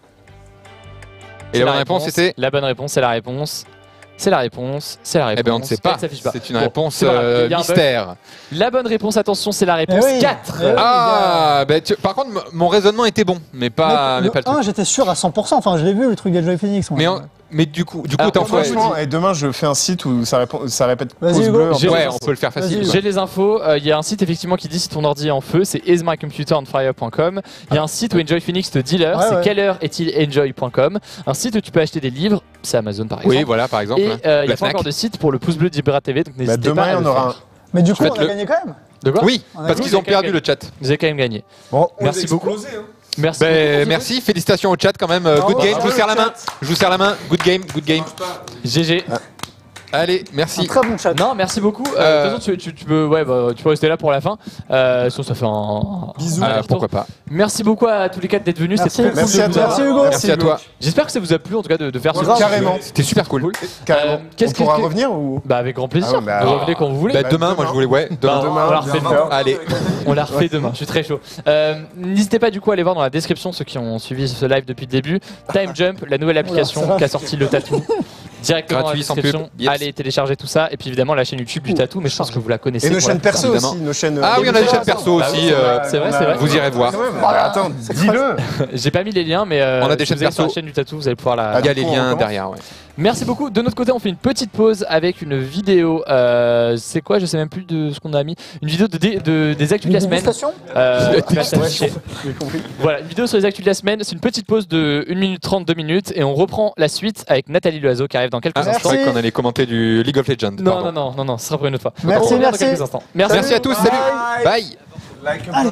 Et la bonne réponse c'était? La bonne réponse, c'est la réponse. C'est la réponse, c'est la réponse. Eh ben on ne sait pas. Elle s'affiche pas. C'est une Bon, réponse c'est pas grave, il y a un bug. mystère. La bonne réponse, attention, c'est la réponse Eh oui. 4. Eh oui. Ah, bah, par contre, mon raisonnement était bon, mais pas, Mec, mais pas le le 1, truc. j'étais sûr à 100%. Enfin, je l'ai vu, le truc d'Enjoy Phoenix. moi. Mais du coup, Alors, t'en moi, fais. je Franchement, et demain, je fais un site où ça répète Vas-y, pause Hugo. bleue. J'ai- Ouais, on peut le faire facile. Vas-y. quoi. J'ai les infos, il y a un site effectivement qui dit si ton ordi est en feu, c'est ismycomputeronfire.com. Il y a un site où Enjoy Phoenix te dit l'heure, Ouais, c'est ouais. quelle heure est-il enjoy.com. Un site où tu peux acheter des livres, c'est Amazon par exemple. Oui, voilà, par exemple. Et il hein. y a La pas Fnac. encore de site pour le pouce bleu d'Ibra TV, donc Bah, n'hésitez pas demain, à il y en le aura faire. un. Mais du coup, on Faites-le. a gagné quand même. De quoi Oui, On a parce vu, qu'ils ont vous avez perdu le chat. Vous avez quand même gagné. Bon, On Merci l'a beaucoup. explosé, hein. Merci. Ben, beaucoup. merci, félicitations au chat quand même. Good game, je vous serre la main. Je vous serre la main. Good game, good game. GG. Allez, Un merci. très bon chat. Non, merci beaucoup. De toute façon, tu peux, ouais, tu peux rester là pour la fin. Sinon, ça fait un Bisous. un retour. Pourquoi pas. Merci beaucoup à tous les quatre d'être venus. Merci. C'était très cool Merci de à vous toi. avoir. Merci, Hugo. Merci à toi. J'espère que ça vous a plu en tout cas de faire ce Grave. Carrément. C'était super cool. Carrément. qu'est-ce On pourra que- revenir ou Bah avec grand plaisir. Ah ouais, bah, Vous revenez quand vous voulez. Bah, demain, moi je voulais, ouais, demain. Bah, on la refait demain. Allez. On la refait demain, je suis très chaud. N'hésitez pas du coup à aller voir dans la description ceux qui ont suivi ce live depuis le début. Time Jump, la nouvelle application ça va. qui a sorti le tatou. Directement Gratuit, dans sans la description. pub. Yes. Allez télécharger tout ça. Et puis évidemment la chaîne YouTube du tatou, mais je pense que vous la connaissez. Et nos pour chaînes la perso plupart. évidemment. aussi, nos chaînes. Ah oui, on a des chaînes perso Bah aussi. oui, c'est vrai, c'est vrai. Vous irez voir. Ah, attends, dis-le. J'ai pas mis les liens, mais On a des si chaînes vous allez sur la perso. chaîne du tatou, vous allez pouvoir la. Ah, Il y a du les coup, on liens commence derrière, ouais. Merci beaucoup. De notre côté, on fait une petite pause avec une vidéo. C'est quoi? Je sais même plus de ce qu'on a mis. Une vidéo des actus de la semaine. Dégustation Qui va s'afficher. Voilà, une vidéo sur les actus de la semaine. C'est une petite pause de 1 minute 30, 2 minutes. Et on reprend la suite avec Nathalie Loiseau qui arrive dans quelques Ah, je instants. croyais qu'on allait commenter du League of Legends. Non, pardon. non, ce sera pour une autre fois. Merci, On revient dans merci. quelques instants. Merci. Merci à tous, salut. Bye. Like a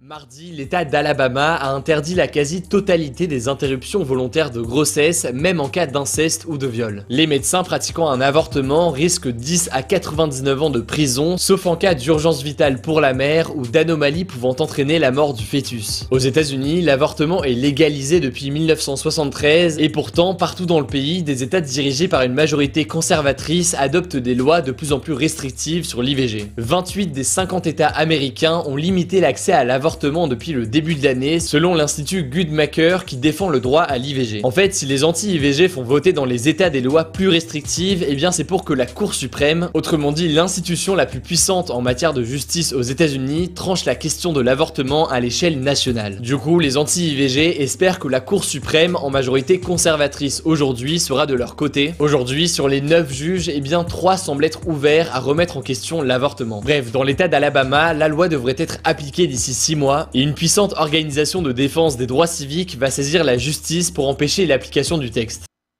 Mardi, l'État d'Alabama a interdit la quasi-totalité des interruptions volontaires de grossesse, même en cas d'inceste ou de viol. Les médecins pratiquant un avortement risquent 10 à 99 ans de prison, sauf en cas d'urgence vitale pour la mère ou d'anomalie pouvant entraîner la mort du fœtus. Aux États-Unis, l'avortement est légalisé depuis 1973 et pourtant, partout dans le pays, des États dirigés par une majorité conservatrice adoptent des lois de plus en plus restrictives sur l'IVG. 28 des 50 États américains ont limité l'accès à l'avortement depuis le début de l'année, selon l'Institut Guttmacher qui défend le droit à l'IVG. En fait, si les anti-IVG font voter dans les États des lois plus restrictives, eh bien c'est pour que la Cour suprême, autrement dit l'institution la plus puissante en matière de justice aux États-Unis, tranche la question de l'avortement à l'échelle nationale. Du coup, les anti-IVG espèrent que la Cour suprême, en majorité conservatrice aujourd'hui, sera de leur côté. Aujourd'hui, sur les 9 juges, eh bien 3 semblent être ouverts à remettre en question l'avortement. Bref, dans l'État d'Alabama, la loi devrait être appliquée d'ici 6 mois, et une puissante organisation de défense des droits civiques va saisir la justice pour empêcher l'application du texte.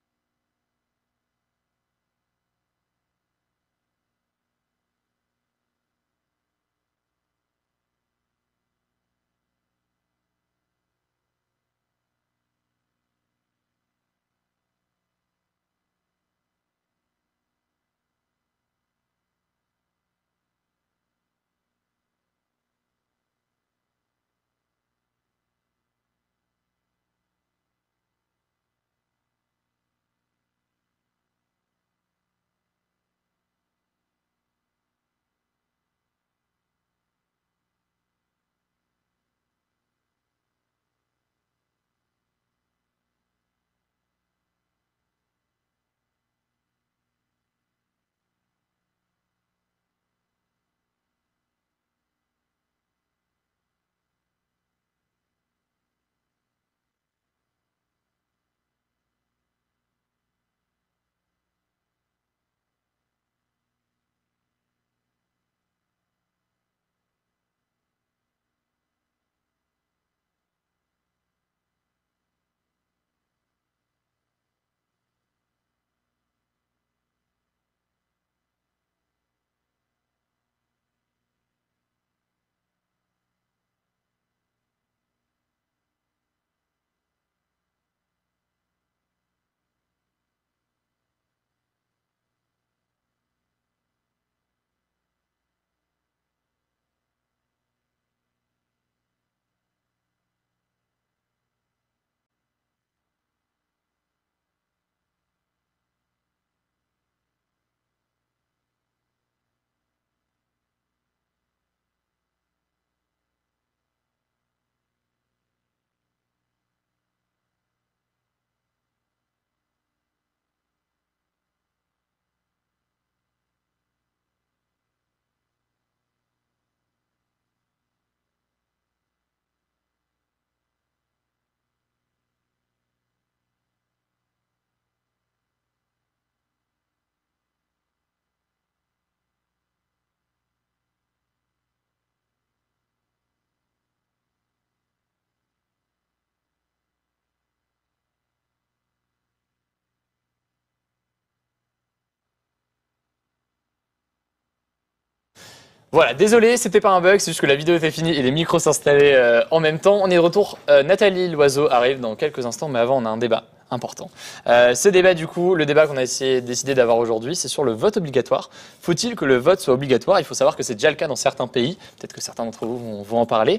Voilà, désolé, c'était pas un bug, c'est juste que la vidéo était finie et les micros s'installaient en même temps. On est de retour, Nathalie Loiseau arrive dans quelques instants, mais avant on a un débat important. Ce débat du coup, le débat qu'on a décidé d'avoir aujourd'hui, c'est sur le vote obligatoire. Faut-il que le vote soit obligatoire? Il faut savoir que c'est déjà le cas dans certains pays, peut-être que certains d'entre vous vont en parler.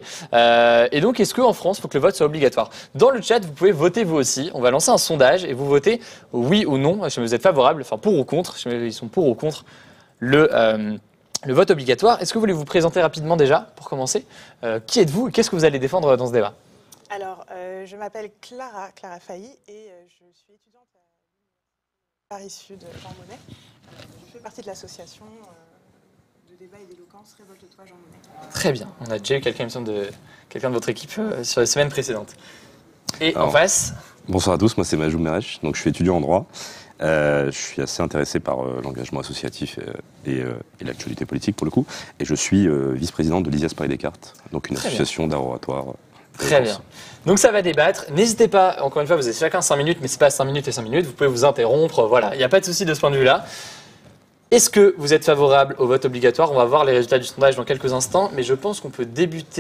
Et donc, est-ce qu'en France, il faut que le vote soit obligatoire? Dans le chat, vous pouvez voter vous aussi. On va lancer un sondage et vous votez oui ou non, si vous êtes favorable, enfin pour ou contre, si ils sont pour ou contre le vote obligatoire. Est-ce que vous voulez vous présenter rapidement déjà, pour commencer? Qui êtes-vous et qu'est-ce que vous allez défendre dans ce débat? Alors, je m'appelle Clara Failly et je suis étudiante à Paris Sud, Jean Monnet. Je fais partie de l'association de débat et d'éloquence Révolte-toi Jean Monnet. Très bien. On a déjà eu quelqu'un de votre équipe sur les semaines précédentes. Et Alors, en face... Bonsoir à tous, moi c'est Majoub Merech, donc je suis étudiant en droit. Je suis assez intéressé par l'engagement associatif et l'actualité politique pour le coup. Et je suis vice-président de l'ISIAS Paris Descartes, donc une association d'art oratoire. Très bien. Donc ça va débattre. N'hésitez pas, encore une fois, vous avez chacun 5 minutes, mais c'est pas 5 minutes et 5 minutes. Vous pouvez vous interrompre. Voilà, il n'y a pas de souci de ce point de vue-là. Est-ce que vous êtes favorable au vote obligatoire? On va voir les résultats du sondage dans quelques instants, mais je pense qu'on peut débuter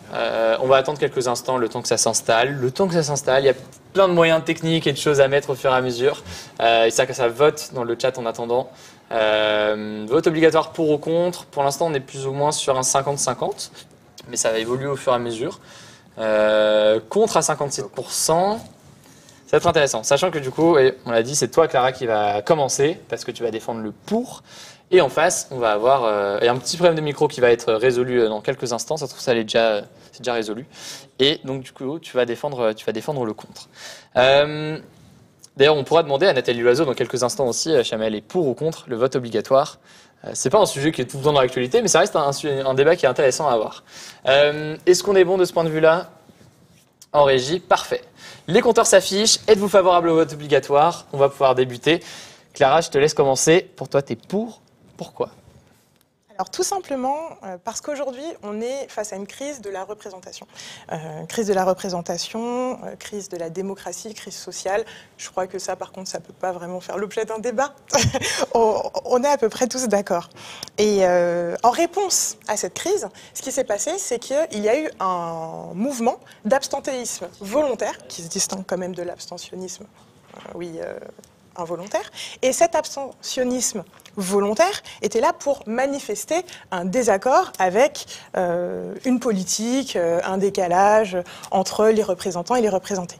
On va attendre quelques instants, le temps que ça s'installe. Le temps que ça s'installe, il y a plein de moyens techniques et de choses à mettre au fur et à mesure. Et ça vote dans le chat en attendant. Vote obligatoire pour ou contre. Pour l'instant, on est plus ou moins sur un 50-50, mais ça va évoluer au fur et à mesure. Contre à 57%. Ça va être intéressant. Sachant que du coup, on l'a dit, c'est toi, Clara, qui va commencer parce que tu vas défendre le pour. Et en face, on va avoir un petit problème de micro qui va être résolu dans quelques instants. Ça se trouve, c'est déjà résolu. Et donc, du coup, tu vas défendre le contre. D'ailleurs, on pourra demander à Nathalie Loiseau dans quelques instants aussi, Chamel, est pour ou contre le vote obligatoire. C'est pas un sujet qui est tout le temps dans l'actualité, mais ça reste un débat qui est intéressant à avoir. Est-ce qu'on est bon de ce point de vue-là? En régie, parfait. Les compteurs s'affichent. Êtes-vous favorable au vote obligatoire? On va pouvoir débuter. Clara, je te laisse commencer. Pour toi, tu es pour. Pourquoi? Alors tout simplement parce qu'aujourd'hui, on est face à une crise de la représentation. Crise de la représentation, crise de la démocratie, crise sociale. Je crois que ça, par contre, ça ne peut pas vraiment faire l'objet d'un débat. On est à peu près tous d'accord. Et en réponse à cette crise, ce qui s'est passé, c'est qu'il y a eu un mouvement d'abstentéisme volontaire, qui se distingue quand même de l'abstentionnisme, involontaire. Et cet abstentionnisme volontaire était là pour manifester un désaccord avec une politique, un décalage entre les représentants et les représentés.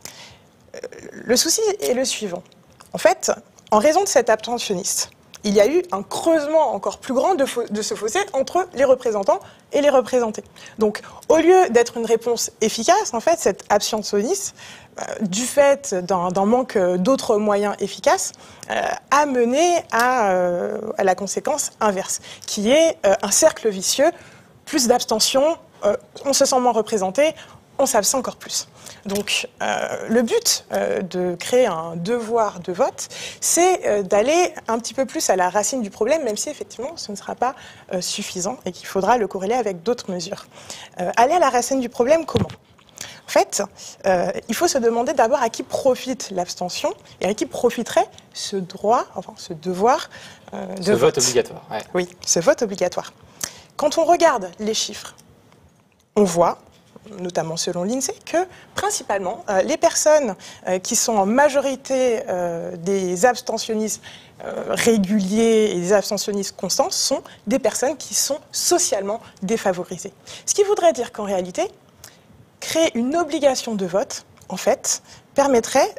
Le souci est le suivant. En fait, en raison de cet abstentionnisme, il y a eu un creusement encore plus grand de ce fossé entre les représentants et les représentés. Donc, au lieu d'être une réponse efficace, en fait, cet abstentionnisme, du fait d'un manque d'autres moyens efficaces, a mené à la conséquence inverse, qui est un cercle vicieux, plus d'abstention, on se sent moins représenté, on s'absent encore plus. Donc, le but de créer un devoir de vote, c'est d'aller un petit peu plus à la racine du problème, même si effectivement ce ne sera pas suffisant et qu'il faudra le corréler avec d'autres mesures. Aller à la racine du problème, comment ? En fait, il faut se demander d'abord à qui profite l'abstention et à qui profiterait ce droit, enfin ce devoir de ce vote obligatoire. Ouais. Oui, ce vote obligatoire. Quand on regarde les chiffres, on voit, notamment selon l'INSEE, que principalement les personnes qui sont en majorité des abstentionnistes réguliers et des abstentionnistes constants sont des personnes qui sont socialement défavorisées. Ce qui voudrait dire qu'en réalité, créer une obligation de vote, en fait, permettrait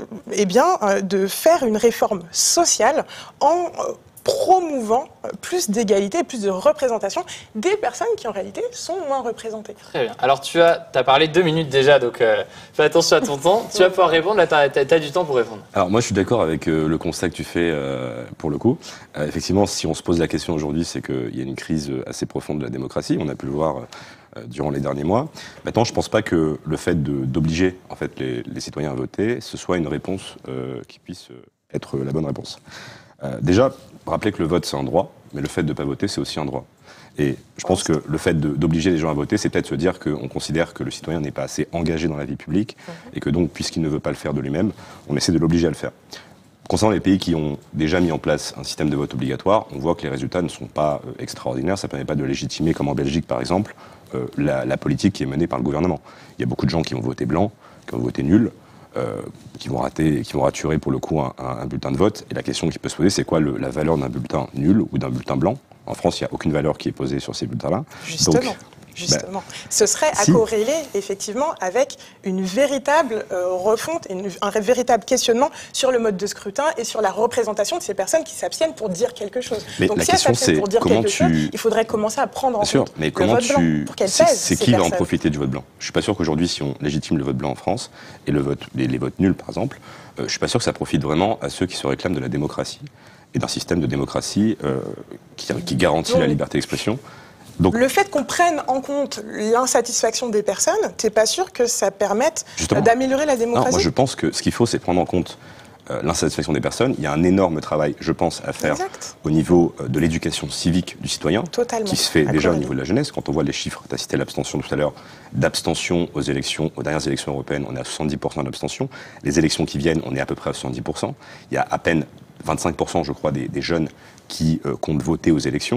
de faire une réforme sociale en promouvant plus d'égalité, plus de représentation des personnes qui en réalité sont moins représentées. Très bien. Alors tu as parlé 2 minutes déjà, donc fais attention à ton temps. Tu vas pouvoir répondre, là tu as du temps pour répondre. Alors moi je suis d'accord avec le constat que tu fais pour le coup. Effectivement, si on se pose la question aujourd'hui, c'est qu'il y a une crise assez profonde de la démocratie, on a pu le voir durant les derniers mois. Maintenant, je ne pense pas que le fait d'obliger en fait, les citoyens à voter, ce soit une réponse qui puisse être la bonne réponse. Déjà, rappeler que le vote, c'est un droit, mais le fait de ne pas voter, c'est aussi un droit. Et je pense que le fait d'obliger les gens à voter, c'est peut-être se dire qu'on considère que le citoyen n'est pas assez engagé dans la vie publique, et que donc, puisqu'il ne veut pas le faire de lui-même, on essaie de l'obliger à le faire. Concernant les pays qui ont déjà mis en place un système de vote obligatoire, on voit que les résultats ne sont pas extraordinaires. Ça ne permet pas de légitimer, comme en Belgique par exemple, la politique qui est menée par le gouvernement. Il y a beaucoup de gens qui vont voter blanc, qui vont voter nul, qui vont raturer pour le coup un bulletin de vote. Et la question qui peut se poser, c'est quoi la valeur d'un bulletin nul ou d'un bulletin blanc? En France, il n'y a aucune valeur qui est posée sur ces bulletins-là. Justement. Ce serait à corréler effectivement avec une véritable refonte, un véritable questionnement sur le mode de scrutin et sur la représentation de ces personnes qui s'abstiennent pour dire quelque chose. Mais donc la si elles question, s'abstiennent pour dire quelque chose, il faudrait commencer à prendre en compte mais le vote blanc pour qu'elles pèsent. C'est qui va en profiter du vote blanc? Je suis pas sûr qu'aujourd'hui, si on légitime le vote blanc en France et les votes nuls par exemple, je suis pas sûr que ça profite vraiment à ceux qui se réclament de la démocratie et d'un système de démocratie qui garantit la liberté d'expression. Donc, le fait qu'on prenne en compte l'insatisfaction des personnes, t'es pas sûr que ça permette d'améliorer la démocratie? Non, moi je pense que ce qu'il faut, c'est prendre en compte l'insatisfaction des personnes. Il y a un énorme travail, je pense, à faire au niveau de l'éducation civique du citoyen, qui se fait déjà au niveau de la jeunesse. Quand on voit les chiffres, tu as cité l'abstention tout à l'heure, d'abstention aux dernières élections européennes, on est à 70% d'abstention. Les élections qui viennent, on est à peu près à 70%. Il y a à peine 25%, je crois, des jeunes qui comptent voter aux élections.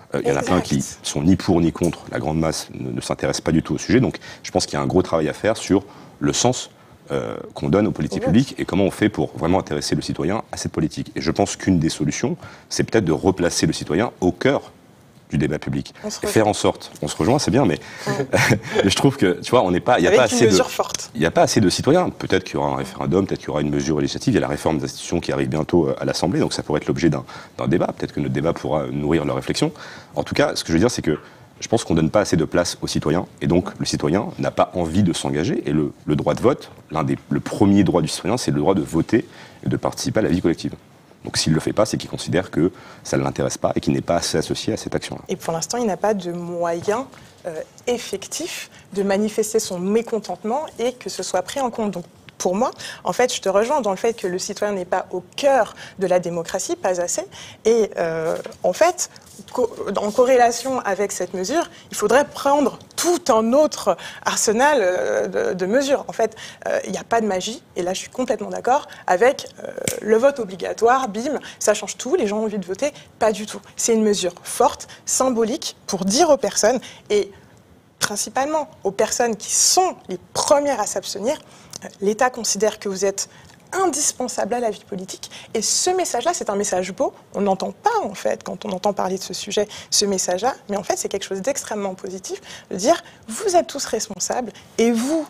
Il y en a plein qui sont ni pour ni contre. La grande masse ne s'intéresse pas du tout au sujet. Donc je pense qu'il y a un gros travail à faire sur le sens qu'on donne aux politiques publiques et comment on fait pour vraiment intéresser le citoyen à cette politique. Et je pense qu'une des solutions, c'est peut-être de replacer le citoyen au cœur du débat public. Et faire en sorte, on se rejoint, c'est bien, mais je trouve que, tu vois, il n'y a pas assez de citoyens. Peut-être qu'il y aura un référendum, peut-être qu'il y aura une mesure législative. Il y a la réforme des institutions qui arrive bientôt à l'Assemblée, donc ça pourrait être l'objet d'un débat. Peut-être que notre débat pourra nourrir leur réflexion. En tout cas, ce que je veux dire, c'est que je pense qu'on ne donne pas assez de place aux citoyens, et donc le citoyen n'a pas envie de s'engager. Et le droit de vote, le premier droit du citoyen, c'est le droit de voter et de participer à la vie collective. Donc s'il ne le fait pas, c'est qu'il considère que ça ne l'intéresse pas et qu'il n'est pas assez associé à cette action-là. Et pour l'instant, il n'a pas de moyen effectif de manifester son mécontentement et que ce soit pris en compte. Donc, pour moi, en fait, je te rejoins dans le fait que le citoyen n'est pas au cœur de la démocratie, pas assez. Et en fait, en corrélation avec cette mesure, il faudrait prendre tout un autre arsenal de mesures. En fait, il n'y a pas de magie, et là je suis complètement d'accord, avec le vote obligatoire, bim, ça change tout, les gens ont envie de voter, pas du tout. C'est une mesure forte, symbolique, pour dire aux personnes, et principalement aux personnes qui sont les premières à s'abstenir, l'État considère que vous êtes indispensable à la vie politique. Et ce message-là, c'est un message beau. On n'entend pas, en fait, quand on entend parler de ce sujet, ce message-là. Mais en fait, c'est quelque chose d'extrêmement positif de dire, vous êtes tous responsables, et vous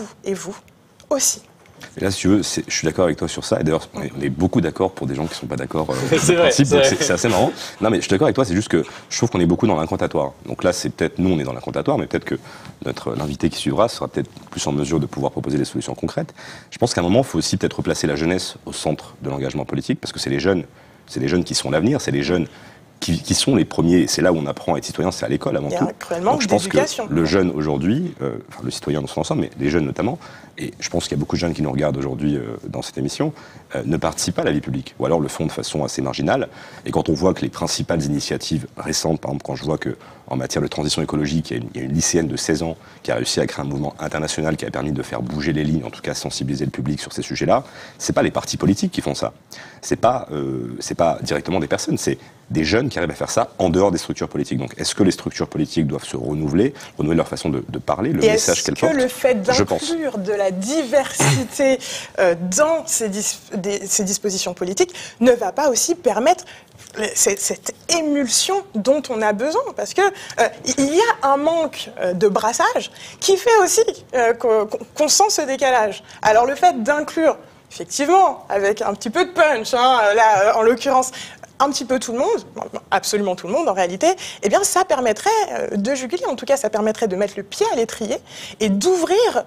aussi. Et là, si tu veux, je suis d'accord avec toi sur ça. Et d'ailleurs, on est beaucoup d'accord pour des gens qui ne sont pas d'accord c'est vrai, principe. Donc c'est assez marrant. Non, mais je suis d'accord avec toi, c'est juste que je trouve qu'on est beaucoup dans l'incantatoire. Donc là, c'est peut-être, nous, on est dans l'incantatoire, mais peut-être que l'invité qui suivra sera peut-être plus en mesure de pouvoir proposer des solutions concrètes. Je pense qu'à un moment, il faut aussi peut-être replacer la jeunesse au centre de l'engagement politique, parce que c'est les jeunes qui sont l'avenir, c'est les jeunes qui sont les premiers, c'est là où on apprend à être citoyen, c'est à l'école avant tout. Donc je pense que le jeune aujourd'hui, le citoyen dans son ensemble, mais les jeunes notamment, et je pense qu'il y a beaucoup de jeunes qui nous regardent aujourd'hui dans cette émission, ne participent pas à la vie publique, ou alors le font de façon assez marginale. Et quand on voit que les principales initiatives récentes, par exemple quand je vois qu'en matière de transition écologique, il y a une lycéenne de 16 ans qui a réussi à créer un mouvement international qui a permis de faire bouger les lignes, en tout cas sensibiliser le public sur ces sujets-là, c'est pas les partis politiques qui font ça. C'est pas directement des personnes, c'est des jeunes qui arrivent à faire ça en dehors des structures politiques. Donc, est-ce que les structures politiques doivent se renouveler leur façon de parler, le message qu'elles portent ? Est-ce que le fait d'inclure de la diversité dans ces dispositions politiques ne va pas aussi permettre cette émulsion dont on a besoin, parce que il y a un manque de brassage qui fait aussi qu'on sent ce décalage. Alors le fait d'inclure, effectivement, avec un petit peu de punch, là en l'occurrence, un petit peu tout le monde, absolument tout le monde en réalité, eh bien ça permettrait de juguler, en tout cas ça permettrait de mettre le pied à l'étrier et d'ouvrir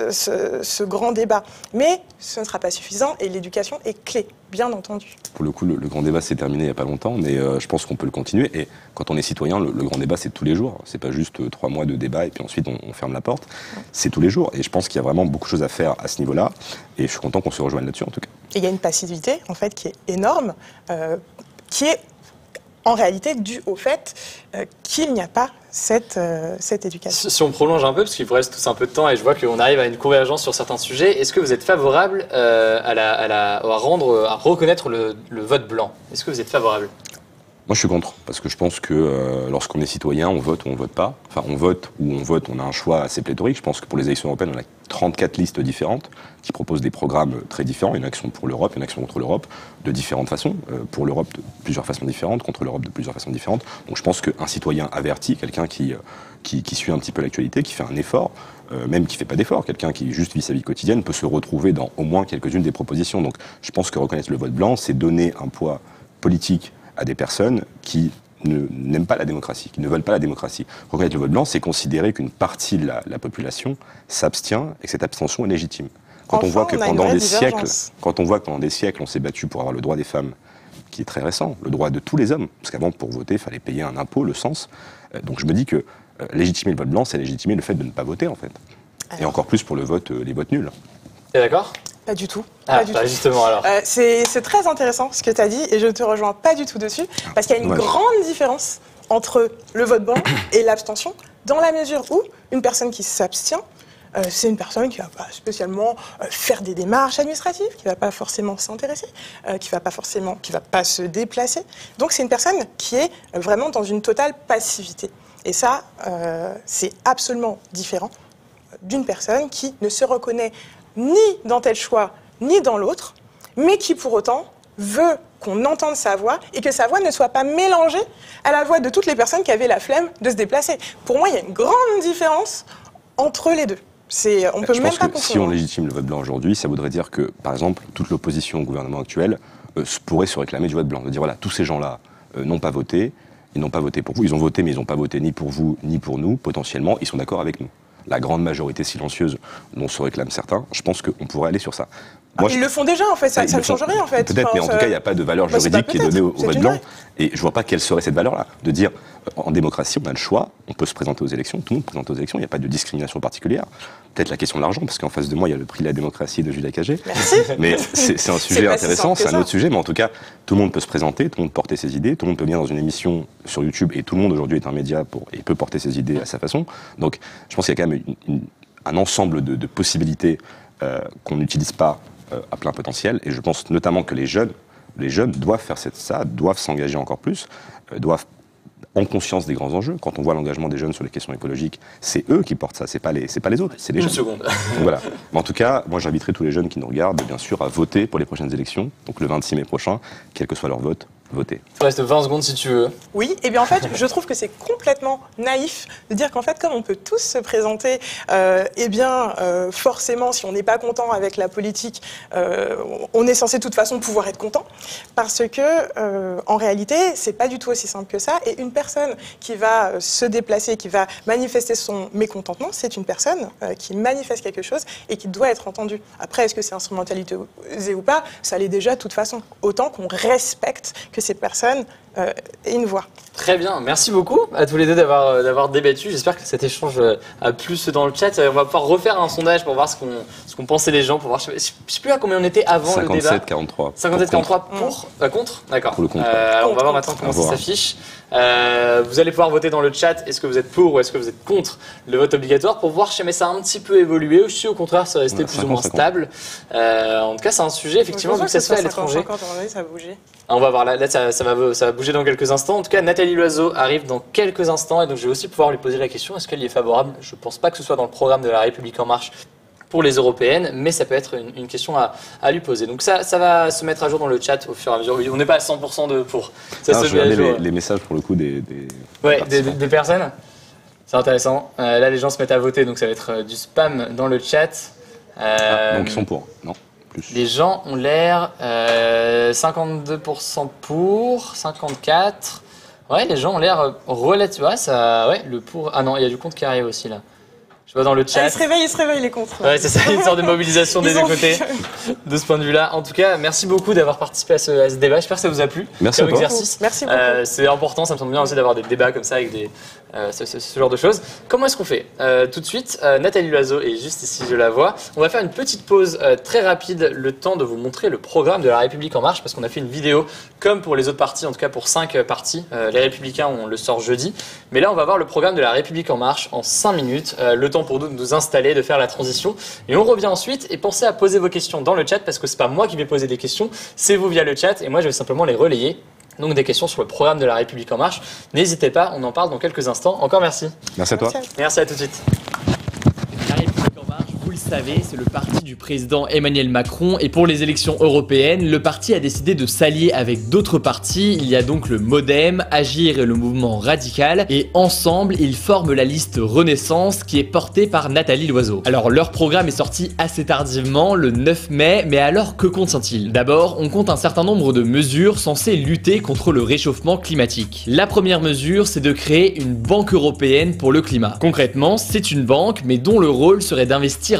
ce grand débat. Mais ce ne sera pas suffisant et l'éducation est clé, bien entendu. Pour le coup, le grand débat s'est terminé il n'y a pas longtemps, mais je pense qu'on peut le continuer. Et quand on est citoyen, le grand débat c'est tous les jours. C'est pas juste 3 mois de débat et puis ensuite on ferme la porte. C'est tous les jours. Et je pense qu'il y a vraiment beaucoup de choses à faire à ce niveau-là. Et je suis content qu'on se rejoigne là-dessus en tout cas. Et il y a une passivité en fait qui est énorme. Qui est en réalité dû au fait qu'il n'y a pas cette éducation. Si on prolonge un peu, parce qu'il vous reste tous un peu de temps et je vois qu'on arrive à une convergence sur certains sujets, est-ce que vous êtes favorable à reconnaître le vote blanc ? Est-ce que vous êtes favorable ? Moi, je suis contre, parce que je pense que lorsqu'on est citoyen, on vote ou on vote pas. Enfin, on vote ou on vote, on a un choix assez pléthorique. Je pense que pour les élections européennes, on a 34 listes différentes qui proposent des programmes très différents. Une action pour l'Europe, une action contre l'Europe, de différentes façons. Pour l'Europe, de plusieurs façons différentes, contre l'Europe, de plusieurs façons différentes. Donc je pense qu'un citoyen averti, quelqu'un qui suit un petit peu l'actualité, qui fait un effort, même qui fait pas d'effort, quelqu'un qui juste vit sa vie quotidienne, peut se retrouver dans au moins quelques-unes des propositions. Donc je pense que reconnaître le vote blanc, c'est donner un poids politique à des personnes qui n'aiment pas la démocratie, qui ne veulent pas la démocratie. Reconnaître le vote blanc, c'est considérer qu'une partie de la population s'abstient et que cette abstention est légitime. Quand on voit que pendant des siècles, on s'est battu pour avoir le droit des femmes, qui est très récent, le droit de tous les hommes, parce qu'avant, pour voter, il fallait payer un impôt, le sens. Donc je me dis que légitimer le vote blanc, c'est légitimer le fait de ne pas voter, en fait. Et encore plus pour les votes nuls. T'es d'accord ? Pas du tout. Justement alors. C'est très intéressant ce que tu as dit et je te rejoins pas du tout dessus parce qu'il y a une grande différence entre le vote blanc et l'abstention dans la mesure où une personne qui s'abstient c'est une personne qui va pas spécialement faire des démarches administratives, qui va pas forcément s'intéresser, qui va pas se déplacer. Donc c'est une personne qui est vraiment dans une totale passivité. Et ça, c'est absolument différent d'une personne qui ne se reconnaît ni dans tel choix, ni dans l'autre, mais qui pour autant veut qu'on entende sa voix et que sa voix ne soit pas mélangée à la voix de toutes les personnes qui avaient la flemme de se déplacer. Pour moi, il y a une grande différence entre les deux. On peut Je même pense pas que si confondre. on légitime le vote blanc aujourd'hui, ça voudrait dire que, par exemple, toute l'opposition au gouvernement actuel pourrait se réclamer du vote blanc. De dire, voilà, tous ces gens-là n'ont pas voté, ils n'ont pas voté pour vous, ils ont voté, mais ils n'ont pas voté ni pour vous, ni pour nous, potentiellement, ils sont d'accord avec nous. La grande majorité silencieuse dont se réclament certains, je pense qu'on pourrait aller sur ça. Moi, Ils le font déjà, en fait, ça ne change rien, en fait. Peut-être, mais en tout cas, il n'y a pas de valeur juridique qui est donnée au c'est vote une blanc. règle. Et je ne vois pas quelle serait cette valeur-là. De dire, en démocratie, on a le choix, on peut se présenter aux élections, tout le monde se présente aux élections, il n'y a pas de discrimination particulière. Peut-être la question de l'argent, parce qu'en face de moi, il y a le prix de la démocratie de Julia Cagé. Merci. Mais c'est un sujet pas si intéressant, simple que c'est un ça. autre sujet, mais en tout cas, tout le monde peut se présenter, tout le monde porter ses idées, tout le monde peut venir dans une émission sur YouTube, et tout le monde aujourd'hui est un média et peut porter ses idées à sa façon. Donc, je pense qu'il y a quand même un ensemble de possibilités qu'on n'utilise pas à plein potentiel, et je pense notamment que les jeunes doivent faire ça, doivent s'engager encore plus, doivent en conscience des grands enjeux. Quand on voit l'engagement des jeunes sur les questions écologiques, c'est eux qui portent ça, c'est pas les autres, c'est les Une jeunes. seconde. Donc voilà. Mais en tout cas, moi j'inviterai tous les jeunes qui nous regardent, bien sûr, à voter pour les prochaines élections, donc le 26 mai prochain, quel que soit leur vote, voter. Il te reste 20 secondes si tu veux. Oui, et bien en fait, je trouve que c'est complètement naïf de dire qu'en fait, comme on peut tous se présenter, forcément, si on n'est pas content avec la politique, on est censé de toute façon pouvoir être content, parce que en réalité, c'est pas du tout aussi simple que ça. Et une personne qui va se déplacer, qui va manifester son mécontentement, c'est une personne qui manifeste quelque chose et qui doit être entendue. Après, est-ce que c'est instrumentalisé ou pas? Ça l'est déjà de toute façon. Autant qu'on respecte que ces personnes aient une voix. Très bien, merci beaucoup à tous les deux d'avoir débattu. J'espère que cet échange a plu ceux dans le chat. On va pouvoir refaire un sondage pour voir ce qu'on pensait les gens, pour voir, je sais plus à combien on était avant le débat. 57-43. 57-43 pour contre. D'accord. Pour le contre. Alors on va voir maintenant comment ça s'affiche. Vous allez pouvoir voter dans le chat. Est-ce que vous êtes pour ou est-ce que vous êtes contre le vote obligatoire, pour voir si jamais ça a un petit peu évolué ou si au contraire ça restait plus ou moins stable. En tout cas, c'est un sujet effectivement vu que ça se fait à l'étranger. Ça a bougé. On va voir, là ça va bouger dans quelques instants. En tout cas, Nathalie Loiseau arrive dans quelques instants et donc je vais aussi pouvoir lui poser la question, est-ce qu'elle y est favorable? Je ne pense pas que ce soit dans le programme de La République En Marche pour les européennes, mais ça peut être une question à lui poser. Donc ça va se mettre à jour dans le chat au fur et à mesure. On n'est pas à 100% de pour. Ça se Je met à jour. regardais les messages pour le coup des Des personnes. C'est intéressant. Là, les gens se mettent à voter, donc ça va être du spam dans le chat. donc ils sont pour, non? Plus. Les gens ont l'air 52% pour, 54%. Ouais, les gens ont l'air relativement. Ouais, le pour. Ah non, il y a du contre qui arrive aussi là. Je vois dans le chat. Il se réveille les contre. Ouais, c'est ça, une sorte de mobilisation des deux côtés de ce point de vue-là. En tout cas, merci beaucoup d'avoir participé à ce débat. J'espère que ça vous a plu. Merci comme à toi. exercice. Merci beaucoup. C'est important, ça me semble bien aussi d'avoir des débats comme ça avec ce genre de choses. Comment est-ce qu'on fait? Tout de suite, Nathalie Loiseau est juste ici, je la vois. On va faire une petite pause très rapide, le temps de vous montrer le programme de La République En Marche, parce qu'on a fait une vidéo comme pour les autres partis, en tout cas pour 5 partis. Les Républicains, on le sort jeudi. Mais là, on va voir le programme de La République En Marche en 5 minutes. Le temps pour nous de nous installer, de faire la transition. Et on revient ensuite et pensez à poser vos questions dans le chat, parce que c'est pas moi qui vais poser des questions, c'est vous via le chat et moi je vais simplement les relayer. Donc des questions sur le programme de La République En Marche. N'hésitez pas, on en parle dans quelques instants. Encore merci. Merci à toi. Merci, à tout de suite. La République En Marche, vous le savez, c'est le parti du président Emmanuel Macron. Et pour les élections européennes, le parti a décidé de s'allier avec d'autres partis. Il y a donc le MoDem, Agir et le mouvement Radical. Et ensemble, ils forment la liste Renaissance qui est portée par Nathalie Loiseau. Alors leur programme est sorti assez tardivement, le 9 mai. Mais alors, que contient-il? D'abord, on compte un certain nombre de mesures censées lutter contre le réchauffement climatique. La première mesure, c'est de créer une banque européenne pour le climat. Concrètement, c'est une banque, mais dont le rôle serait d'investir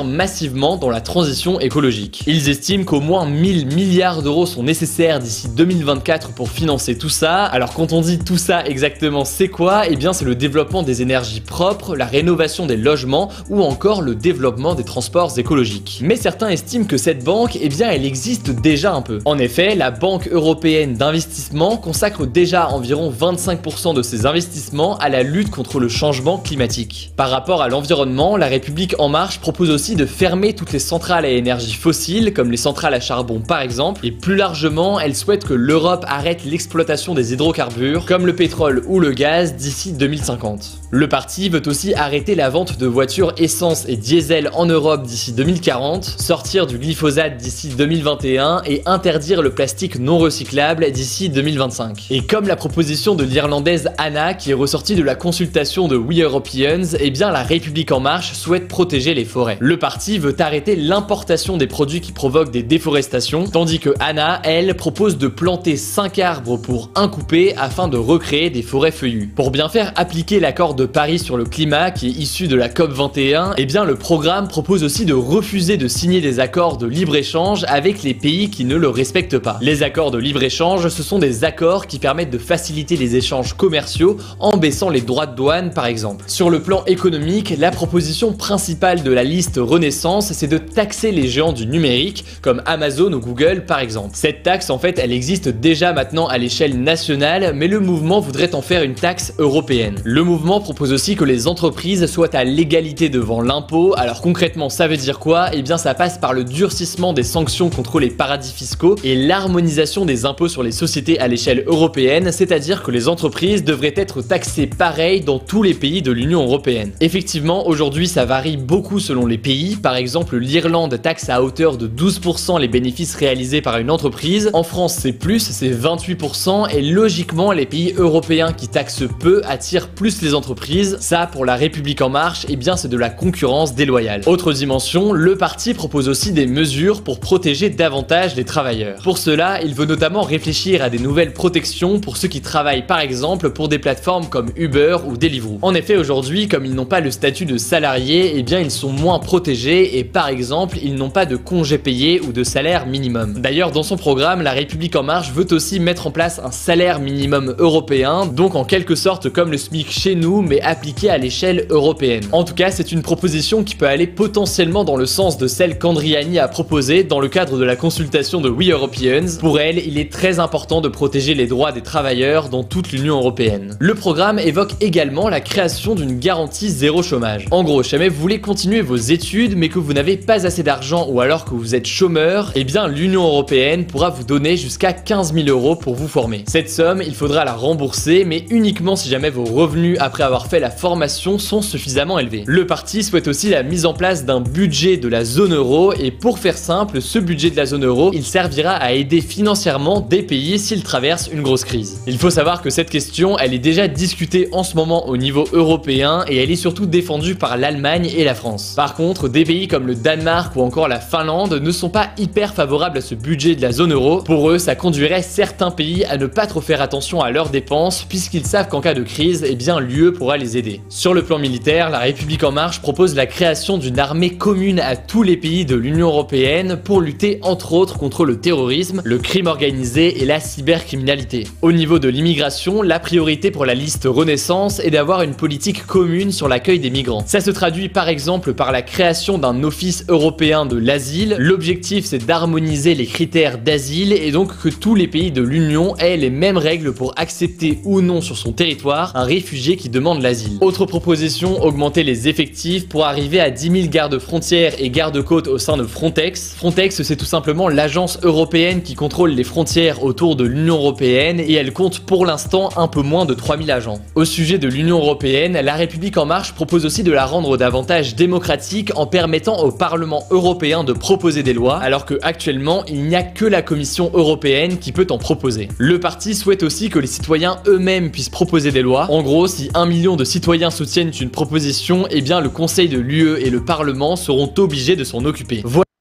massivement dans la transition écologique. Ils estiment qu'au moins 1000 milliards d'euros sont nécessaires d'ici 2024 pour financer tout ça. Alors quand on dit tout ça exactement, c'est quoi? Eh bien c'est le développement des énergies propres, la rénovation des logements ou encore le développement des transports écologiques. Mais certains estiment que cette banque, eh bien elle existe déjà un peu. En effet, la Banque européenne d'investissement consacre déjà environ 25% de ses investissements à la lutte contre le changement climatique. Par rapport à l'environnement, la République En Marche propose aussi de fermer toutes les centrales à énergie fossile, comme les centrales à charbon par exemple, et plus largement, elle souhaite que l'Europe arrête l'exploitation des hydrocarbures, comme le pétrole ou le gaz, d'ici 2050. Le parti veut aussi arrêter la vente de voitures essence et diesel en Europe d'ici 2040, sortir du glyphosate d'ici 2021 et interdire le plastique non recyclable d'ici 2025. Et comme la proposition de l'Irlandaise Anna qui est ressortie de la consultation de We Europeans, eh bien la République En Marche souhaite protéger les forêts. Le parti veut arrêter l'importation des produits qui provoquent des déforestations, tandis que Anna, elle, propose de planter 5 arbres pour un coupé afin de recréer des forêts feuillues. Pour bien faire appliquer l'accord de Paris sur le climat qui est issu de la COP21, eh bien le programme propose aussi de refuser de signer des accords de libre-échange avec les pays qui ne le respectent pas. Les accords de libre-échange, ce sont des accords qui permettent de faciliter les échanges commerciaux en baissant les droits de douane par exemple. Sur le plan économique, la proposition principale de la liste Renaissance, c'est de taxer les géants du numérique comme Amazon ou Google par exemple. Cette taxe en fait, elle existe déjà maintenant à l'échelle nationale, mais le mouvement voudrait en faire une taxe européenne. Le mouvement propose aussi que les entreprises soient à l'égalité devant l'impôt. Alors concrètement, ça veut dire quoi? Eh bien ça passe par le durcissement des sanctions contre les paradis fiscaux et l'harmonisation des impôts sur les sociétés à l'échelle européenne, c'est-à-dire que les entreprises devraient être taxées pareil dans tous les pays de l'Union européenne. Effectivement, aujourd'hui ça varie beaucoup selon les pays. Par exemple, l'Irlande taxe à hauteur de 12% les bénéfices réalisés par une entreprise. En France, c'est plus, c'est 28%, et logiquement, les pays européens qui taxent peu attirent plus les entreprises. Ça, pour la République En Marche, eh bien c'est de la concurrence déloyale. Autre dimension, le parti propose aussi des mesures pour protéger davantage les travailleurs. Pour cela, il veut notamment réfléchir à des nouvelles protections pour ceux qui travaillent par exemple pour des plateformes comme Uber ou Deliveroo. En effet, aujourd'hui, comme ils n'ont pas le statut de salarié, eh bien ils sont moins protégés et par exemple, ils n'ont pas de congés payés ou de salaire minimum. D'ailleurs, dans son programme, la République En Marche veut aussi mettre en place un salaire minimum européen, donc en quelque sorte comme le SMIC chez nous, mais appliqué à l'échelle européenne. En tout cas, c'est une proposition qui peut aller potentiellement dans le sens de celle qu'Andriani a proposée dans le cadre de la consultation de We Europeans. Pour elle, il est très important de protéger les droits des travailleurs dans toute l'Union européenne. Le programme évoque également la création d'une garantie zéro chômage. En gros, si jamais vous voulez continuer vos études mais que vous n'avez pas assez d'argent ou alors que vous êtes chômeur, eh bien l'Union européenne pourra vous donner jusqu'à 15 000 € pour vous former. Cette somme, il faudra la rembourser, mais uniquement si jamais vos revenus après avoir fait la formation sont suffisamment élevés. Le parti souhaite aussi la mise en place d'un budget de la zone euro, et pour faire simple, ce budget de la zone euro, il servira à aider financièrement des pays s'ils traversent une grosse crise. Il faut savoir que cette question, elle est déjà discutée en ce moment au niveau européen et elle est surtout défendue par l'Allemagne et la France. Par contre, des pays comme le Danemark ou encore la Finlande ne sont pas hyper favorables à ce budget de la zone euro. Pour eux, ça conduirait certains pays à ne pas trop faire attention à leurs dépenses puisqu'ils savent qu'en cas de crise, eh bien l'UE pourra les aider. Sur le plan militaire, la République En Marche propose la création d'une armée commune à tous les pays de l'Union européenne pour lutter entre autres contre le terrorisme, le crime organisé et la cybercriminalité. Au niveau de l'immigration, la priorité pour la liste Renaissance est d'avoir une politique commune sur l'accueil des migrants. Ça se traduit par exemple par la création d'un office européen de l'asile. L'objectif, c'est d'harmoniser les critères d'asile et donc que tous les pays de l'Union aient les mêmes règles pour accepter ou non sur son territoire un réfugié qui demande l'asile. Autre proposition, augmenter les effectifs pour arriver à 10 000 gardes-frontières et gardes-côtes au sein de Frontex. Frontex, c'est tout simplement l'agence européenne qui contrôle les frontières autour de l'Union européenne et elle compte pour l'instant un peu moins de 3000 agents. Au sujet de l'Union européenne, la République En Marche propose aussi de la rendre davantage démocratique en permettant au Parlement européen de proposer des lois, alors que actuellement il n'y a que la Commission européenne qui peut en proposer. Le parti souhaite aussi que les citoyens eux-mêmes puissent proposer des lois. En gros, si 1 million de citoyens soutiennent une proposition, eh bien le Conseil de l'UE et le Parlement seront obligés de s'en occuper.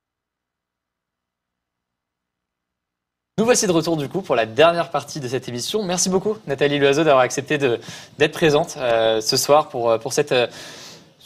Nous voici de retour du coup pour la dernière partie de cette émission. Merci beaucoup Nathalie Loiseau d'avoir accepté d'être présente ce soir pour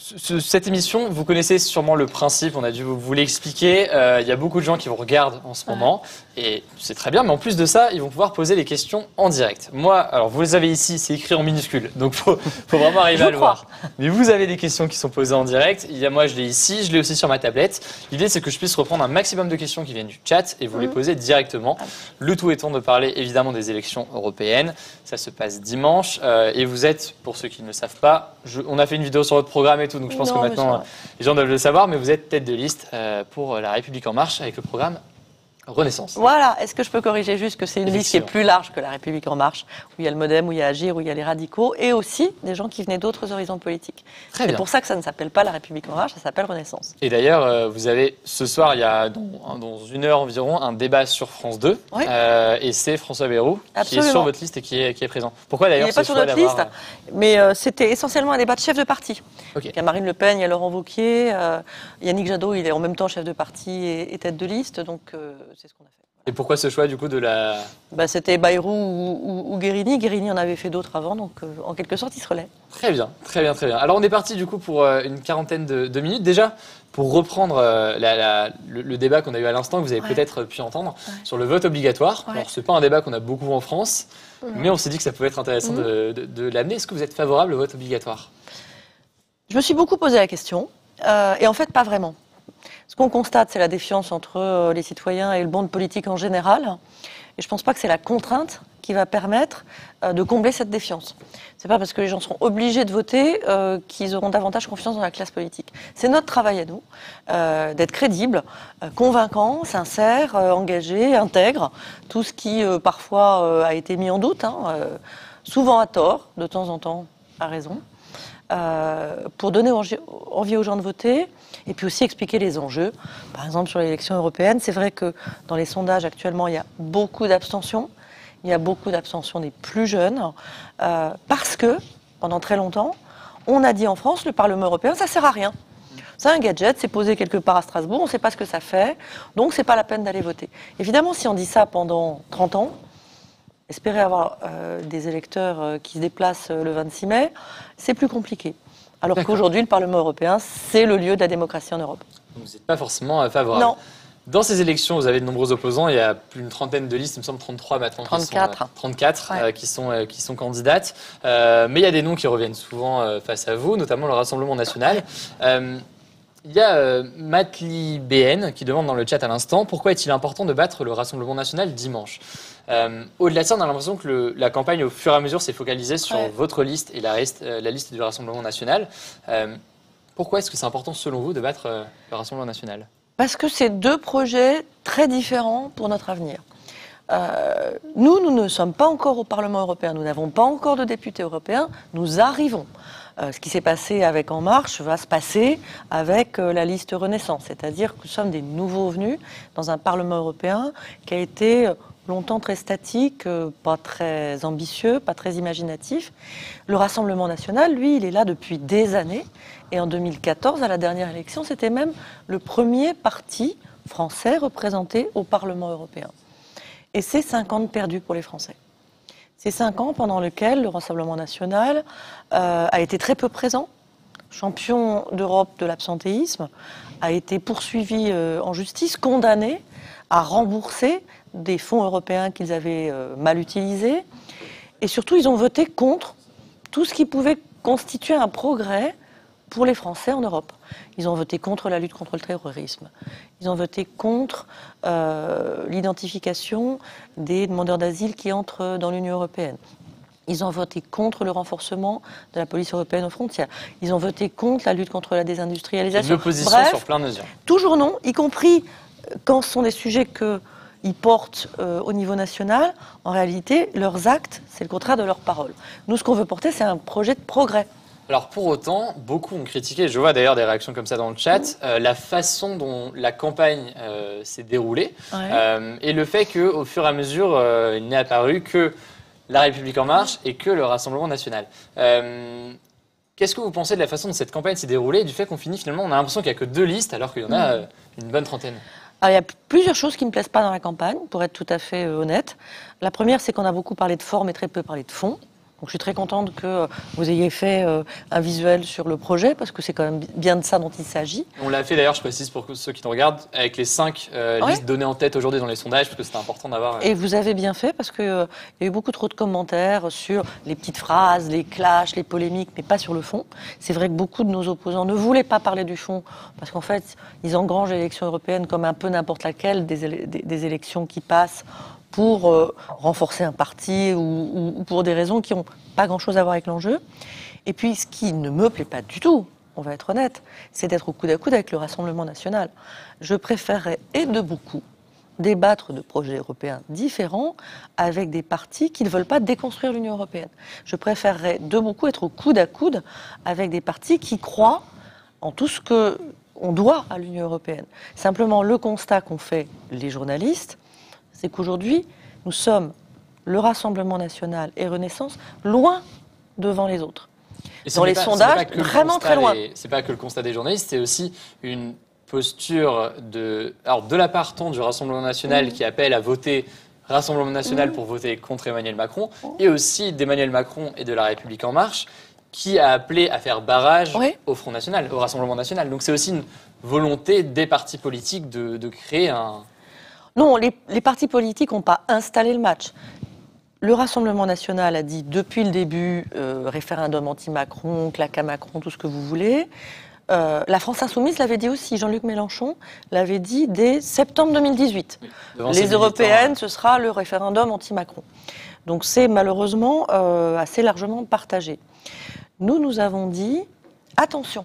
Cette émission, vous connaissez sûrement le principe, on a dû vous l'expliquer. Il y a beaucoup de gens qui vous regardent en ce moment et c'est très bien, mais en plus de ça, ils vont pouvoir poser les questions en direct. Moi, alors vous les avez ici, c'est écrit en minuscule, donc faut vraiment arriver à le voir. Mais vous avez des questions qui sont posées en direct. Moi, je l'ai ici, je l'ai aussi sur ma tablette. L'idée, c'est que je puisse reprendre un maximum de questions qui viennent du chat et vous les poser directement. Le tout étant de parler évidemment des élections européennes. Ça se passe dimanche et vous êtes, pour ceux qui ne le savent pas, on a fait une vidéo sur votre programme et tout, donc je pense que maintenant les gens doivent le savoir, mais vous êtes tête de liste pour La République En Marche avec le programme Renaissance. Voilà, est-ce que je peux corriger juste que c'est une liste qui est plus large que La République En Marche, où il y a le Modem, où il y a Agir, où il y a les radicaux, et aussi des gens qui venaient d'autres horizons politiques. C'est pour ça que ça ne s'appelle pas La République En Marche, ça s'appelle Renaissance. Et d'ailleurs, vous avez ce soir, il y a dans une heure environ, un débat sur France 2, et c'est François Bayrou qui est sur votre liste et qui est présent. Pourquoi d'ailleurs il n'est pas sur notre liste, mais c'était essentiellement un débat de chef de parti. Il y a Marine Le Pen, il y a Laurent Wauquiez, Yannick Jadot, il est en même temps chef de parti et tête de liste, donc c'est ce qu'on a fait. Et pourquoi ce choix du coup de la... C'était Bayrou ou Guérini. Guérini en avait fait d'autres avant, donc en quelque sorte il se relaie. Très bien, très bien, très bien. Alors on est parti du coup pour une quarantaine de minutes. Déjà, pour reprendre le débat qu'on a eu à l'instant, que vous avez peut-être pu entendre, sur le vote obligatoire. Alors c'est pas un débat qu'on a beaucoup en France, mais on s'est dit que ça pouvait être intéressant de l'amener. Est-ce que vous êtes favorable au vote obligatoire ? Je me suis beaucoup posé la question, et en fait pas vraiment. Ce qu'on constate, c'est la défiance entre les citoyens et le monde politique en général. Et je ne pense pas que c'est la contrainte qui va permettre de combler cette défiance. Ce n'est pas parce que les gens seront obligés de voter qu'ils auront davantage confiance dans la classe politique. C'est notre travail à nous, d'être crédibles, convaincants, sincères, engagés, intègres. Tout ce qui parfois a été mis en doute, souvent à tort, de temps en temps à raison, pour donner envie aux gens de voter. Et puis aussi expliquer les enjeux. Par exemple, sur l'élection européenne, c'est vrai que dans les sondages actuellement, il y a beaucoup d'abstention. Il y a beaucoup d'abstention des plus jeunes. Parce que, pendant très longtemps, on a dit en France, le Parlement européen, ça ne sert à rien. C'est un gadget, c'est posé quelque part à Strasbourg, on ne sait pas ce que ça fait, donc ce n'est pas la peine d'aller voter. Évidemment, si on dit ça pendant 30 ans, espérer avoir des électeurs qui se déplacent le 26 mai, c'est plus compliqué. Alors qu'aujourd'hui, le Parlement européen, c'est le lieu de la démocratie en Europe. Donc vous n'êtes pas forcément favorable. Non. Dans ces élections, vous avez de nombreux opposants. Il y a plus d'une trentaine de listes, il me semble 33 maintenant. 34. Qui sont candidates. Mais il y a des noms qui reviennent souvent face à vous, notamment le Rassemblement national. Il y a Matli BN qui demande dans le chat à l'instant pourquoi est-il important de battre le Rassemblement national dimanche. Au-delà de ça, on a l'impression que la campagne, au fur et à mesure, s'est focalisée sur votre liste et la liste du Rassemblement national. Pourquoi est-ce que c'est important, selon vous, de battre le Rassemblement national ? Parce que c'est deux projets très différents pour notre avenir. Nous ne sommes pas encore au Parlement européen, nous n'avons pas encore de députés européens, nous arrivons. Ce qui s'est passé avec En Marche va se passer avec la liste Renaissance, c'est-à-dire que nous sommes des nouveaux venus dans un Parlement européen qui a été longtemps très statique, pas très ambitieux, pas très imaginatif. Le Rassemblement national, lui, il est là depuis des années. Et en 2014, à la dernière élection, c'était même le premier parti français représenté au Parlement européen. Et c'est 5 ans de perdu pour les Français. C'est 5 ans pendant lesquels le Rassemblement national a été très peu présent, champion d'Europe de l'absentéisme, a été poursuivi en justice, condamné à rembourser des fonds européens qu'ils avaient mal utilisés. Et surtout, ils ont voté contre tout ce qui pouvait constituer un progrès pour les Français en Europe. Ils ont voté contre la lutte contre le terrorisme. Ils ont voté contre l'identification des demandeurs d'asile qui entrent dans l'Union européenne. Ils ont voté contre le renforcement de la police européenne aux frontières. Ils ont voté contre la lutte contre la désindustrialisation. L'opposition sur plein de mesures. Toujours non, y compris quand ce sont des sujets qu'ils portent au niveau national. En réalité, leurs actes, c'est le contraire de leurs paroles. Nous, ce qu'on veut porter, c'est un projet de progrès. Alors pour autant, beaucoup ont critiqué, je vois d'ailleurs des réactions comme ça dans le chat, la façon dont la campagne s'est déroulée et le fait qu'au fur et à mesure, il n'est apparu que La République En Marche et que le Rassemblement national. Qu'est-ce que vous pensez de la façon dont cette campagne s'est déroulée et du fait qu'on finit finalement, on a l'impression qu'il n'y a que 2 listes alors qu'il y en a une bonne trentaine? Alors, il y a plusieurs choses qui ne me plaisent pas dans la campagne, pour être tout à fait honnête. La première, c'est qu'on a beaucoup parlé de forme et très peu parlé de fond. Donc je suis très contente que vous ayez fait un visuel sur le projet, parce que c'est quand même bien de ça dont il s'agit. On l'a fait d'ailleurs, je précise pour ceux qui nous regardent, avec les 5 listes données en tête aujourd'hui dans les sondages, parce que c'était important d'avoir... Et vous avez bien fait, parce qu'il y a eu beaucoup trop de commentaires sur les petites phrases, les clashs, les polémiques, mais pas sur le fond. C'est vrai que beaucoup de nos opposants ne voulaient pas parler du fond, parce qu'en fait, ils engrangent l'élection européenne comme un peu n'importe laquelle des élections qui passent pour renforcer un parti ou pour des raisons qui n'ont pas grand-chose à voir avec l'enjeu. Et puis, ce qui ne me plaît pas du tout, on va être honnête, c'est d'être au coude à coude avec le Rassemblement national. Je préférerais, et de beaucoup, débattre de projets européens différents avec des partis qui ne veulent pas déconstruire l'Union européenne. Je préférerais de beaucoup être au coude à coude avec des partis qui croient en tout ce qu'on doit à l'Union européenne. Simplement, le constat qu'ont fait les journalistes, c'est qu'aujourd'hui, nous sommes, le Rassemblement national et Renaissance, loin devant les autres. Dans les sondages, vraiment très loin. C'est pas que le constat des journalistes, c'est aussi une posture de la part tant du Rassemblement national qui appelle à voter Rassemblement national pour voter contre Emmanuel Macron, et aussi d'Emmanuel Macron et de La République En Marche, qui a appelé à faire barrage au Front National, au Rassemblement national. Donc c'est aussi une volonté des partis politiques de créer un... Non, les partis politiques n'ont pas installé le match. Le Rassemblement national a dit depuis le début, référendum anti-Macron, claque à Macron, tout ce que vous voulez. La France Insoumise l'avait dit aussi, Jean-Luc Mélenchon l'avait dit dès septembre 2018. Oui, les européennes, ce sera le référendum anti-Macron. Donc c'est malheureusement assez largement partagé. Nous avons dit, attention,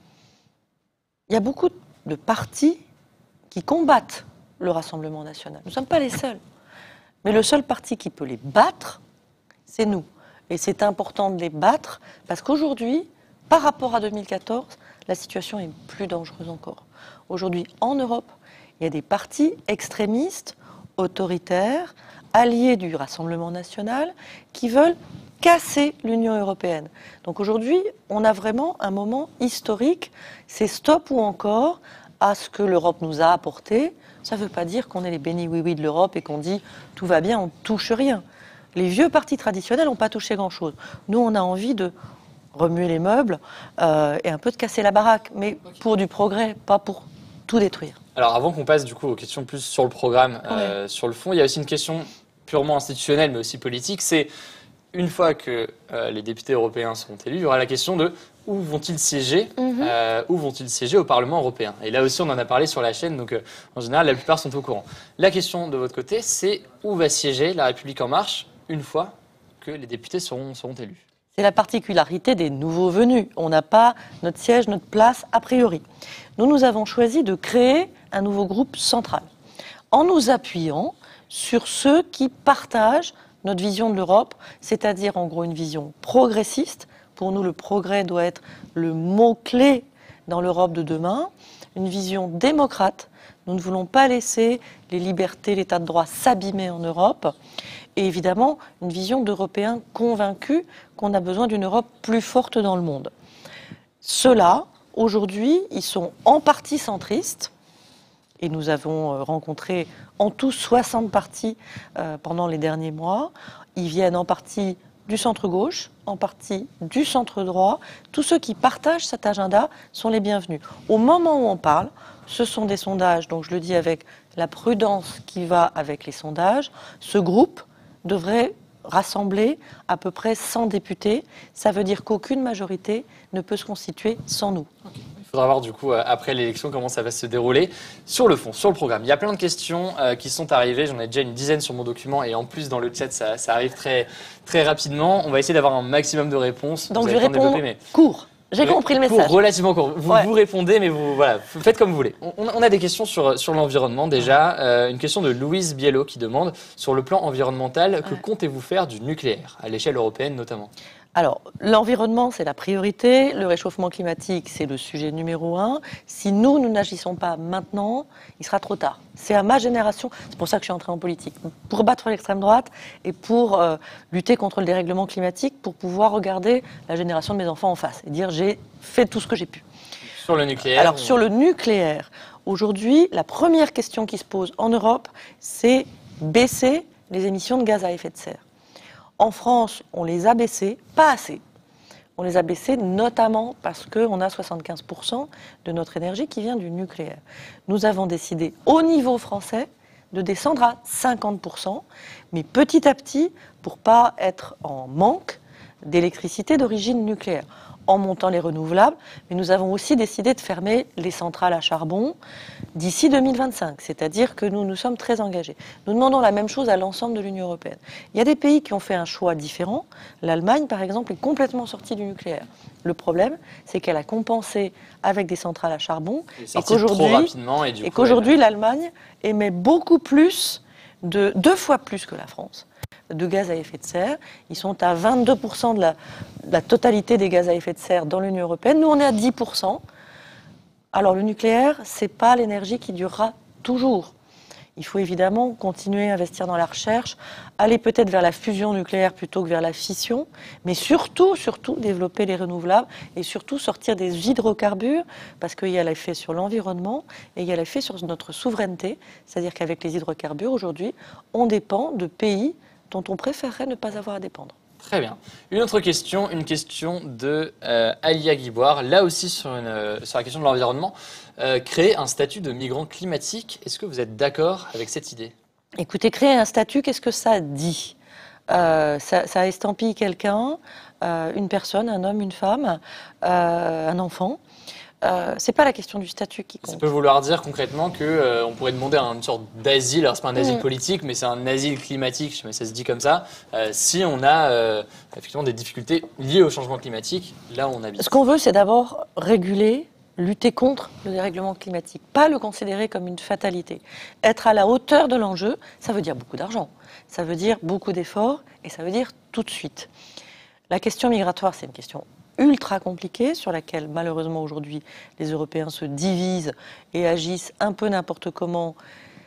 il y a beaucoup de partis qui combattent le Rassemblement national. Nous ne sommes pas les seuls. Mais le seul parti qui peut les battre, c'est nous. Et c'est important de les battre parce qu'aujourd'hui, par rapport à 2014, la situation est plus dangereuse encore. Aujourd'hui, en Europe, il y a des partis extrémistes, autoritaires, alliés du Rassemblement national, qui veulent casser l'Union européenne. Donc aujourd'hui, on a vraiment un moment historique. C'est stop ou encore à ce que l'Europe nous a apporté. Ça ne veut pas dire qu'on est les bénis oui-oui de l'Europe et qu'on dit tout va bien, on ne touche rien. Les vieux partis traditionnels n'ont pas touché grand-chose. Nous, on a envie de remuer les meubles et un peu de casser la baraque, mais pour du progrès, pas pour tout détruire. Alors avant qu'on passe du coup aux questions plus sur le programme, sur le fond, il y a aussi une question purement institutionnelle mais aussi politique, c'est une fois que les députés européens seront élus, il y aura la question de où vont-ils siéger, au Parlement européen. Et là aussi, on en a parlé sur la chaîne, donc en général, la plupart sont au courant. La question de votre côté, c'est où va siéger La République En Marche une fois que les députés seront élus. C'est la particularité des nouveaux venus. On n'a pas notre siège, notre place a priori. Nous avons choisi de créer un nouveau groupe central en nous appuyant sur ceux qui partagent notre vision de l'Europe, c'est-à-dire en gros une vision progressiste. Pour nous, le progrès doit être le mot-clé dans l'Europe de demain. Une vision démocrate. Nous ne voulons pas laisser les libertés, l'état de droit s'abîmer en Europe. Et évidemment, une vision d'Européens convaincus qu'on a besoin d'une Europe plus forte dans le monde. Ceux-là, aujourd'hui, ils sont en partie centristes. Et nous avons rencontré en tout 60 partis pendant les derniers mois. Ils viennent en partie du centre-gauche, en partie du centre-droit. Tous ceux qui partagent cet agenda sont les bienvenus. Au moment où on parle, ce sont des sondages, donc je le dis avec la prudence qui va avec les sondages. Ce groupe devrait rassembler à peu près 100 députés. Ça veut dire qu'aucune majorité ne peut se constituer sans nous. Okay. Il faudra voir du coup après l'élection comment ça va se dérouler. Sur le fond, sur le programme, il y a plein de questions qui sont arrivées. J'en ai déjà une dizaine sur mon document et en plus dans le chat ça arrive très, très rapidement. On va essayer d'avoir un maximum de réponses. Donc je réponds court. J'ai compris le message. Relativement court. Vous répondez, mais vous faites comme vous voulez. On a des questions sur l'environnement déjà. Une question de Louise Biello qui demande, sur le plan environnemental, que comptez-vous faire du nucléaire, à l'échelle européenne notamment ? Alors, l'environnement, c'est la priorité. Le réchauffement climatique, c'est le sujet numéro 1. Si nous n'agissons pas maintenant, il sera trop tard. C'est à ma génération, c'est pour ça que je suis entrée en politique, pour battre l'extrême droite et pour lutter contre le dérèglement climatique, pour pouvoir regarder la génération de mes enfants en face et dire j'ai fait tout ce que j'ai pu. Sur le nucléaire. Alors, sur le nucléaire, aujourd'hui, la première question qui se pose en Europe, c'est baisser les émissions de gaz à effet de serre. En France, on les a baissés, pas assez. On les a baissés notamment parce qu'on a 75% de notre énergie qui vient du nucléaire. Nous avons décidé au niveau français de descendre à 50%, mais petit à petit, pour ne pas être en manque d'électricité d'origine nucléaire, en montant les renouvelables. Mais nous avons aussi décidé de fermer les centrales à charbon d'ici 2025, c'est-à-dire que nous nous sommes très engagés. Nous demandons la même chose à l'ensemble de l'Union européenne. Il y a des pays qui ont fait un choix différent. L'Allemagne, par exemple, est complètement sortie du nucléaire. Le problème, c'est qu'elle a compensé avec des centrales à charbon et qu'aujourd'hui, l'Allemagne émet beaucoup plus, 2 fois plus que la France, de gaz à effet de serre. Ils sont à 22% de la totalité des gaz à effet de serre dans l'Union européenne. Nous, on est à 10%. Alors, le nucléaire, ce n'est pas l'énergie qui durera toujours. Il faut évidemment continuer à investir dans la recherche, aller peut-être vers la fusion nucléaire plutôt que vers la fission, mais surtout développer les renouvelables et surtout sortir des hydrocarbures, parce qu'il y a l'effet sur l'environnement et il y a l'effet sur notre souveraineté. C'est-à-dire qu'avec les hydrocarbures, aujourd'hui, on dépend de pays dont on préférerait ne pas avoir à dépendre. Très bien. Une autre question, une question de Alia Guiboire, là aussi sur la question de l'environnement. Créer un statut de migrant climatique, est-ce que vous êtes d'accord avec cette idée ? Écoutez, créer un statut, qu'est-ce que ça dit ? Ça estampille quelqu'un, une personne, un homme, une femme, un enfant. C'est pas la question du statut qui compte. Ça peut vouloir dire concrètement qu'on pourrait demander une sorte d'asile, alors c'est pas un asile politique, mais c'est un asile climatique, je sais pas si ça se dit comme ça, si on a effectivement des difficultés liées au changement climatique, là où on habite. Ce qu'on veut, c'est d'abord réguler, lutter contre le dérèglement climatique, pas le considérer comme une fatalité. Être à la hauteur de l'enjeu, ça veut dire beaucoup d'argent, ça veut dire beaucoup d'efforts, et ça veut dire tout de suite. La question migratoire, c'est une question ultra compliquée, sur laquelle malheureusement aujourd'hui les Européens se divisent et agissent un peu n'importe comment,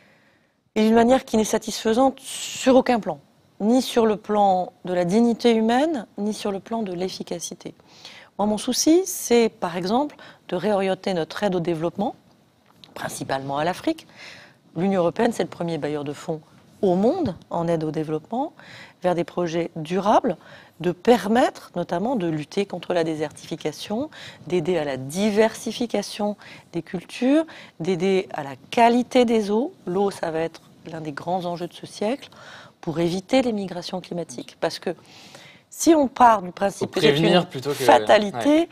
et d'une manière qui n'est satisfaisante sur aucun plan, ni sur le plan de la dignité humaine, ni sur le plan de l'efficacité. Moi, mon souci, c'est par exemple de réorienter notre aide au développement, principalement à l'Afrique. L'Union européenne, c'est le premier bailleur de fonds au monde en aide au développement, vers des projets durables, de permettre notamment de lutter contre la désertification, d'aider à la diversification des cultures, d'aider à la qualité des eaux. L'eau, ça va être l'un des grands enjeux de ce siècle, pour éviter les migrations climatiques. Parce que si on part du principe que c'est une fatalité,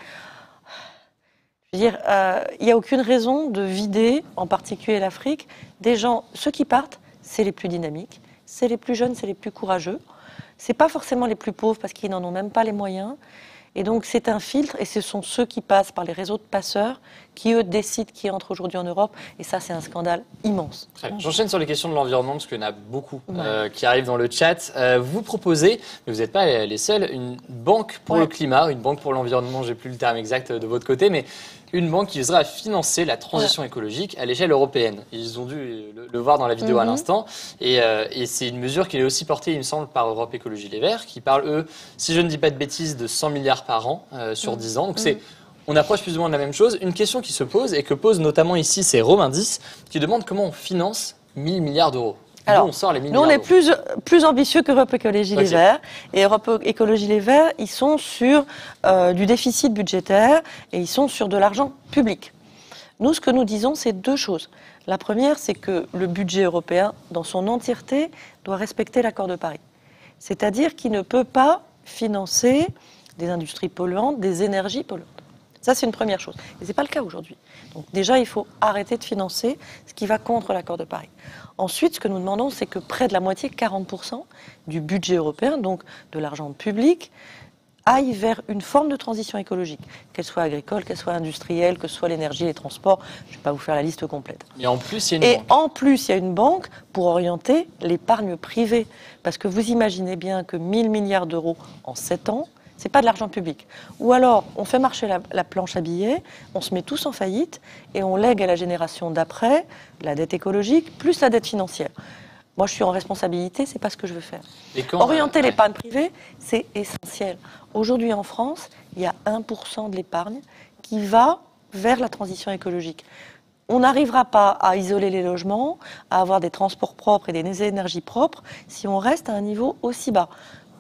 je veux dire, il n'y a aucune raison de vider, en particulier l'Afrique, des gens. Ceux qui partent, c'est les plus dynamiques, c'est les plus jeunes, c'est les plus courageux. C'est pas forcément les plus pauvres parce qu'ils n'en ont même pas les moyens. Et donc c'est un filtre et ce sont ceux qui passent par les réseaux de passeurs qui, eux, décident qui entre aujourd'hui en Europe. Et ça, c'est un scandale immense. J'enchaîne sur les questions de l'environnement parce qu'il y en a beaucoup qui arrivent dans le chat. Vous proposez, mais vous n'êtes pas les seuls, une banque pour le climat, une banque pour l'environnement, j'ai plus le terme exact de votre côté, mais une banque qui viserait à financer la transition écologique à l'échelle européenne. Ils ont dû le voir dans la vidéo à l'instant. Et c'est une mesure qui est aussi portée, il me semble, par Europe Écologie Les Verts, qui parle, eux, si je ne dis pas de bêtises, de 100 milliards par an sur 10 ans. Donc on approche plus ou moins de la même chose. Une question qui se pose et que pose notamment ici, c'est Romain 10, qui demande comment on finance 1000 milliards d'euros. Alors, on sort les 1000 nous, on est plus ambitieux qu'Europe Écologie Les Verts. Et Europe Écologie Les Verts, ils sont sur du déficit budgétaire et ils sont sur de l'argent public. Nous, ce que nous disons, c'est 2 choses. La première, c'est que le budget européen, dans son entièreté, doit respecter l'accord de Paris. C'est-à-dire qu'il ne peut pas financer des industries polluantes, des énergies polluantes. Ça, c'est une première chose. Et ce n'est pas le cas aujourd'hui. Donc déjà, il faut arrêter de financer ce qui va contre l'accord de Paris. Ensuite, ce que nous demandons, c'est que près de la moitié, 40% du budget européen, donc de l'argent public, aille vers une forme de transition écologique, qu'elle soit agricole, qu'elle soit industrielle, que ce soit l'énergie, les transports. Je ne vais pas vous faire la liste complète. Et en plus, il y a une banque. En plus, il y a une banque pour orienter l'épargne privée. Parce que vous imaginez bien que 1000 milliards d'euros en 7 ans, ce n'est pas de l'argent public. Ou alors, on fait marcher la planche à billets, on se met tous en faillite et on lègue à la génération d'après la dette écologique plus la dette financière. Moi, je suis en responsabilité, c'est pas ce que je veux faire. Orienter l'épargne privée, c'est essentiel. Aujourd'hui, en France, il y a 1% de l'épargne qui va vers la transition écologique. On n'arrivera pas à isoler les logements, à avoir des transports propres et des énergies propres si on reste à un niveau aussi bas.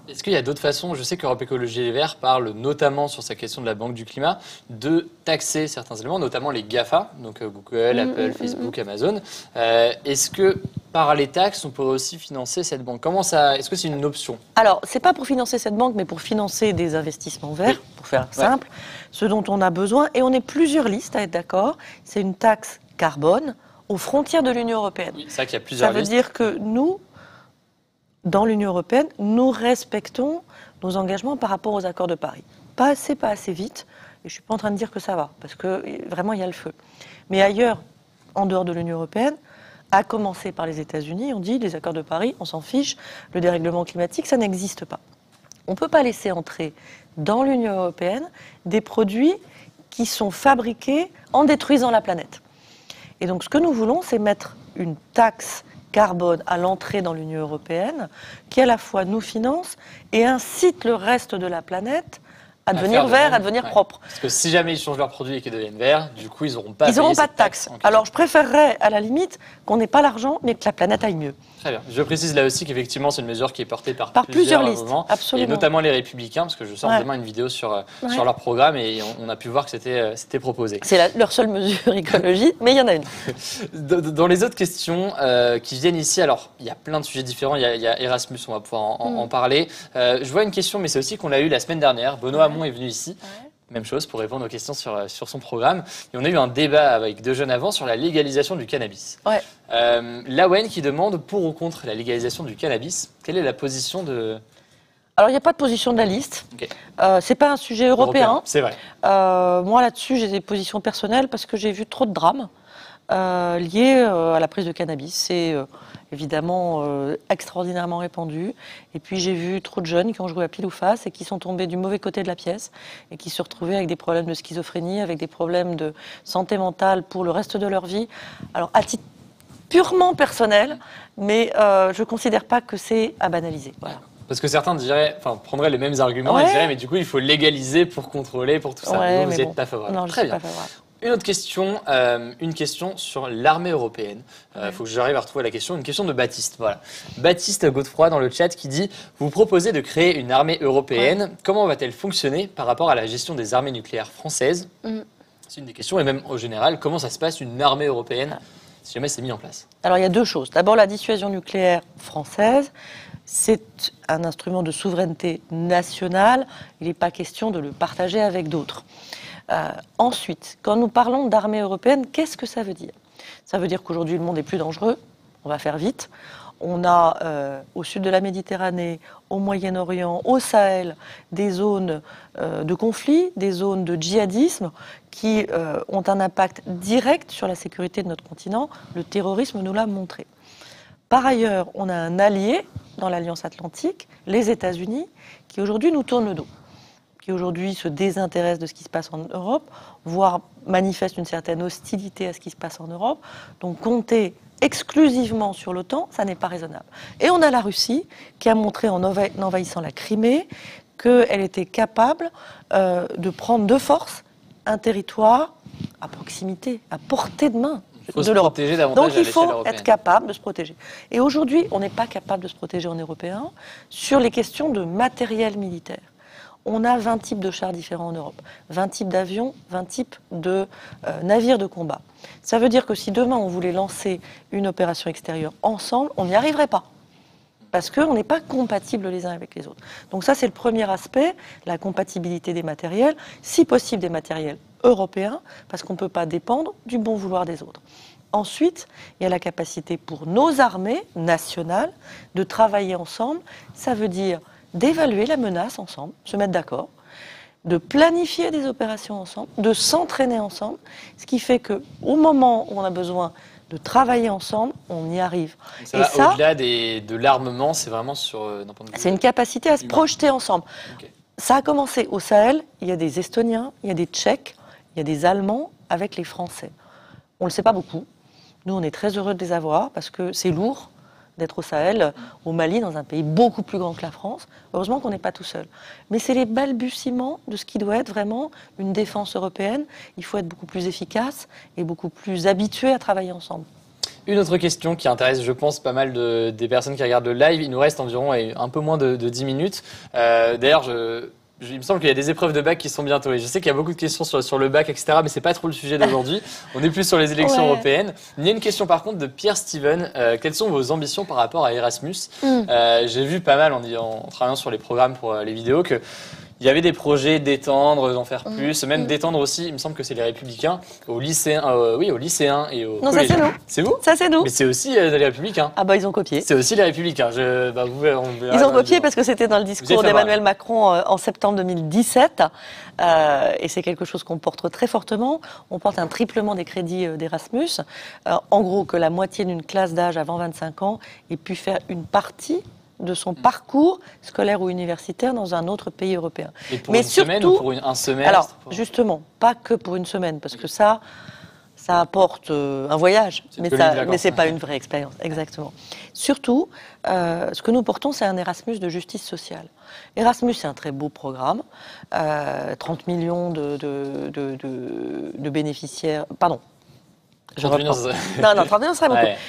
Est-ce qu'il y a d'autres façons, je sais qu'Europe Écologie Les Verts parle notamment sur sa question de la Banque du Climat, de taxer certains éléments, notamment les GAFA, donc Google, Apple, Facebook, Amazon. Est-ce que par les taxes, on pourrait aussi financer cette banque? Est-ce que c'est une option? Alors, c'est pas pour financer cette banque, mais pour financer des investissements verts, pour faire simple, ce dont on a besoin, et on est plusieurs listes à être d'accord, c'est une taxe carbone aux frontières de l'Union européenne. Oui, c'est vrai qu'il y a plusieurs listes. Ça veut dire que nous, dans l'Union européenne, nous respectons nos engagements par rapport aux accords de Paris. Pas assez vite, et je ne suis pas en train de dire que ça va, parce que vraiment, il y a le feu. Mais ailleurs, en dehors de l'Union européenne, à commencer par les États-Unis, on dit les accords de Paris, on s'en fiche, le dérèglement climatique, ça n'existe pas. On ne peut pas laisser entrer dans l'Union européenne des produits qui sont fabriqués en détruisant la planète. Et donc, ce que nous voulons, c'est mettre une taxe carbone à l'entrée dans l'Union européenne qui, à la fois, nous finance et incite le reste de la planète à devenir vert, à devenir propre. Parce que si jamais ils changent leurs produits et qu'ils deviennent verts, du coup, ils n'auront pas de taxe. Alors, je préférerais, à la limite, qu'on n'ait pas l'argent, mais que la planète aille mieux. Très bien. Je précise là aussi qu'effectivement, c'est une mesure qui est portée par plusieurs listes, mouvements, absolument. et notamment les Républicains, parce que je sors demain une vidéo sur leur programme et on a pu voir que c'était proposé. C'est leur seule mesure écologie, mais il y en a une. Dans les autres questions qui viennent ici, alors il y a plein de sujets différents, il y a Erasmus, on va pouvoir en parler. Je vois une question, mais c'est aussi qu'on l'a eu la semaine dernière. Benoît Hamon est venu ici. Même chose pour répondre aux questions sur son programme. Et on a eu un débat avec deux jeunes avant sur la légalisation du cannabis. Lawen qui demande pour ou contre la légalisation du cannabis. Quelle est la position de... Alors, il n'y a pas de position de la liste. C'est pas un sujet européen. C'est vrai. Moi, là-dessus, j'ai des positions personnelles parce que j'ai vu trop de drames liés à la prise de cannabis. C'est évidemment extraordinairement répandu. Et puis, j'ai vu trop de jeunes qui ont joué à pile ou face et qui sont tombés du mauvais côté de la pièce et qui se retrouvaient avec des problèmes de schizophrénie, avec des problèmes de santé mentale pour le reste de leur vie. Alors, à titre purement personnel, mais je ne considère pas que c'est à banaliser. Voilà. Parce que certains prendraient les mêmes arguments et diraient, mais du coup, il faut légaliser pour contrôler, pour tout ça. Vous n'êtes pas favorable. Non, je ne suis pas favorable. Une autre question, une question sur l'armée européenne. Il faut que j'arrive à retrouver la question. Une question de Baptiste. Voilà. Baptiste Godefroy dans le chat qui dit « Vous proposez de créer une armée européenne. Comment va-t-elle fonctionner par rapport à la gestion des armées nucléaires françaises ?» C'est une des questions. Et même au général, comment ça se passe une armée européenne si jamais c'est mis en place? Alors il y a deux choses. D'abord, la dissuasion nucléaire française. C'est un instrument de souveraineté nationale. Il n'est pas question de le partager avec d'autres. Ensuite, quand nous parlons d'armée européenne, qu'est-ce que ça veut dire? Ça veut dire qu'aujourd'hui, le monde est plus dangereux. On va faire vite. On a au sud de la Méditerranée, au Moyen-Orient, au Sahel, des zones de conflit, des zones de djihadisme qui ont un impact direct sur la sécurité de notre continent. Le terrorisme nous l'a montré. Par ailleurs, on a un allié dans l'Alliance Atlantique, les États-Unis, qui aujourd'hui nous tourne le dos, qui aujourd'hui se désintéresse de ce qui se passe en Europe, voire manifeste une certaine hostilité à ce qui se passe en Europe. Donc compter exclusivement sur l'OTAN, ça n'est pas raisonnable. Et on a la Russie qui a montré en envahissant la Crimée qu'elle était capable de prendre de force un territoire à proximité, à portée de main. Il faut se protéger davantage. Donc il faut être capable de se protéger. Et aujourd'hui, on n'est pas capable de se protéger en européen sur les questions de matériel militaire. On a 20 types de chars différents en Europe, 20 types d'avions, 20 types de navires de combat. Ça veut dire que si demain on voulait lancer une opération extérieure ensemble, on n'y arriverait pas. Parce qu'on n'est pas compatibles les uns avec les autres. Donc ça, c'est le premier aspect, la compatibilité des matériels, si possible des matériels européens, parce qu'on ne peut pas dépendre du bon vouloir des autres. Ensuite, il y a la capacité pour nos armées nationales de travailler ensemble. Ça veut dire d'évaluer la menace ensemble, se mettre d'accord, de planifier des opérations ensemble, de s'entraîner ensemble, ce qui fait qu'au moment où on a besoin de travailler ensemble, on y arrive. Ça va au-delà de l'armement, c'est vraiment sur... c'est une capacité à se projeter ensemble. Okay. Ça a commencé au Sahel, il y a des Estoniens, il y a des Tchèques, il y a des Allemands avec les Français. On ne le sait pas beaucoup. Nous, on est très heureux de les avoir parce que c'est lourd d'être au Sahel, au Mali, dans un pays beaucoup plus grand que la France. Heureusement qu'on n'est pas tout seul. Mais c'est les balbutiements de ce qui doit être vraiment une défense européenne. Il faut être beaucoup plus efficace et beaucoup plus habitué à travailler ensemble. Une autre question qui intéresse, je pense, pas mal des personnes qui regardent le live. Il nous reste environ un peu moins de 10 minutes. D'ailleurs, il me semble qu'il y a des épreuves de bac qui sont bientôt. Et je sais qu'il y a beaucoup de questions sur le bac, etc. Mais c'est pas trop le sujet d'aujourd'hui. On est plus sur les élections européennes. Il y a une question par contre de Pierre Steven. Quelles sont vos ambitions par rapport à Erasmus? J'ai vu pas mal en travaillant sur les programmes pour les vidéos que il y avait des projets d'étendre, d'en faire plus, même d'étendre aussi, il me semble que c'est les Républicains, aux lycéens, aux lycéens et aux Non, collégiens. ça c'est nous. C'est vous? Ça c'est nous. Mais c'est aussi les Républicains. Ah bah ils ont copié. C'est aussi les Républicains. Ils ont copié parce que c'était dans le discours d'Emmanuel Macron en septembre 2017 et c'est quelque chose qu'on porte très fortement. On porte un triplement des crédits d'Erasmus. En gros, que la moitié d'une classe d'âge avant 25 ans ait pu faire une partie de son parcours scolaire ou universitaire dans un autre pays européen. Et pour une semaine ou pour un semestre? Alors, justement, pas que pour une semaine, parce que ça apporte un voyage, mais c'est pas une vraie expérience, exactement. Surtout, ce que nous portons, c'est un Erasmus de justice sociale. Erasmus, c'est un très beau programme, 30 millions de bénéficiaires, pardon. 30 millions, non, 30 millions, ce serait beaucoup. Ouais.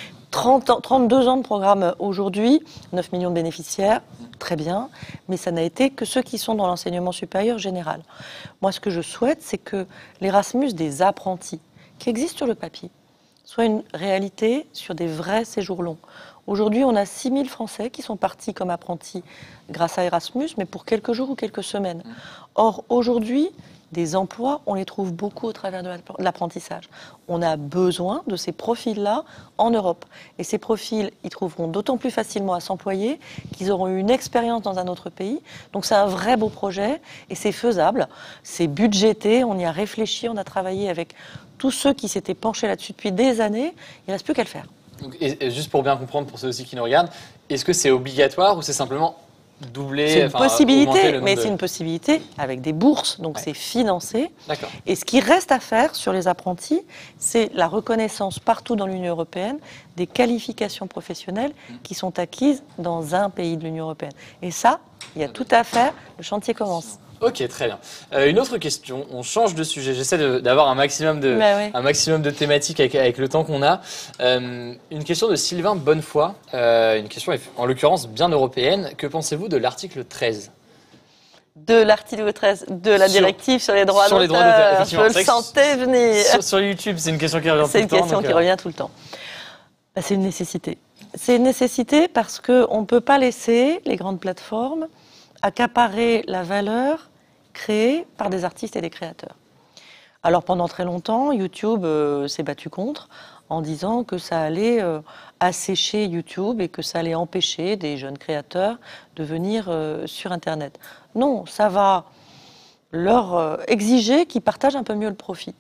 32 ans de programme aujourd'hui, 9 millions de bénéficiaires, très bien, mais ça n'a été que ceux qui sont dans l'enseignement supérieur général. Moi, ce que je souhaite, c'est que l'Erasmus des apprentis, qui existe sur le papier, soit une réalité sur des vrais séjours longs. Aujourd'hui, on a 6 000 Français qui sont partis comme apprentis grâce à Erasmus, mais pour quelques jours ou quelques semaines. Or, aujourd'hui, des emplois, on les trouve beaucoup au travers de l'apprentissage. On a besoin de ces profils-là en Europe. Et ces profils, ils trouveront d'autant plus facilement à s'employer qu'ils auront eu une expérience dans un autre pays. Donc c'est un vrai beau projet et c'est faisable. C'est budgété, on y a réfléchi, on a travaillé avec tous ceux qui s'étaient penchés là-dessus depuis des années. Il ne reste plus qu'à le faire. Et juste pour bien comprendre, pour ceux aussi qui nous regardent, est-ce que c'est obligatoire ou c'est simplement doubler, c'est une possibilité, mais c'est une possibilité avec des bourses, donc c'est financé. D'accord. Et ce qui reste à faire sur les apprentis, c'est la reconnaissance partout dans l'Union européenne des qualifications professionnelles qui sont acquises dans un pays de l'Union européenne. Et ça, il y a tout à faire, le chantier commence. Ok, très bien. Une autre question, on change de sujet. J'essaie d'avoir un maximum de thématiques avec le temps qu'on a. Une question de Sylvain Bonnefoy, une question en l'occurrence bien européenne. Que pensez-vous de l'article 13 ? De l'article 13 de la directive sur les droits d'auteur. Sur les droits d'auteur, effectivement. Je le sentais venir. Sur YouTube, c'est une question qui revient tout le temps. C'est une question qui revient tout le temps. C'est une nécessité. C'est une nécessité parce qu'on ne peut pas laisser les grandes plateformes accaparer la valeur créée par des artistes et des créateurs. Alors pendant très longtemps, YouTube s'est battu contre en disant que ça allait assécher YouTube et que ça allait empêcher des jeunes créateurs de venir sur Internet. Non, ça va leur exiger qu'ils partagent un peu mieux le profit.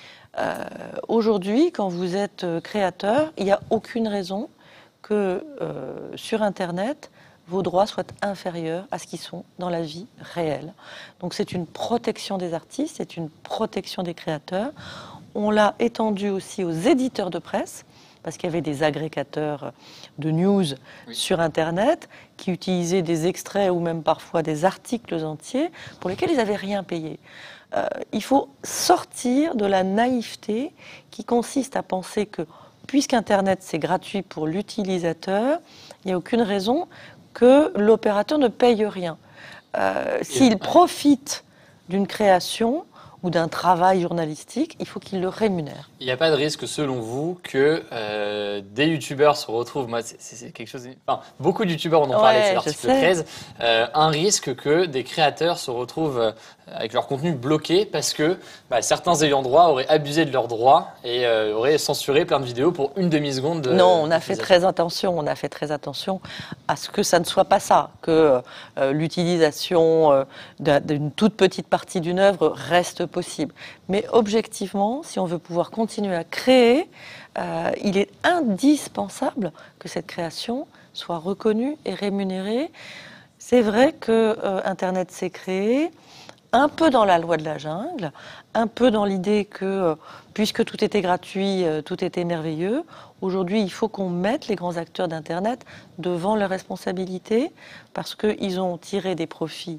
Aujourd'hui, quand vous êtes créateur, il n'y a aucune raison que sur Internet, vos droits soient inférieurs à ce qu'ils sont dans la vie réelle. Donc c'est une protection des artistes, c'est une protection des créateurs. On l'a étendu aussi aux éditeurs de presse, parce qu'il y avait des agrégateurs de news sur Internet qui utilisaient des extraits ou même parfois des articles entiers pour lesquels ils n'avaient rien payé. Il faut sortir de la naïveté qui consiste à penser que, puisqu'Internet c'est gratuit pour l'utilisateur, il n'y a aucune raison que l'opérateur ne paye rien. S'il profite d'une création ou d'un travail journalistique, il faut qu'il le rémunère. Il n'y a pas de risque, selon vous, que des youtubeurs se retrouvent... Moi, c'est quelque chose... Enfin, beaucoup de youtubeurs en ont parlé, c'est l'article 13. Un risque que des créateurs se retrouvent avec leur contenu bloqué parce que certains ayants droit auraient abusé de leurs droits et auraient censuré plein de vidéos pour une demi-seconde. Non, on a fait très attention. On a fait très attention à ce que ça ne soit pas ça, que l'utilisation d'une toute petite partie d'une œuvre reste possible. Mais objectivement, si on veut pouvoir continuer à créer, il est indispensable que cette création soit reconnue et rémunérée. C'est vrai que Internet s'est créé un peu dans la loi de la jungle, un peu dans l'idée que, puisque tout était gratuit, tout était merveilleux. Aujourd'hui, il faut qu'on mette les grands acteurs d'Internet devant leurs responsabilités, parce qu'ils ont tiré des profits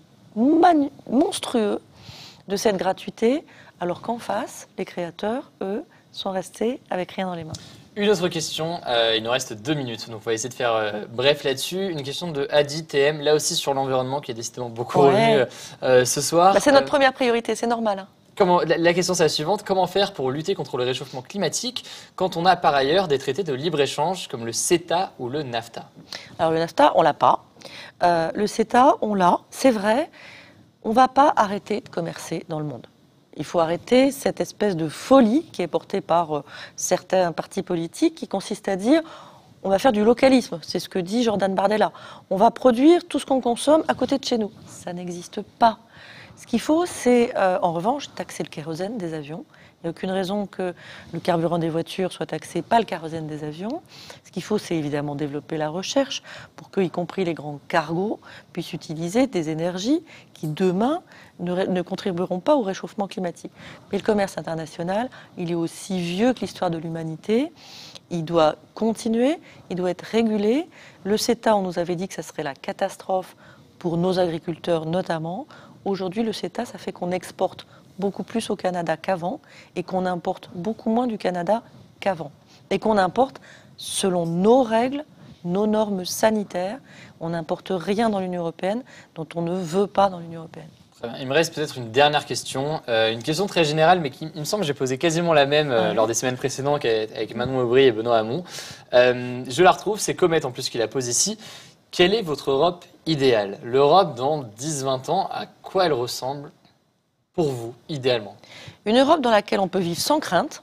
monstrueux de cette gratuité, alors qu'en face, les créateurs, eux, sont restés avec rien dans les mains. Une autre question, il nous reste 2 minutes, donc on va essayer de faire bref là-dessus. Une question de Adi TM, là aussi sur l'environnement, qui est décidément beaucoup revenu ce soir. Bah, c'est notre première priorité, c'est normal. Hein. La question c'est la suivante, comment faire pour lutter contre le réchauffement climatique quand on a par ailleurs des traités de libre-échange comme le CETA ou le NAFTA? Alors le NAFTA, on l'a pas. Le CETA, on l'a, c'est vrai. On ne va pas arrêter de commercer dans le monde. Il faut arrêter cette espèce de folie qui est portée par certains partis politiques qui consiste à dire on va faire du localisme. C'est ce que dit Jordan Bardella. On va produire tout ce qu'on consomme à côté de chez nous. Ça n'existe pas. Ce qu'il faut, c'est en revanche taxer le kérosène des avions. Il n'y a aucune raison que le carburant des voitures soit taxé, pas le kérosène des avions. Ce qu'il faut, c'est évidemment développer la recherche pour que, y compris les grands cargos, puissent utiliser des énergies qui, demain, ne contribueront pas au réchauffement climatique. Mais le commerce international, il est aussi vieux que l'histoire de l'humanité. Il doit continuer, il doit être régulé. Le CETA, on nous avait dit que ça serait la catastrophe pour nos agriculteurs notamment. Aujourd'hui, le CETA, ça fait qu'on exporte beaucoup plus au Canada qu'avant et qu'on importe beaucoup moins du Canada qu'avant. Et qu'on importe selon nos règles, nos normes sanitaires. On n'importe rien dans l'Union européenne dont on ne veut pas dans l'Union européenne. Il me reste peut-être une dernière question, une question très générale, mais qui, il me semble, j'ai posé quasiment la même lors des semaines précédentes avec Manon Aubry et Benoît Hamon. Je la retrouve, c'est Comet en plus qui la pose ici. Quelle est votre Europe idéale? L'Europe dans 10-20 ans, à quoi elle ressemble pour vous, idéalement? Une Europe dans laquelle on peut vivre sans crainte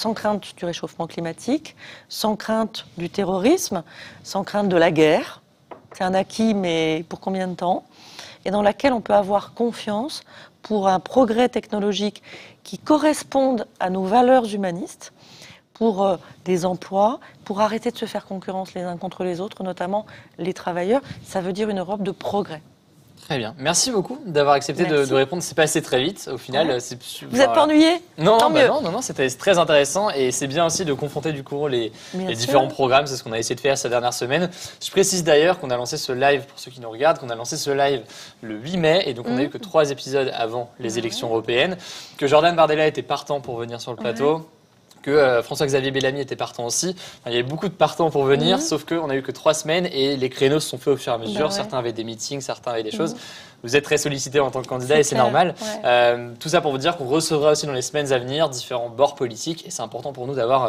du réchauffement climatique, sans crainte du terrorisme, sans crainte de la guerre. C'est un acquis, mais pour combien de temps? Et dans laquelle on peut avoir confiance pour un progrès technologique qui corresponde à nos valeurs humanistes, pour des emplois, pour arrêter de se faire concurrence les uns contre les autres, notamment les travailleurs. Ça veut dire une Europe de progrès. Très bien. Merci beaucoup d'avoir accepté de répondre. C'est passé très vite. Au final, vous n'êtes pas ennuyé? Non, c'était très intéressant et c'est bien aussi de confronter du coup les différents programmes. C'est ce qu'on a essayé de faire ces dernières semaines. Je précise d'ailleurs qu'on a lancé ce live, pour ceux qui nous regardent, qu'on a lancé ce live le 8 mai et donc on n'a eu que 3 épisodes avant les élections européennes. Que Jordan Bardella était partant pour venir sur le plateau. Que François-Xavier Bellamy était partant aussi. Enfin, il y avait beaucoup de partants pour venir, sauf qu'on n'a eu que 3 semaines et les créneaux se sont faits au fur et à mesure. Certains avaient des meetings, certains avaient des choses. Vous êtes très sollicité en tant que candidat et c'est normal. Tout ça pour vous dire qu'on recevra aussi dans les semaines à venir différents bords politiques et c'est important pour nous d'avoir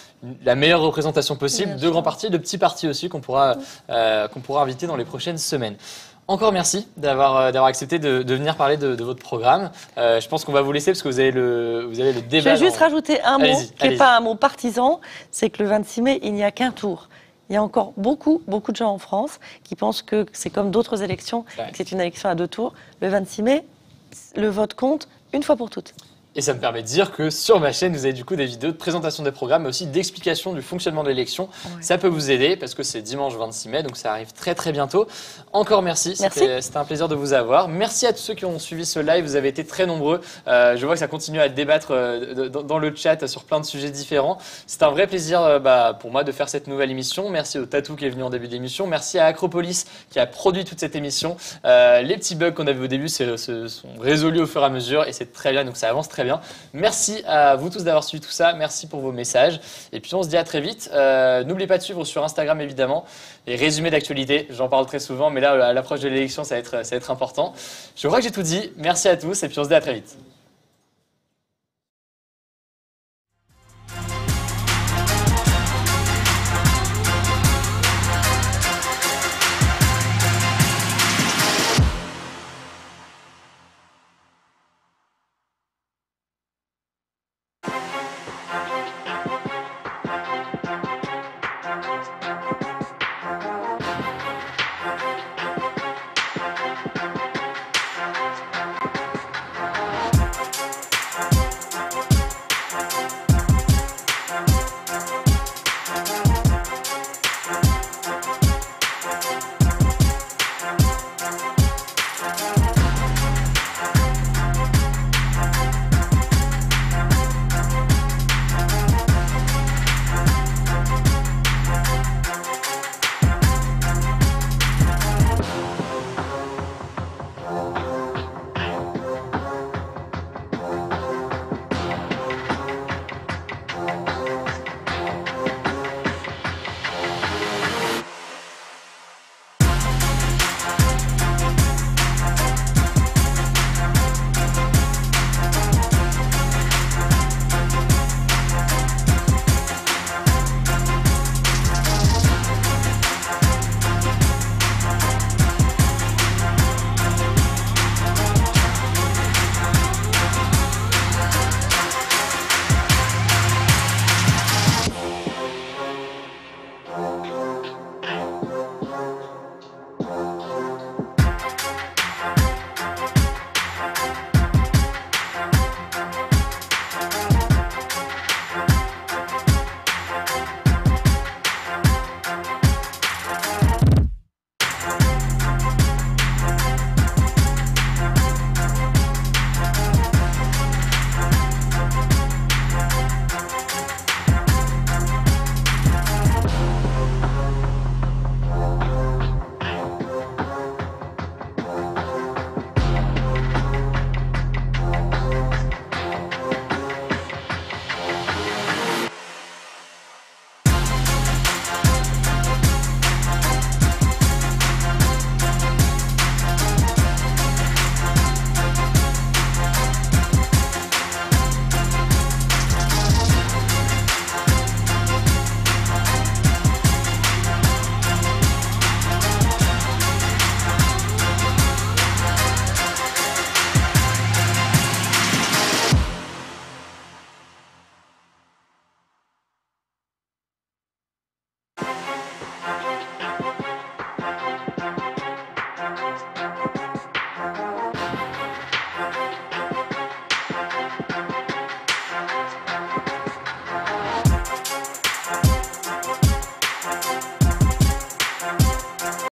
la meilleure représentation possible de grands partis, de petits partis aussi qu'on pourra inviter dans les prochaines semaines. Encore merci d'avoir accepté de venir parler de votre programme. Je pense qu'on va vous laisser parce que vous avez le débat. Je vais juste rajouter un mot qui n'est pas un mot partisan, c'est que le 26 mai, il n'y a qu'un tour. Il y a encore beaucoup de gens en France qui pensent que c'est comme d'autres élections, que c'est une élection à 2 tours. Le 26 mai, le vote compte une fois pour toutes. Et ça me permet de dire que sur ma chaîne, vous avez du coup des vidéos de présentation des programmes, mais aussi d'explication du fonctionnement de l'élection. Ça peut vous aider parce que c'est dimanche 26 mai, donc ça arrive très très bientôt. Encore merci. C'était un plaisir de vous avoir. Merci à tous ceux qui ont suivi ce live, vous avez été très nombreux. Je vois que ça continue à débattre dans le chat sur plein de sujets différents. C'est un vrai plaisir pour moi de faire cette nouvelle émission. Merci au Tatou qui est venu en début d'émission. Merci à Acropolis qui a produit toute cette émission. Les petits bugs qu'on avait au début sont résolus au fur et à mesure et c'est très bien, donc ça avance très bien. Merci à vous tous d'avoir suivi tout ça. Merci pour vos messages. Et puis on se dit à très vite. N'oubliez pas de suivre sur Instagram évidemment les résumés d'actualité. J'en parle très souvent, mais là à l'approche de l'élection, ça va être important. Je crois que j'ai tout dit. Merci à tous et puis on se dit à très vite.